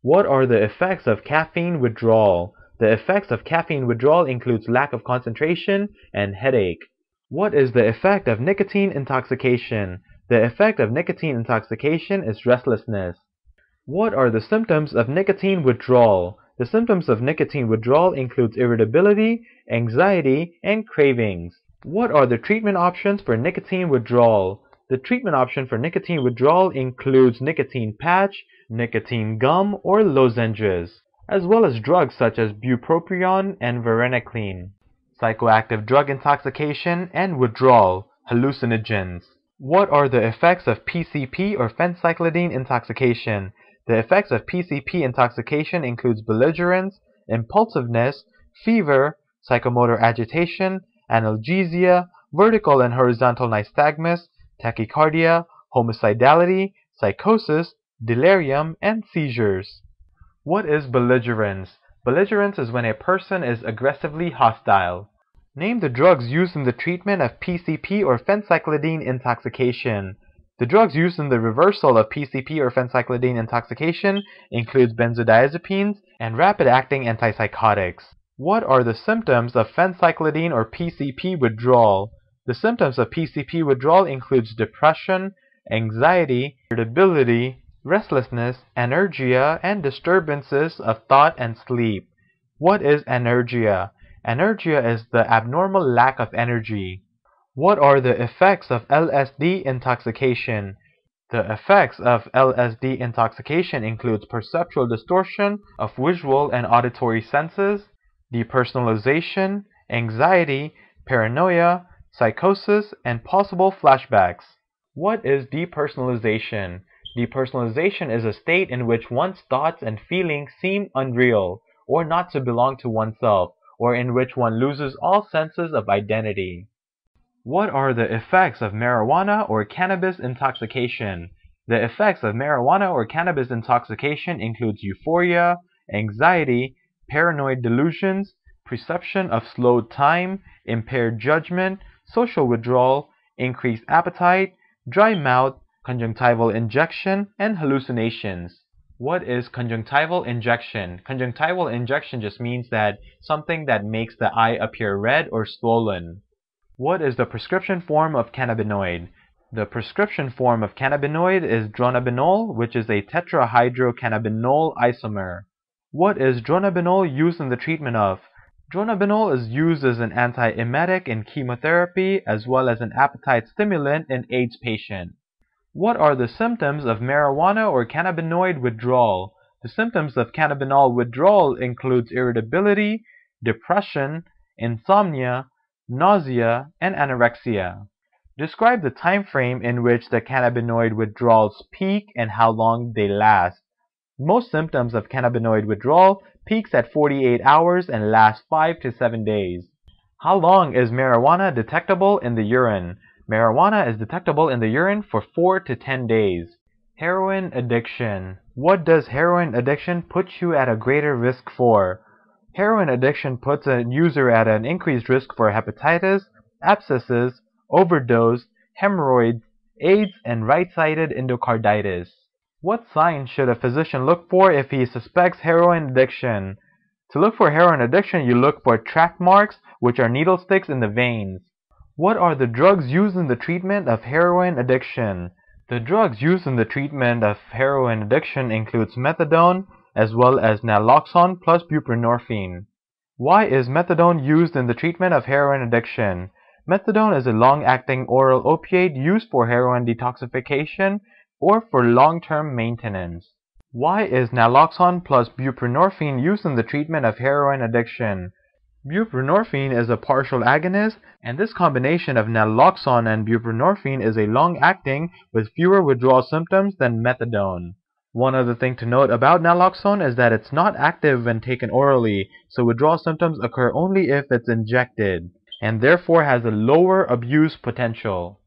What are the effects of caffeine withdrawal? The effects of caffeine withdrawal includes lack of concentration and headache. What is the effect of nicotine intoxication? The effect of nicotine intoxication is restlessness. What are the symptoms of nicotine withdrawal? The symptoms of nicotine withdrawal includes irritability, anxiety, and cravings. What are the treatment options for nicotine withdrawal? The treatment option for nicotine withdrawal includes nicotine patch, nicotine gum, or lozenges, as well as drugs such as bupropion and varenicline. Psychoactive drug intoxication and withdrawal, hallucinogens. What are the effects of PCP or phencyclidine intoxication? The effects of PCP intoxication includes belligerence, impulsiveness, fever, psychomotor agitation, analgesia, vertical and horizontal nystagmus, tachycardia, homicidality, psychosis, delirium, and seizures. What is belligerence? Belligerence is when a person is aggressively hostile. Name the drugs used in the treatment of PCP or phencyclidine intoxication. The drugs used in the reversal of PCP or phencyclidine intoxication includes benzodiazepines and rapid-acting antipsychotics. What are the symptoms of phencyclidine or PCP withdrawal? The symptoms of PCP withdrawal includes depression, anxiety, irritability, restlessness, anergia, and disturbances of thought and sleep. What is anergia? Anergia is the abnormal lack of energy. What are the effects of LSD intoxication? The effects of LSD intoxication includes perceptual distortion of visual and auditory senses, depersonalization, anxiety, paranoia, psychosis, and possible flashbacks. What is depersonalization? Depersonalization is a state in which one's thoughts and feelings seem unreal or not to belong to oneself, or in which one loses all senses of identity. What are the effects of marijuana or cannabis intoxication? The effects of marijuana or cannabis intoxication includes euphoria, anxiety, paranoid delusions, perception of slowed time, impaired judgment, social withdrawal, increased appetite, dry mouth, conjunctival injection, and hallucinations. What is conjunctival injection? Conjunctival injection just means that something that makes the eye appear red or swollen. What is the prescription form of cannabinoid? The prescription form of cannabinoid is dronabinol, which is a tetrahydrocannabinol isomer. What is dronabinol used in the treatment of? Dronabinol is used as an antiemetic in chemotherapy as well as an appetite stimulant in AIDS patients. What are the symptoms of marijuana or cannabinoid withdrawal? The symptoms of cannabinol withdrawal includes irritability, depression, insomnia, nausea, and anorexia. Describe the time frame in which the cannabinoid withdrawals peak and how long they last. Most symptoms of cannabinoid withdrawal peaks at 48 hours and lasts 5 to 7 days. How long is marijuana detectable in the urine? Marijuana is detectable in the urine for 4 to 10 days. Heroin addiction. What does heroin addiction put you at a greater risk for? Heroin addiction puts a user at an increased risk for hepatitis, abscesses, overdose, hemorrhoids, AIDS, and right-sided endocarditis. What signs should a physician look for if he suspects heroin addiction? To look for heroin addiction, you look for track marks, which are needle sticks in the veins. What are the drugs used in the treatment of heroin addiction? The drugs used in the treatment of heroin addiction includes methadone, as well as naloxone plus buprenorphine. Why is methadone used in the treatment of heroin addiction? Methadone is a long-acting oral opiate used for heroin detoxification or for long-term maintenance. Why is naloxone plus buprenorphine used in the treatment of heroin addiction? Buprenorphine is a partial agonist, and this combination of naloxone and buprenorphine is a long-acting with fewer withdrawal symptoms than methadone. One other thing to note about naloxone is that it's not active when taken orally, so withdrawal symptoms occur only if it's injected, and therefore has a lower abuse potential.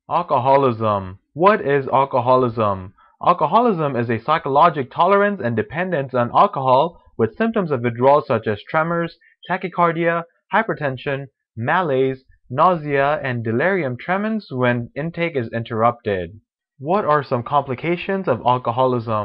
Alcoholism. What is alcoholism? Alcoholism is a psychological tolerance and dependence on alcohol with symptoms of withdrawal such as tremors, tachycardia, hypertension, malaise, nausea, and delirium tremens when intake is interrupted. What are some complications of alcoholism?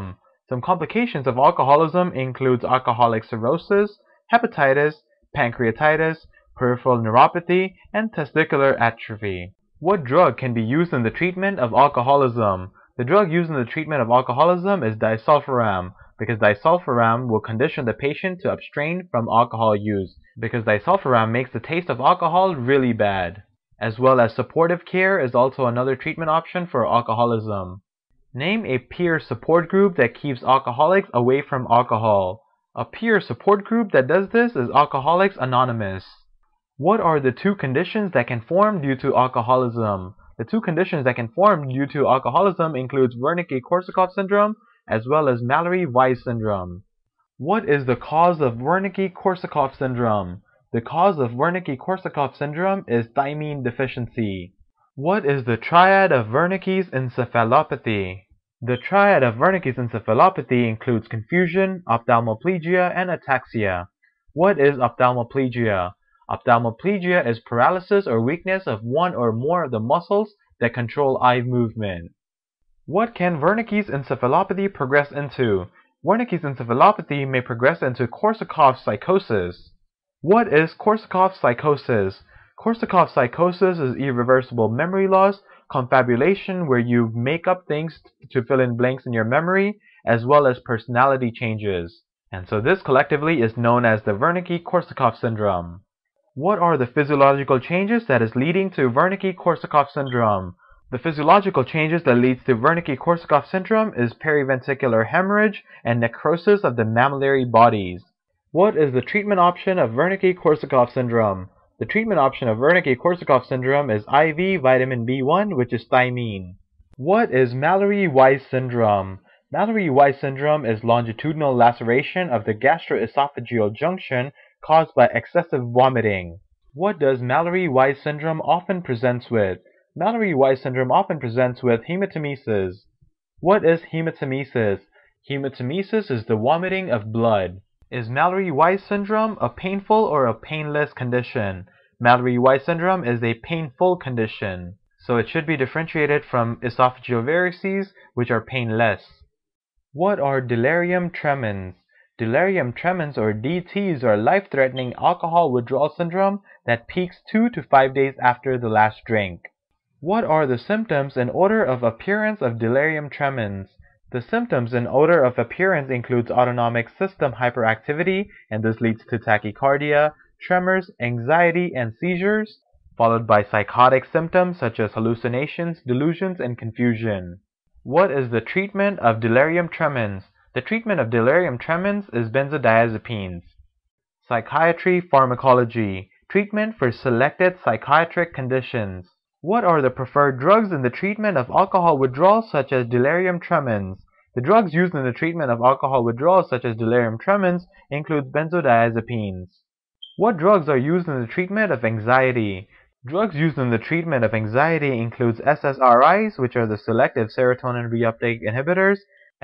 Some complications of alcoholism includes alcoholic cirrhosis, hepatitis, pancreatitis, peripheral neuropathy, and testicular atrophy. What drug can be used in the treatment of alcoholism? The drug used in the treatment of alcoholism is disulfiram, because disulfiram will condition the patient to abstain from alcohol use, because disulfiram makes the taste of alcohol really bad. As well as supportive care is also another treatment option for alcoholism. Name a peer support group that keeps alcoholics away from alcohol. A peer support group that does this is Alcoholics Anonymous. What are the two conditions that can form due to alcoholism? The two conditions that can form due to alcoholism includes Wernicke-Korsakoff syndrome as well as Mallory-Weiss syndrome. What is the cause of Wernicke-Korsakoff syndrome? The cause of Wernicke-Korsakoff syndrome is thiamine deficiency. What is the triad of Wernicke's encephalopathy? The triad of Wernicke's encephalopathy includes confusion, ophthalmoplegia, and ataxia. What is ophthalmoplegia? Ophthalmoplegia is paralysis or weakness of one or more of the muscles that control eye movement. What can Wernicke's encephalopathy progress into? Wernicke's encephalopathy may progress into Korsakoff psychosis. What is Korsakoff psychosis? Korsakoff psychosis is irreversible memory loss, confabulation where you make up things to fill in blanks in your memory, as well as personality changes. And so this collectively is known as the Wernicke-Korsakoff syndrome. What are the physiological changes that is leading to Wernicke-Korsakoff syndrome? The physiological changes that leads to Wernicke-Korsakoff syndrome is periventricular hemorrhage and necrosis of the mammillary bodies. What is the treatment option of Wernicke-Korsakoff syndrome? The treatment option of Wernicke-Korsakoff syndrome is IV vitamin B1, which is thiamine. What is Mallory-Weiss syndrome? Mallory-Weiss syndrome is longitudinal laceration of the gastroesophageal junction caused by excessive vomiting. What does Mallory-Weiss syndrome often presents with? Mallory-Weiss syndrome often presents with hematemesis. What is hematemesis? Hematemesis is the vomiting of blood. Is Mallory-Weiss syndrome a painful or a painless condition? Mallory-Weiss syndrome is a painful condition, so it should be differentiated from esophageal varices, which are painless. What are delirium tremens? Delirium tremens or DTs are life-threatening alcohol withdrawal syndrome that peaks 2 to 5 days after the last drink. What are the symptoms and order of appearance of delirium tremens? The symptoms and order of appearance includes autonomic system hyperactivity, and this leads to tachycardia, tremors, anxiety, and seizures, followed by psychotic symptoms such as hallucinations, delusions, and confusion. What is the treatment of delirium tremens? The treatment of delirium tremens is benzodiazepines. Psychiatry pharmacology. Treatment for selected psychiatric conditions. What are the preferred drugs in the treatment of alcohol withdrawal such as delirium tremens? The drugs used in the treatment of alcohol withdrawal such as delirium tremens include benzodiazepines. What drugs are used in the treatment of anxiety? Drugs used in the treatment of anxiety includes SSRIs, which are the selective serotonin reuptake inhibitors,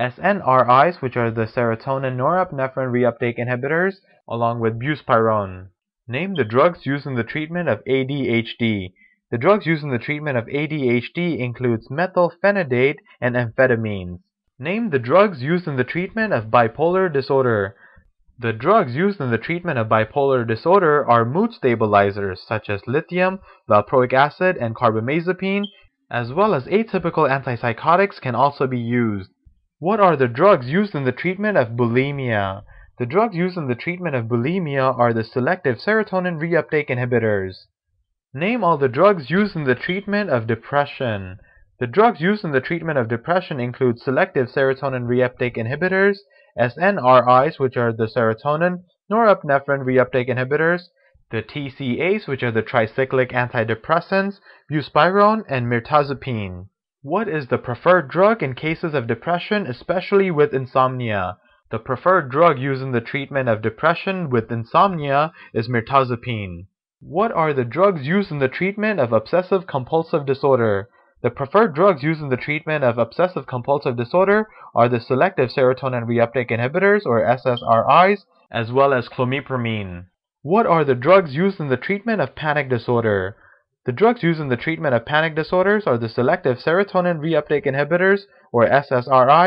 SNRIs, which are the serotonin norepinephrine reuptake inhibitors, along with buspirone. Name the drugs used in the treatment of ADHD. The drugs used in the treatment of ADHD includes methylphenidate and amphetamines. Name the drugs used in the treatment of bipolar disorder. The drugs used in the treatment of bipolar disorder are mood stabilizers such as lithium, valproic acid, and carbamazepine, as well as atypical antipsychotics can also be used. What are the drugs used in the treatment of bulimia? The drugs used in the treatment of bulimia are the selective serotonin reuptake inhibitors. Name all the drugs used in the treatment of depression. The drugs used in the treatment of depression include selective serotonin reuptake inhibitors, SNRIs, which are the serotonin norepinephrine reuptake inhibitors, the TCAs, which are the tricyclic antidepressants, buspirone, and mirtazapine. What is the preferred drug in cases of depression, especially with insomnia? The preferred drug used in the treatment of depression with insomnia is mirtazapine. What are the drugs used in the treatment of obsessive-compulsive disorder? The preferred drugs used in the treatment of obsessive-compulsive disorder are the selective serotonin reuptake inhibitors, or SSRIs, as well as clomipramine. What are the drugs used in the treatment of panic disorder? The drugs used in the treatment of panic disorders are the selective serotonin reuptake inhibitors, or SSRIs,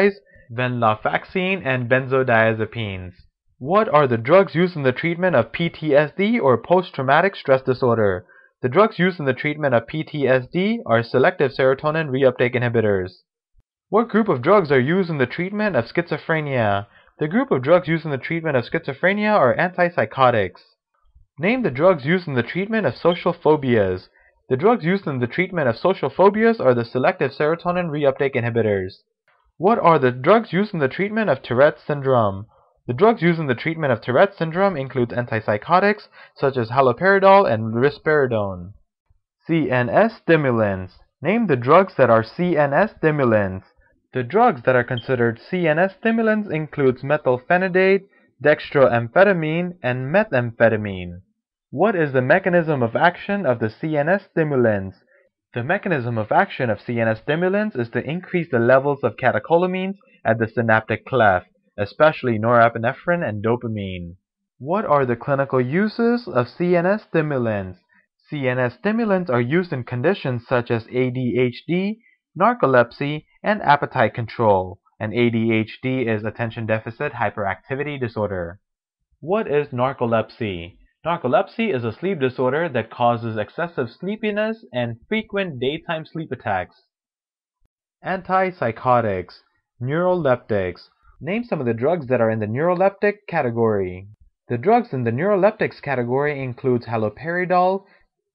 venlafaxine, and benzodiazepines. What are the drugs used in the treatment of PTSD or post-traumatic stress disorder? The drugs used in the treatment of PTSD are selective serotonin reuptake inhibitors. What group of drugs are used in the treatment of schizophrenia? The group of drugs used in the treatment of schizophrenia are antipsychotics. Name the drugs used in the treatment of social phobias. The drugs used in the treatment of social phobias are the selective serotonin reuptake inhibitors. What are the drugs used in the treatment of Tourette syndrome? The drugs used in the treatment of Tourette syndrome include antipsychotics such as haloperidol and risperidone. CNS stimulants. Name the drugs that are CNS stimulants. The drugs that are considered CNS stimulants include methylphenidate, dextroamphetamine, and methamphetamine. What is the mechanism of action of the CNS stimulants? The mechanism of action of CNS stimulants is to increase the levels of catecholamines at the synaptic cleft, especially norepinephrine and dopamine. What are the clinical uses of CNS stimulants? CNS stimulants are used in conditions such as ADHD, narcolepsy, and appetite control, and ADHD is attention deficit hyperactivity disorder. What is narcolepsy? Narcolepsy is a sleep disorder that causes excessive sleepiness and frequent daytime sleep attacks. Antipsychotics. Neuroleptics. Name some of the drugs that are in the neuroleptic category. The drugs in the neuroleptics category include haloperidol,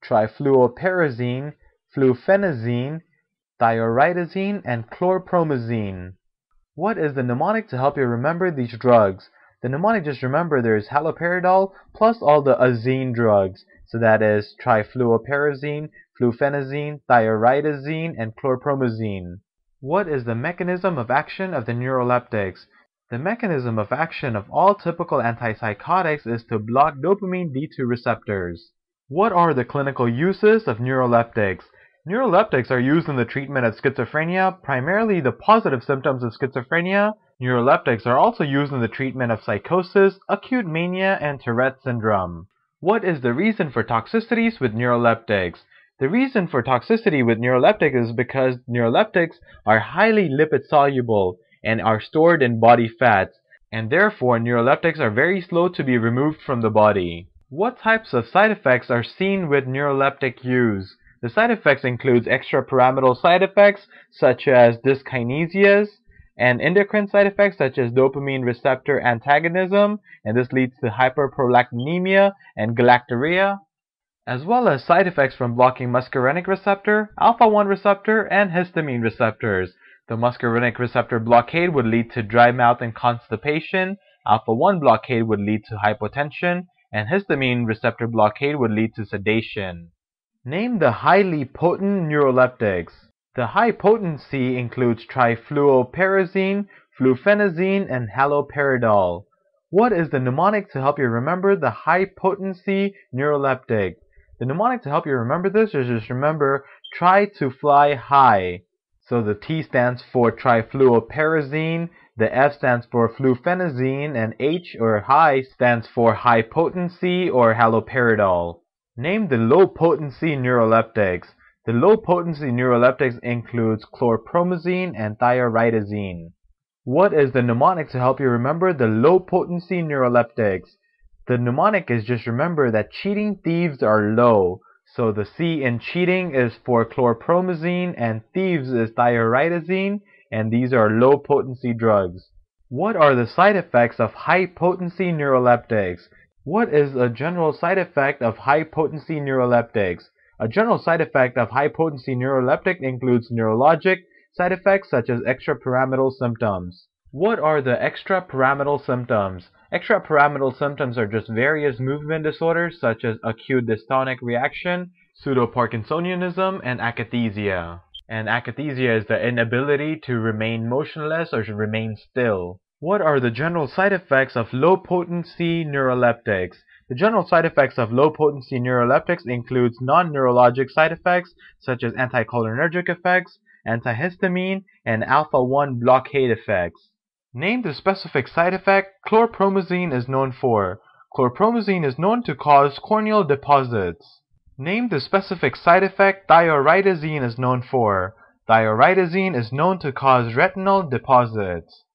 trifluoperazine, fluphenazine, thioridazine, and chlorpromazine. What is the mnemonic to help you remember these drugs? The mnemonic, just remember there is haloperidol plus all the azine drugs. So that is trifluoperazine, fluphenazine, thioridazine, and chlorpromazine. What is the mechanism of action of the neuroleptics? The mechanism of action of all typical antipsychotics is to block dopamine D2 receptors. What are the clinical uses of neuroleptics? Neuroleptics are used in the treatment of schizophrenia, primarily the positive symptoms of schizophrenia. Neuroleptics are also used in the treatment of psychosis, acute mania, and Tourette syndrome. What is the reason for toxicities with neuroleptics? The reason for toxicity with neuroleptics is because neuroleptics are highly lipid soluble and are stored in body fats, and therefore neuroleptics are very slow to be removed from the body. What types of side effects are seen with neuroleptic use? The side effects include extrapyramidal side effects such as dyskinesias, and endocrine side effects such as dopamine receptor antagonism, and this leads to hyperprolactinemia and galactorrhea, as well as side effects from blocking muscarinic receptor, alpha-1 receptor, and histamine receptors. The muscarinic receptor blockade would lead to dry mouth and constipation, alpha-1 blockade would lead to hypotension, and histamine receptor blockade would lead to sedation. Name the highly potent neuroleptics. The high potency includes trifluoperazine, fluphenazine, and haloperidol. What is the mnemonic to help you remember the high potency neuroleptic? The mnemonic to help you remember this is just remember, try to fly high. So the T stands for trifluoperazine, the F stands for fluphenazine, and H or high stands for high potency or haloperidol. Name the low potency neuroleptics. The low potency neuroleptics includes chlorpromazine and thioridazine. What is the mnemonic to help you remember the low potency neuroleptics? The mnemonic is just remember that cheating thieves are low. So the C in cheating is for chlorpromazine and thieves is thioridazine, and these are low potency drugs. What are the side effects of high potency neuroleptics? What is a general side effect of high potency neuroleptics? A general side effect of high potency neuroleptic includes neurologic side effects such as extrapyramidal symptoms. What are the extrapyramidal symptoms? Extrapyramidal symptoms are just various movement disorders such as acute dystonic reaction, pseudoparkinsonianism, and akathisia. And akathisia is the inability to remain motionless or to remain still. What are the general side effects of low-potency neuroleptics? The general side effects of low-potency neuroleptics includes non-neurologic side effects such as anticholinergic effects, antihistamine, and alpha-1 blockade effects. Name the specific side effect chlorpromazine is known for. Chlorpromazine is known to cause corneal deposits. Name the specific side effect thioridazine is known for. Thioridazine is known to cause retinal deposits.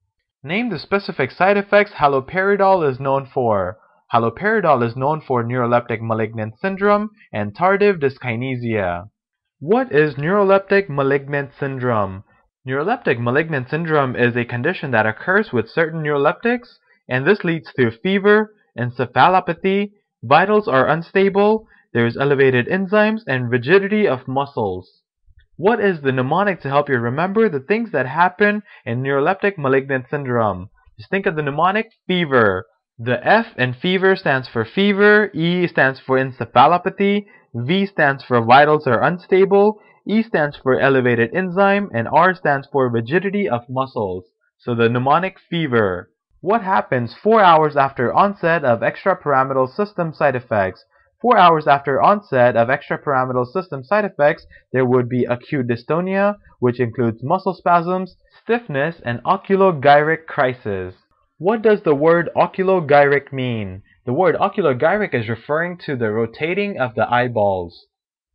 Name the specific side effects haloperidol is known for. Haloperidol is known for neuroleptic malignant syndrome and tardive dyskinesia. What is neuroleptic malignant syndrome? Neuroleptic malignant syndrome is a condition that occurs with certain neuroleptics, and this leads to fever, encephalopathy, vitals are unstable, there is elevated enzymes, and rigidity of muscles. What is the mnemonic to help you remember the things that happen in neuroleptic malignant syndrome? Just think of the mnemonic fever. The F in fever stands for fever, E stands for encephalopathy, V stands for vitals are unstable, E stands for elevated enzyme, and R stands for rigidity of muscles. So the mnemonic fever. What happens 4 hours after onset of extrapyramidal system side effects? 4 hours after onset of extrapyramidal system side effects, there would be acute dystonia, which includes muscle spasms, stiffness, and oculogyric crisis. What does the word oculogyric mean? The word oculogyric is referring to the rotating of the eyeballs.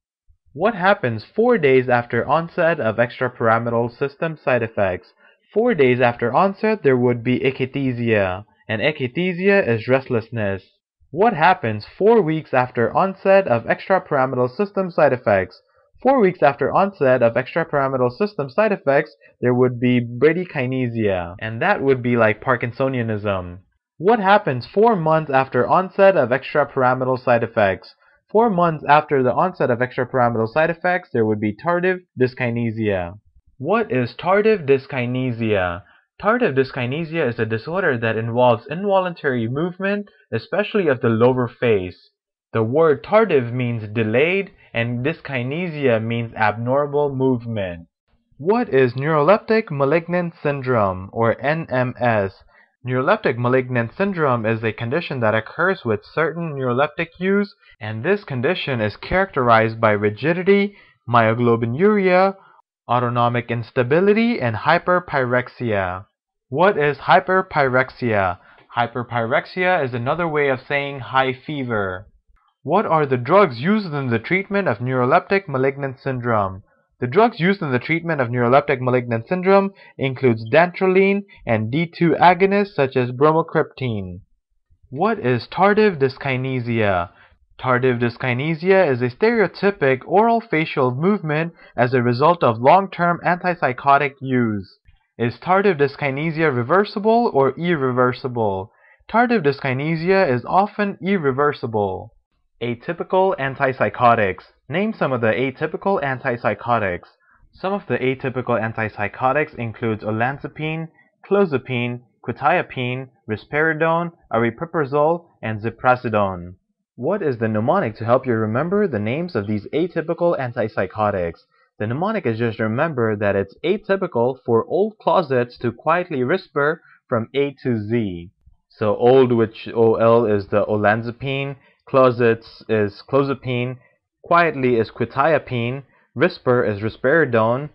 What happens 4 days after onset of extrapyramidal system side effects? 4 days after onset, there would be akathisia, and akathisia is restlessness. What happens 4 weeks after onset of extrapyramidal system side effects? 4 weeks after onset of extrapyramidal system side effects, there would be bradykinesia, and that would be like Parkinsonianism. What happens 4 months after onset of extrapyramidal side effects? 4 months after the onset of extrapyramidal side effects, there would be tardive dyskinesia. What is tardive dyskinesia? Tardive dyskinesia is a disorder that involves involuntary movement, especially of the lower face. The word tardive means delayed, and dyskinesia means abnormal movement. What is neuroleptic malignant syndrome, or NMS? Neuroleptic malignant syndrome is a condition that occurs with certain neuroleptic use, and this condition is characterized by rigidity, myoglobinuria, autonomic instability, and hyperpyrexia. What is hyperpyrexia? Hyperpyrexia is another way of saying high fever. What are the drugs used in the treatment of neuroleptic malignant syndrome? The drugs used in the treatment of neuroleptic malignant syndrome includes dantrolene and D2 agonists such as bromocriptine. What is tardive dyskinesia? Tardive dyskinesia is a stereotypic oral facial movement as a result of long-term antipsychotic use. Is tardive dyskinesia reversible or irreversible? Tardive dyskinesia is often irreversible. Atypical antipsychotics. Name some of the atypical antipsychotics. Some of the atypical antipsychotics include olanzapine, clozapine, quetiapine, risperidone, aripiprazole, and ziprasidone. What is the mnemonic to help you remember the names of these atypical antipsychotics? The mnemonic is just remember that it's atypical for old closets to quietly whisper from A to Z. So old, which OL is the olanzapine, closets is clozapine, quietly is quetiapine, whisper is risperidone,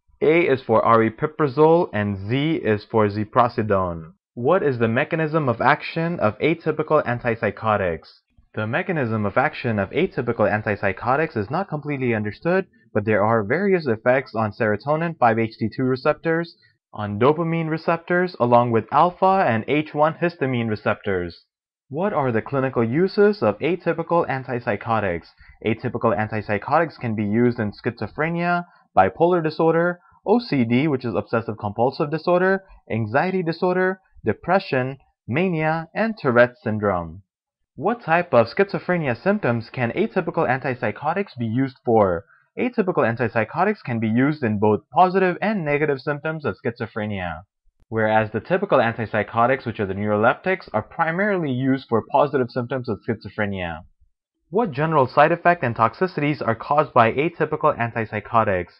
A is for aripiprazole, and Z is for ziprasidone. What is the mechanism of action of atypical antipsychotics? The mechanism of action of atypical antipsychotics is not completely understood, but there are various effects on serotonin 5-HT2 receptors, on dopamine receptors, along with alpha and H1 histamine receptors. What are the clinical uses of atypical antipsychotics? Atypical antipsychotics can be used in schizophrenia, bipolar disorder, OCD, which is obsessive-compulsive disorder, anxiety disorder, depression, mania, and Tourette's syndrome. What type of schizophrenia symptoms can atypical antipsychotics be used for? Atypical antipsychotics can be used in both positive and negative symptoms of schizophrenia, whereas the typical antipsychotics, which are the neuroleptics, are primarily used for positive symptoms of schizophrenia. What general side effect and toxicities are caused by atypical antipsychotics?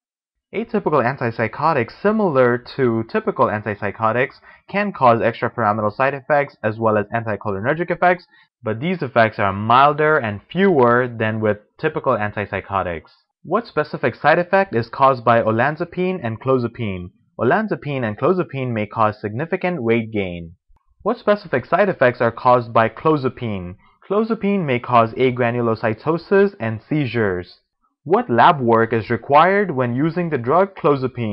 Atypical antipsychotics, similar to typical antipsychotics, can cause extrapyramidal side effects as well as anticholinergic effects, but these effects are milder and fewer than with typical antipsychotics. What specific side effect is caused by olanzapine and clozapine? Olanzapine and clozapine may cause significant weight gain. What specific side effects are caused by clozapine? Clozapine may cause agranulocytosis and seizures. What lab work is required when using the drug clozapine?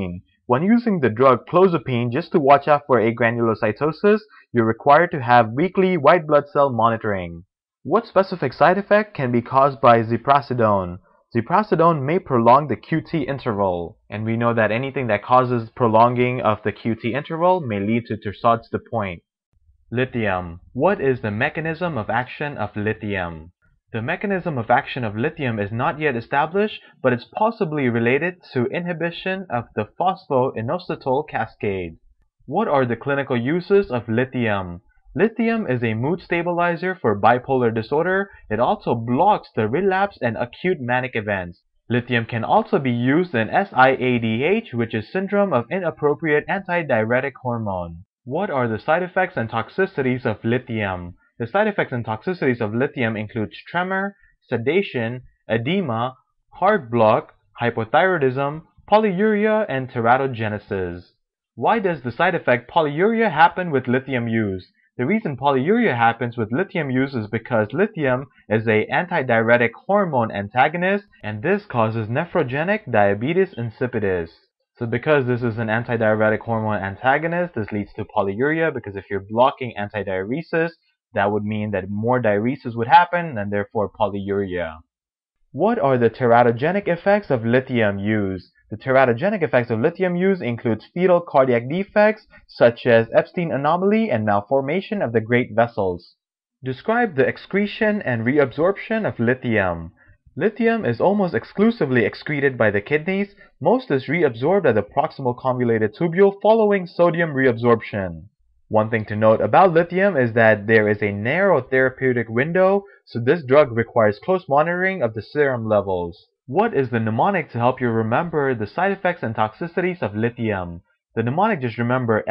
When using the drug clozapine just to watch out for agranulocytosis, you're required to have weekly white blood cell monitoring. What specific side effect can be caused by ziprasidone? Ziprasidone may prolong the QT interval, and we know that anything that causes prolonging of the QT interval may lead to Torsades de Pointes. Lithium. What is the mechanism of action of lithium? The mechanism of action of lithium is not yet established, but it's possibly related to inhibition of the phosphoinositol cascade. What are the clinical uses of lithium? Lithium is a mood stabilizer for bipolar disorder. It also blocks the relapse and acute manic events. Lithium can also be used in SIADH, which is syndrome of inappropriate antidiuretic hormone. What are the side effects and toxicities of lithium? The side effects and toxicities of lithium include tremor, sedation, edema, heart block, hypothyroidism, polyuria, and teratogenesis. Why does the side effect polyuria happen with lithium use? The reason polyuria happens with lithium use is because lithium is an antidiuretic hormone antagonist, and this causes nephrogenic diabetes insipidus. So because this is an antidiuretic hormone antagonist, this leads to polyuria, because if you're blocking antidiuresis, that would mean that more diuresis would happen, and therefore polyuria. What are the teratogenic effects of lithium use? The teratogenic effects of lithium use includes fetal cardiac defects such as Epstein anomaly and malformation of the great vessels. Describe the excretion and reabsorption of lithium. Lithium is almost exclusively excreted by the kidneys. Most is reabsorbed at the proximal convoluted tubule following sodium reabsorption. One thing to note about lithium is that there is a narrow therapeutic window, so this drug requires close monitoring of the serum levels. What is the mnemonic to help you remember the side effects and toxicities of lithium? The mnemonic, just remember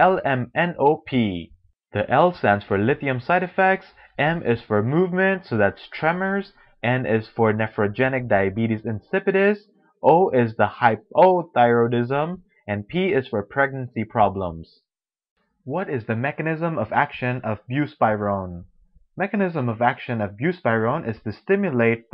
LMNOP. The L stands for lithium side effects, M is for movement, so that's tremors, N is for nephrogenic diabetes insipidus, O is the hypothyroidism, and P is for pregnancy problems. What is the mechanism of action of buspirone? Mechanism of action of buspirone is to stimulate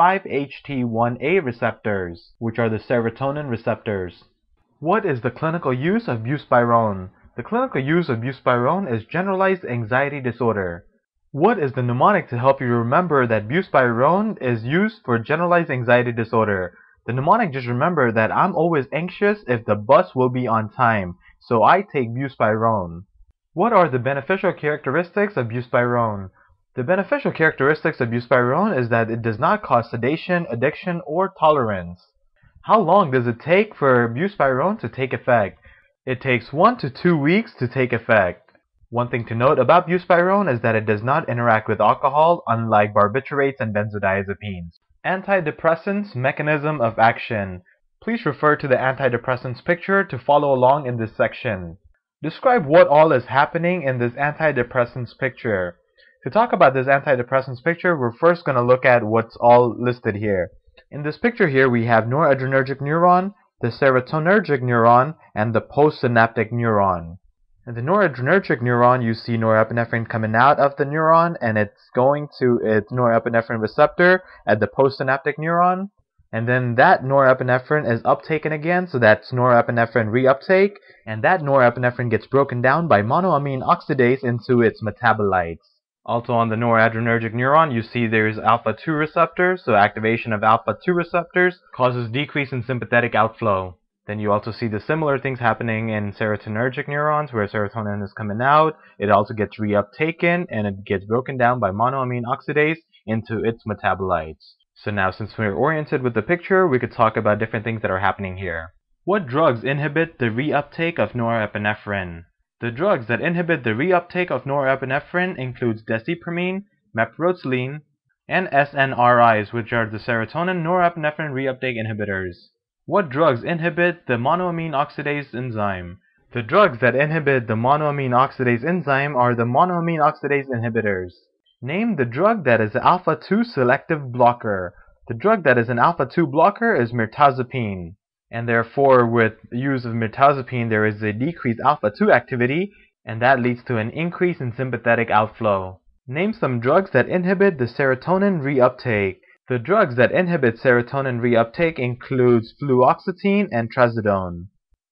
5-HT1A receptors, which are the serotonin receptors. What is the clinical use of buspirone? The clinical use of buspirone is generalized anxiety disorder. What is the mnemonic to help you remember that buspirone is used for generalized anxiety disorder? The mnemonic, just remember that I'm always anxious if the bus will be on time, so I take buspirone. What are the beneficial characteristics of buspirone? The beneficial characteristics of buspirone is that it does not cause sedation, addiction, or tolerance. How long does it take for buspirone to take effect? It takes 1 to 2 weeks to take effect. One thing to note about buspirone is that it does not interact with alcohol, unlike barbiturates and benzodiazepines. Antidepressants mechanism of action. Please refer to the antidepressants picture to follow along in this section. Describe what all is happening in this antidepressants picture. To talk about this antidepressants picture, we're first going to look at what's all listed here. In this picture here, we have noradrenergic neuron, the serotonergic neuron, and the postsynaptic neuron. In the noradrenergic neuron, you see norepinephrine coming out of the neuron, and it's going to its norepinephrine receptor at the postsynaptic neuron. And then that norepinephrine is uptaken again, so that's norepinephrine reuptake, and that norepinephrine gets broken down by monoamine oxidase into its metabolites. Also on the noradrenergic neuron, you see there's alpha-2 receptors, so activation of alpha-2 receptors causes decrease in sympathetic outflow. Then you also see the similar things happening in serotonergic neurons, where serotonin is coming out, it also gets reuptaken, and it gets broken down by monoamine oxidase into its metabolites. So now, since we're oriented with the picture, we could talk about different things that are happening here. What drugs inhibit the reuptake of norepinephrine? The drugs that inhibit the reuptake of norepinephrine includes desipramine, mepirocin, and SNRIs, which are the serotonin norepinephrine reuptake inhibitors. What drugs inhibit the monoamine oxidase enzyme? The drugs that inhibit the monoamine oxidase enzyme are the monoamine oxidase inhibitors. Name the drug that is an alpha-2 selective blocker. The drug that is an alpha-2 blocker is mirtazapine. And therefore, with use of mirtazapine, there is a decreased alpha-2 activity, and that leads to an increase in sympathetic outflow. Name some drugs that inhibit the serotonin reuptake. The drugs that inhibit serotonin reuptake includes fluoxetine and trazodone.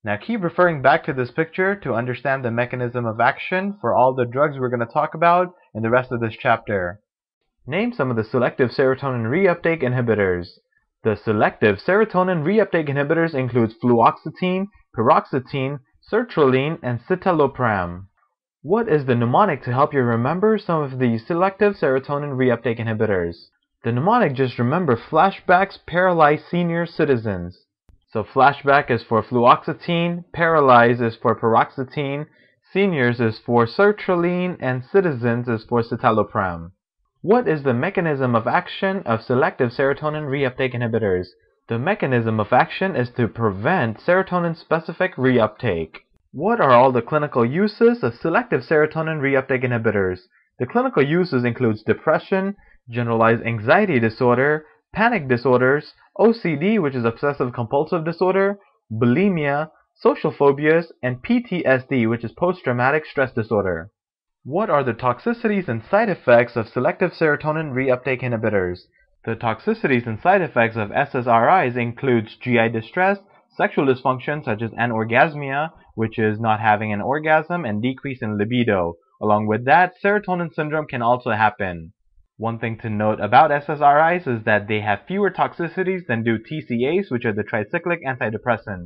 Now keep referring back to this picture to understand the mechanism of action for all the drugs we're going to talk about in the rest of this chapter. Name some of the selective serotonin reuptake inhibitors. The selective serotonin reuptake inhibitors include fluoxetine, paroxetine, sertraline, and citalopram. What is the mnemonic to help you remember some of these selective serotonin reuptake inhibitors? The mnemonic, just remember flashbacks paralyze senior citizens. So flashback is for fluoxetine, paralyze is for paroxetine, seniors is for sertraline, and citizens is for citalopram. What is the mechanism of action of selective serotonin reuptake inhibitors? The mechanism of action is to prevent serotonin-specific reuptake. What are all the clinical uses of selective serotonin reuptake inhibitors? The clinical uses includes depression, generalized anxiety disorder, panic disorders, OCD, which is obsessive compulsive disorder, bulimia, social phobias, and PTSD, which is post-traumatic stress disorder. What are the toxicities and side effects of selective serotonin reuptake inhibitors? The toxicities and side effects of SSRIs includes GI distress, sexual dysfunction such as anorgasmia, which is not having an orgasm, and decrease in libido. Along with that, serotonin syndrome can also happen. One thing to note about SSRIs is that they have fewer toxicities than do TCAs, which are the tricyclic antidepressants.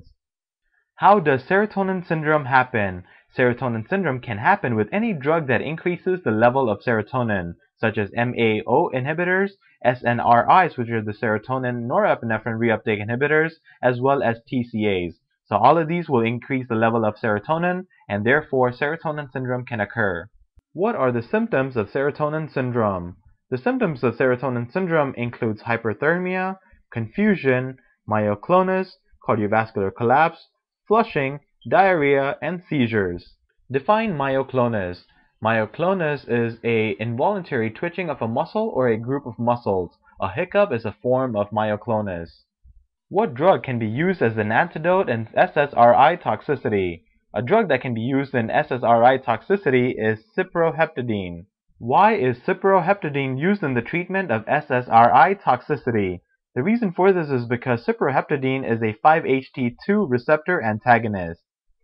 How does serotonin syndrome happen? Serotonin syndrome can happen with any drug that increases the level of serotonin, such as MAO inhibitors, SNRIs, which are the serotonin norepinephrine reuptake inhibitors, as well as TCAs. So all of these will increase the level of serotonin, and therefore serotonin syndrome can occur. What are the symptoms of serotonin syndrome? The symptoms of serotonin syndrome includes hyperthermia, confusion, myoclonus, cardiovascular collapse, flushing, diarrhea, and seizures. Define myoclonus. Myoclonus is an involuntary twitching of a muscle or a group of muscles. A hiccup is a form of myoclonus. What drug can be used as an antidote in SSRI toxicity? A drug that can be used in SSRI toxicity is cyproheptadine. Why is cyproheptadine used in the treatment of SSRI toxicity? The reason for this is because cyproheptadine is a 5-HT2 receptor antagonist.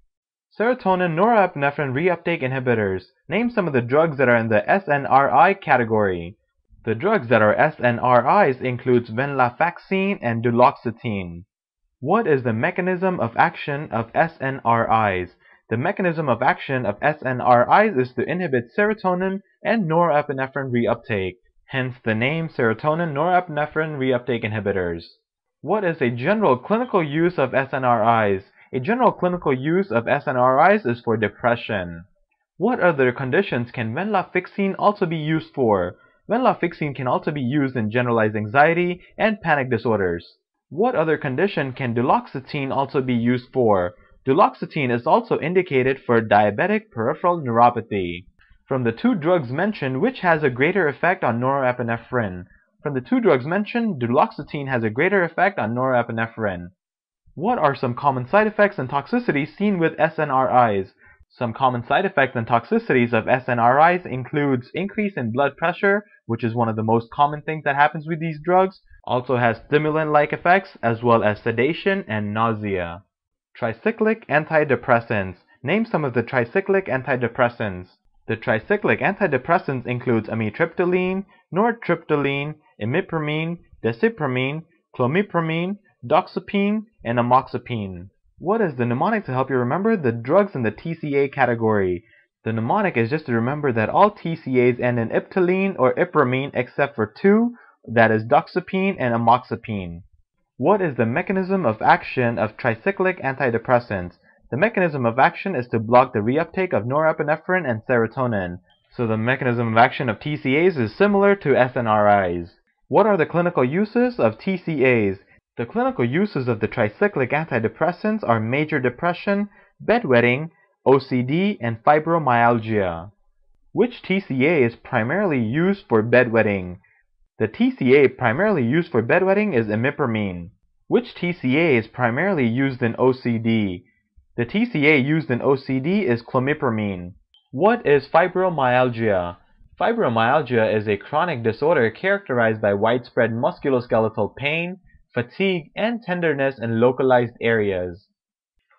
Serotonin norepinephrine reuptake inhibitors. Name some of the drugs that are in the SNRI category. The drugs that are SNRIs includes venlafaxine and duloxetine. What is the mechanism of action of SNRIs? The mechanism of action of SNRIs is to inhibit serotonin and norepinephrine reuptake, hence the name serotonin norepinephrine reuptake inhibitors. What is a general clinical use of SNRIs? A general clinical use of SNRIs is for depression. What other conditions can venlafaxine also be used for? Venlafaxine can also be used in generalized anxiety and panic disorders. What other condition can duloxetine also be used for? Duloxetine is also indicated for diabetic peripheral neuropathy. From the two drugs mentioned, which has a greater effect on norepinephrine? From the two drugs mentioned, duloxetine has a greater effect on norepinephrine. What are some common side effects and toxicities seen with SNRIs? Some common side effects and toxicities of SNRIs includes increase in blood pressure, which is one of the most common things that happens with these drugs. Also has stimulant-like effects, as well as sedation and nausea. Tricyclic antidepressants. Name some of the tricyclic antidepressants. The tricyclic antidepressants includes amitriptyline, nortriptyline, imipramine, desipramine, clomipramine, doxepine, and amoxapine. What is the mnemonic to help you remember the drugs in the TCA category? The mnemonic is just to remember that all TCAs end in iptyline or ipramine except for two, that is doxepine and amoxapine. What is the mechanism of action of tricyclic antidepressants? The mechanism of action is to block the reuptake of norepinephrine and serotonin. So the mechanism of action of TCAs is similar to SNRIs. What are the clinical uses of TCAs? The clinical uses of the tricyclic antidepressants are major depression, bedwetting, OCD, and fibromyalgia. Which TCA is primarily used for bedwetting? The TCA primarily used for bedwetting is imipramine. Which TCA is primarily used in OCD? The TCA used in OCD is clomipramine. What is fibromyalgia? Fibromyalgia is a chronic disorder characterized by widespread musculoskeletal pain, fatigue, and tenderness in localized areas.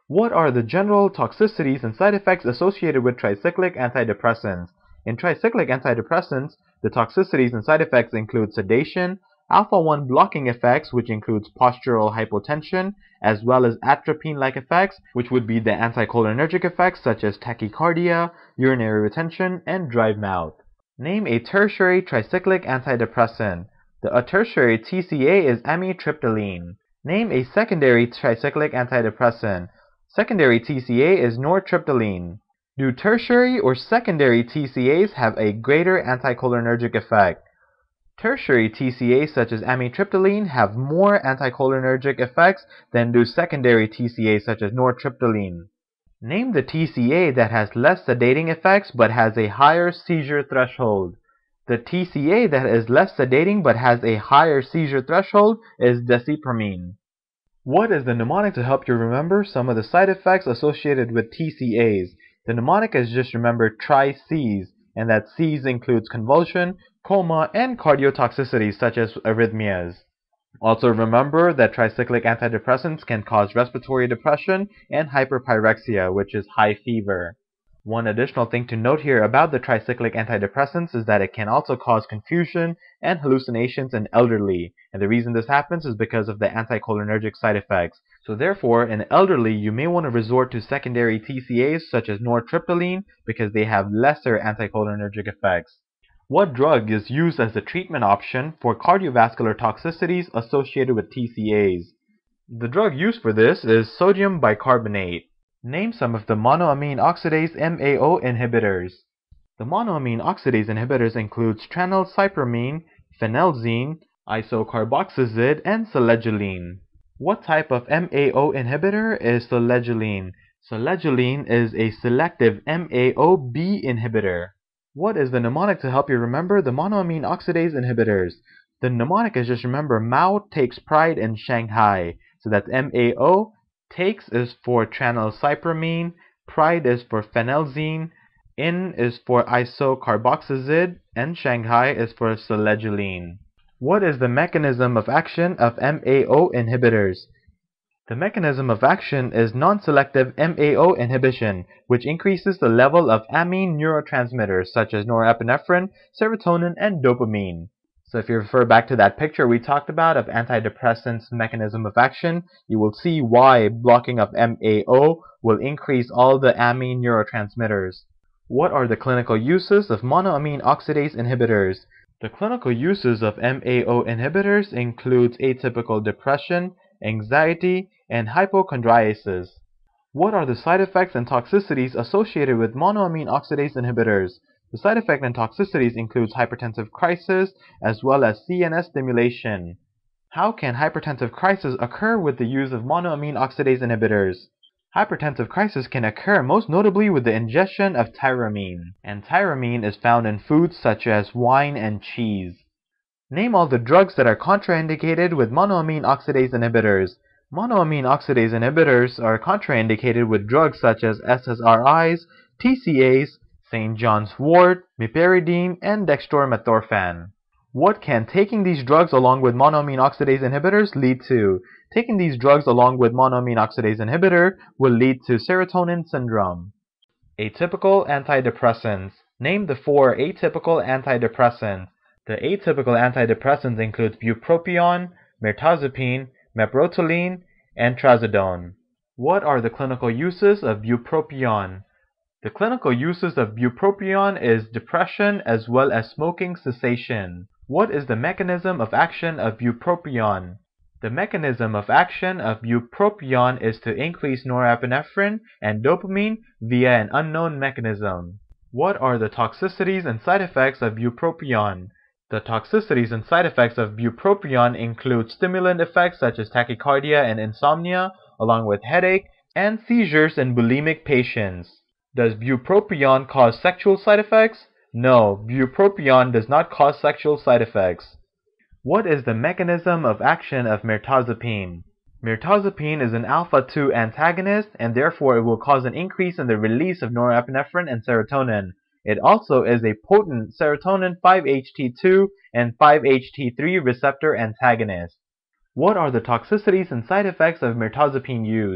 What are the general toxicities and side effects associated with tricyclic antidepressants? In tricyclic antidepressants, the toxicities and side effects include sedation, alpha-1 blocking effects, which includes postural hypotension, as well as atropine-like effects, which would be the anticholinergic effects such as tachycardia, urinary retention, and dry mouth. Name a tertiary tricyclic antidepressant. A tertiary TCA is amitriptyline. Name a secondary tricyclic antidepressant. Secondary TCA is nortriptyline. Do tertiary or secondary TCAs have a greater anticholinergic effect? Tertiary TCAs such as amitriptyline have more anticholinergic effects than do secondary TCAs such as nortriptyline. Name the TCA that has less sedating effects but has a higher seizure threshold. The TCA that is less sedating but has a higher seizure threshold is desipramine. What is the mnemonic to help you remember some of the side effects associated with TCAs? The mnemonic is just remember tri-Cs, and that Cs includes convulsion, coma, and cardiotoxicity such as arrhythmias. Also remember that tricyclic antidepressants can cause respiratory depression and hyperpyrexia, which is high fever. One additional thing to note here about the tricyclic antidepressants is that it can also cause confusion and hallucinations in elderly, and the reason this happens is because of the anticholinergic side effects. So therefore, in elderly, you may want to resort to secondary TCAs such as nortriptyline because they have lesser anticholinergic effects. What drug is used as a treatment option for cardiovascular toxicities associated with TCAs? The drug used for this is sodium bicarbonate. Name some of the monoamine oxidase MAO inhibitors. The monoamine oxidase inhibitors include tranylcypromine, phenelzine, isocarboxazid, and selegiline. What type of MAO inhibitor is selegiline? Selegiline is a selective MAO-B inhibitor. What is the mnemonic to help you remember the monoamine oxidase inhibitors? The mnemonic is just remember Mao takes pride in Shanghai. So that's MAO. Takes is for tranylcypromine, pride is for phenelzine, in is for isocarboxazid, and Shanghai is for selegiline. What is the mechanism of action of MAO inhibitors? The mechanism of action is non-selective MAO inhibition, which increases the level of amine neurotransmitters such as norepinephrine, serotonin, and dopamine. So if you refer back to that picture we talked about of antidepressants' mechanism of action, you will see why blocking of MAO will increase all the amine neurotransmitters. What are the clinical uses of monoamine oxidase inhibitors? The clinical uses of MAO inhibitors includes atypical depression, anxiety, and hypochondriasis. What are the side effects and toxicities associated with monoamine oxidase inhibitors? The side effect and toxicities includes hypertensive crisis as well as CNS stimulation. How can hypertensive crisis occur with the use of monoamine oxidase inhibitors? Hypertensive crisis can occur most notably with the ingestion of tyramine, and tyramine is found in foods such as wine and cheese. Name all the drugs that are contraindicated with monoamine oxidase inhibitors. Monoamine oxidase inhibitors are contraindicated with drugs such as SSRIs, TCAs, St. John's wort, meperidine, and dextromethorphan. What can taking these drugs along with monoamine oxidase inhibitors lead to? Taking these drugs along with monoamine oxidase inhibitor will lead to serotonin syndrome. Atypical antidepressants. Name the 4 atypical antidepressants. The atypical antidepressants include bupropion, mirtazapine, meperoteline, and trazodone. What are the clinical uses of bupropion? The clinical uses of bupropion is depression as well as smoking cessation. What is the mechanism of action of bupropion? The mechanism of action of bupropion is to increase norepinephrine and dopamine via an unknown mechanism. What are the toxicities and side effects of bupropion? The toxicities and side effects of bupropion include stimulant effects such as tachycardia and insomnia, along with headache and seizures in bulimic patients. Does bupropion cause sexual side effects? No, bupropion does not cause sexual side effects. What is the mechanism of action of mirtazapine? Mirtazapine is an alpha-2 antagonist, and therefore it will cause an increase in the release of norepinephrine and serotonin. It also is a potent serotonin 5-HT2 and 5-HT3 receptor antagonist. What are the toxicities and side effects of mirtazapine use?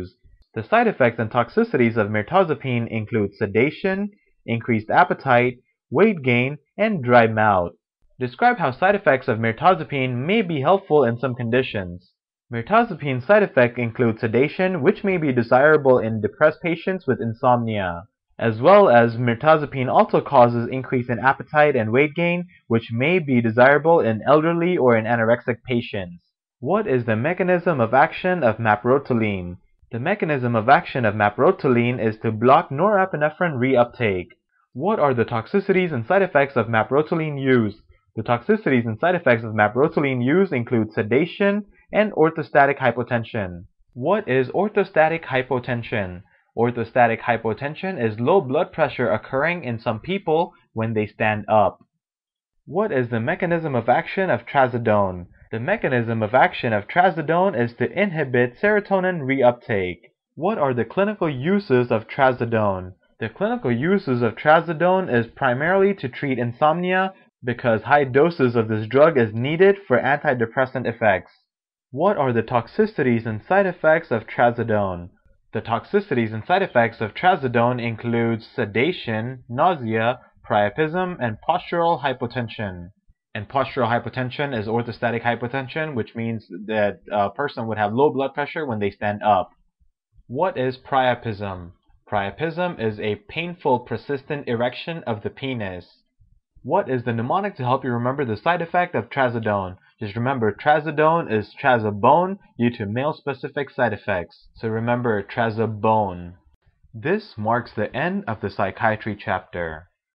The side effects and toxicities of mirtazapine include sedation, increased appetite, weight gain, and dry mouth. Describe how side effects of mirtazapine may be helpful in some conditions. Mirtazapine's side effects include sedation, which may be desirable in depressed patients with insomnia, as well as mirtazapine also causes increase in appetite and weight gain, which may be desirable in elderly or in anorexic patients. What is the mechanism of action of maproteline? The mechanism of action of maproteline is to block norepinephrine reuptake. What are the toxicities and side effects of maproteline use? The toxicities and side effects of maproteline use include sedation and orthostatic hypotension. What is orthostatic hypotension? Orthostatic hypotension is low blood pressure occurring in some people when they stand up. What is the mechanism of action of trazodone? The mechanism of action of trazodone is to inhibit serotonin reuptake. What are the clinical uses of trazodone? The clinical uses of trazodone is primarily to treat insomnia because high doses of this drug is needed for antidepressant effects. What are the toxicities and side effects of trazodone? The toxicities and side effects of trazodone include sedation, nausea, priapism, and postural hypotension. And postural hypotension is orthostatic hypotension, which means that a person would have low blood pressure when they stand up. What is priapism? Priapism is a painful, persistent erection of the penis. What is the mnemonic to help you remember the side effect of trazodone? Just remember, trazodone is trazobone due to male-specific side effects. So remember, trazobone. This marks the end of the psychiatry chapter.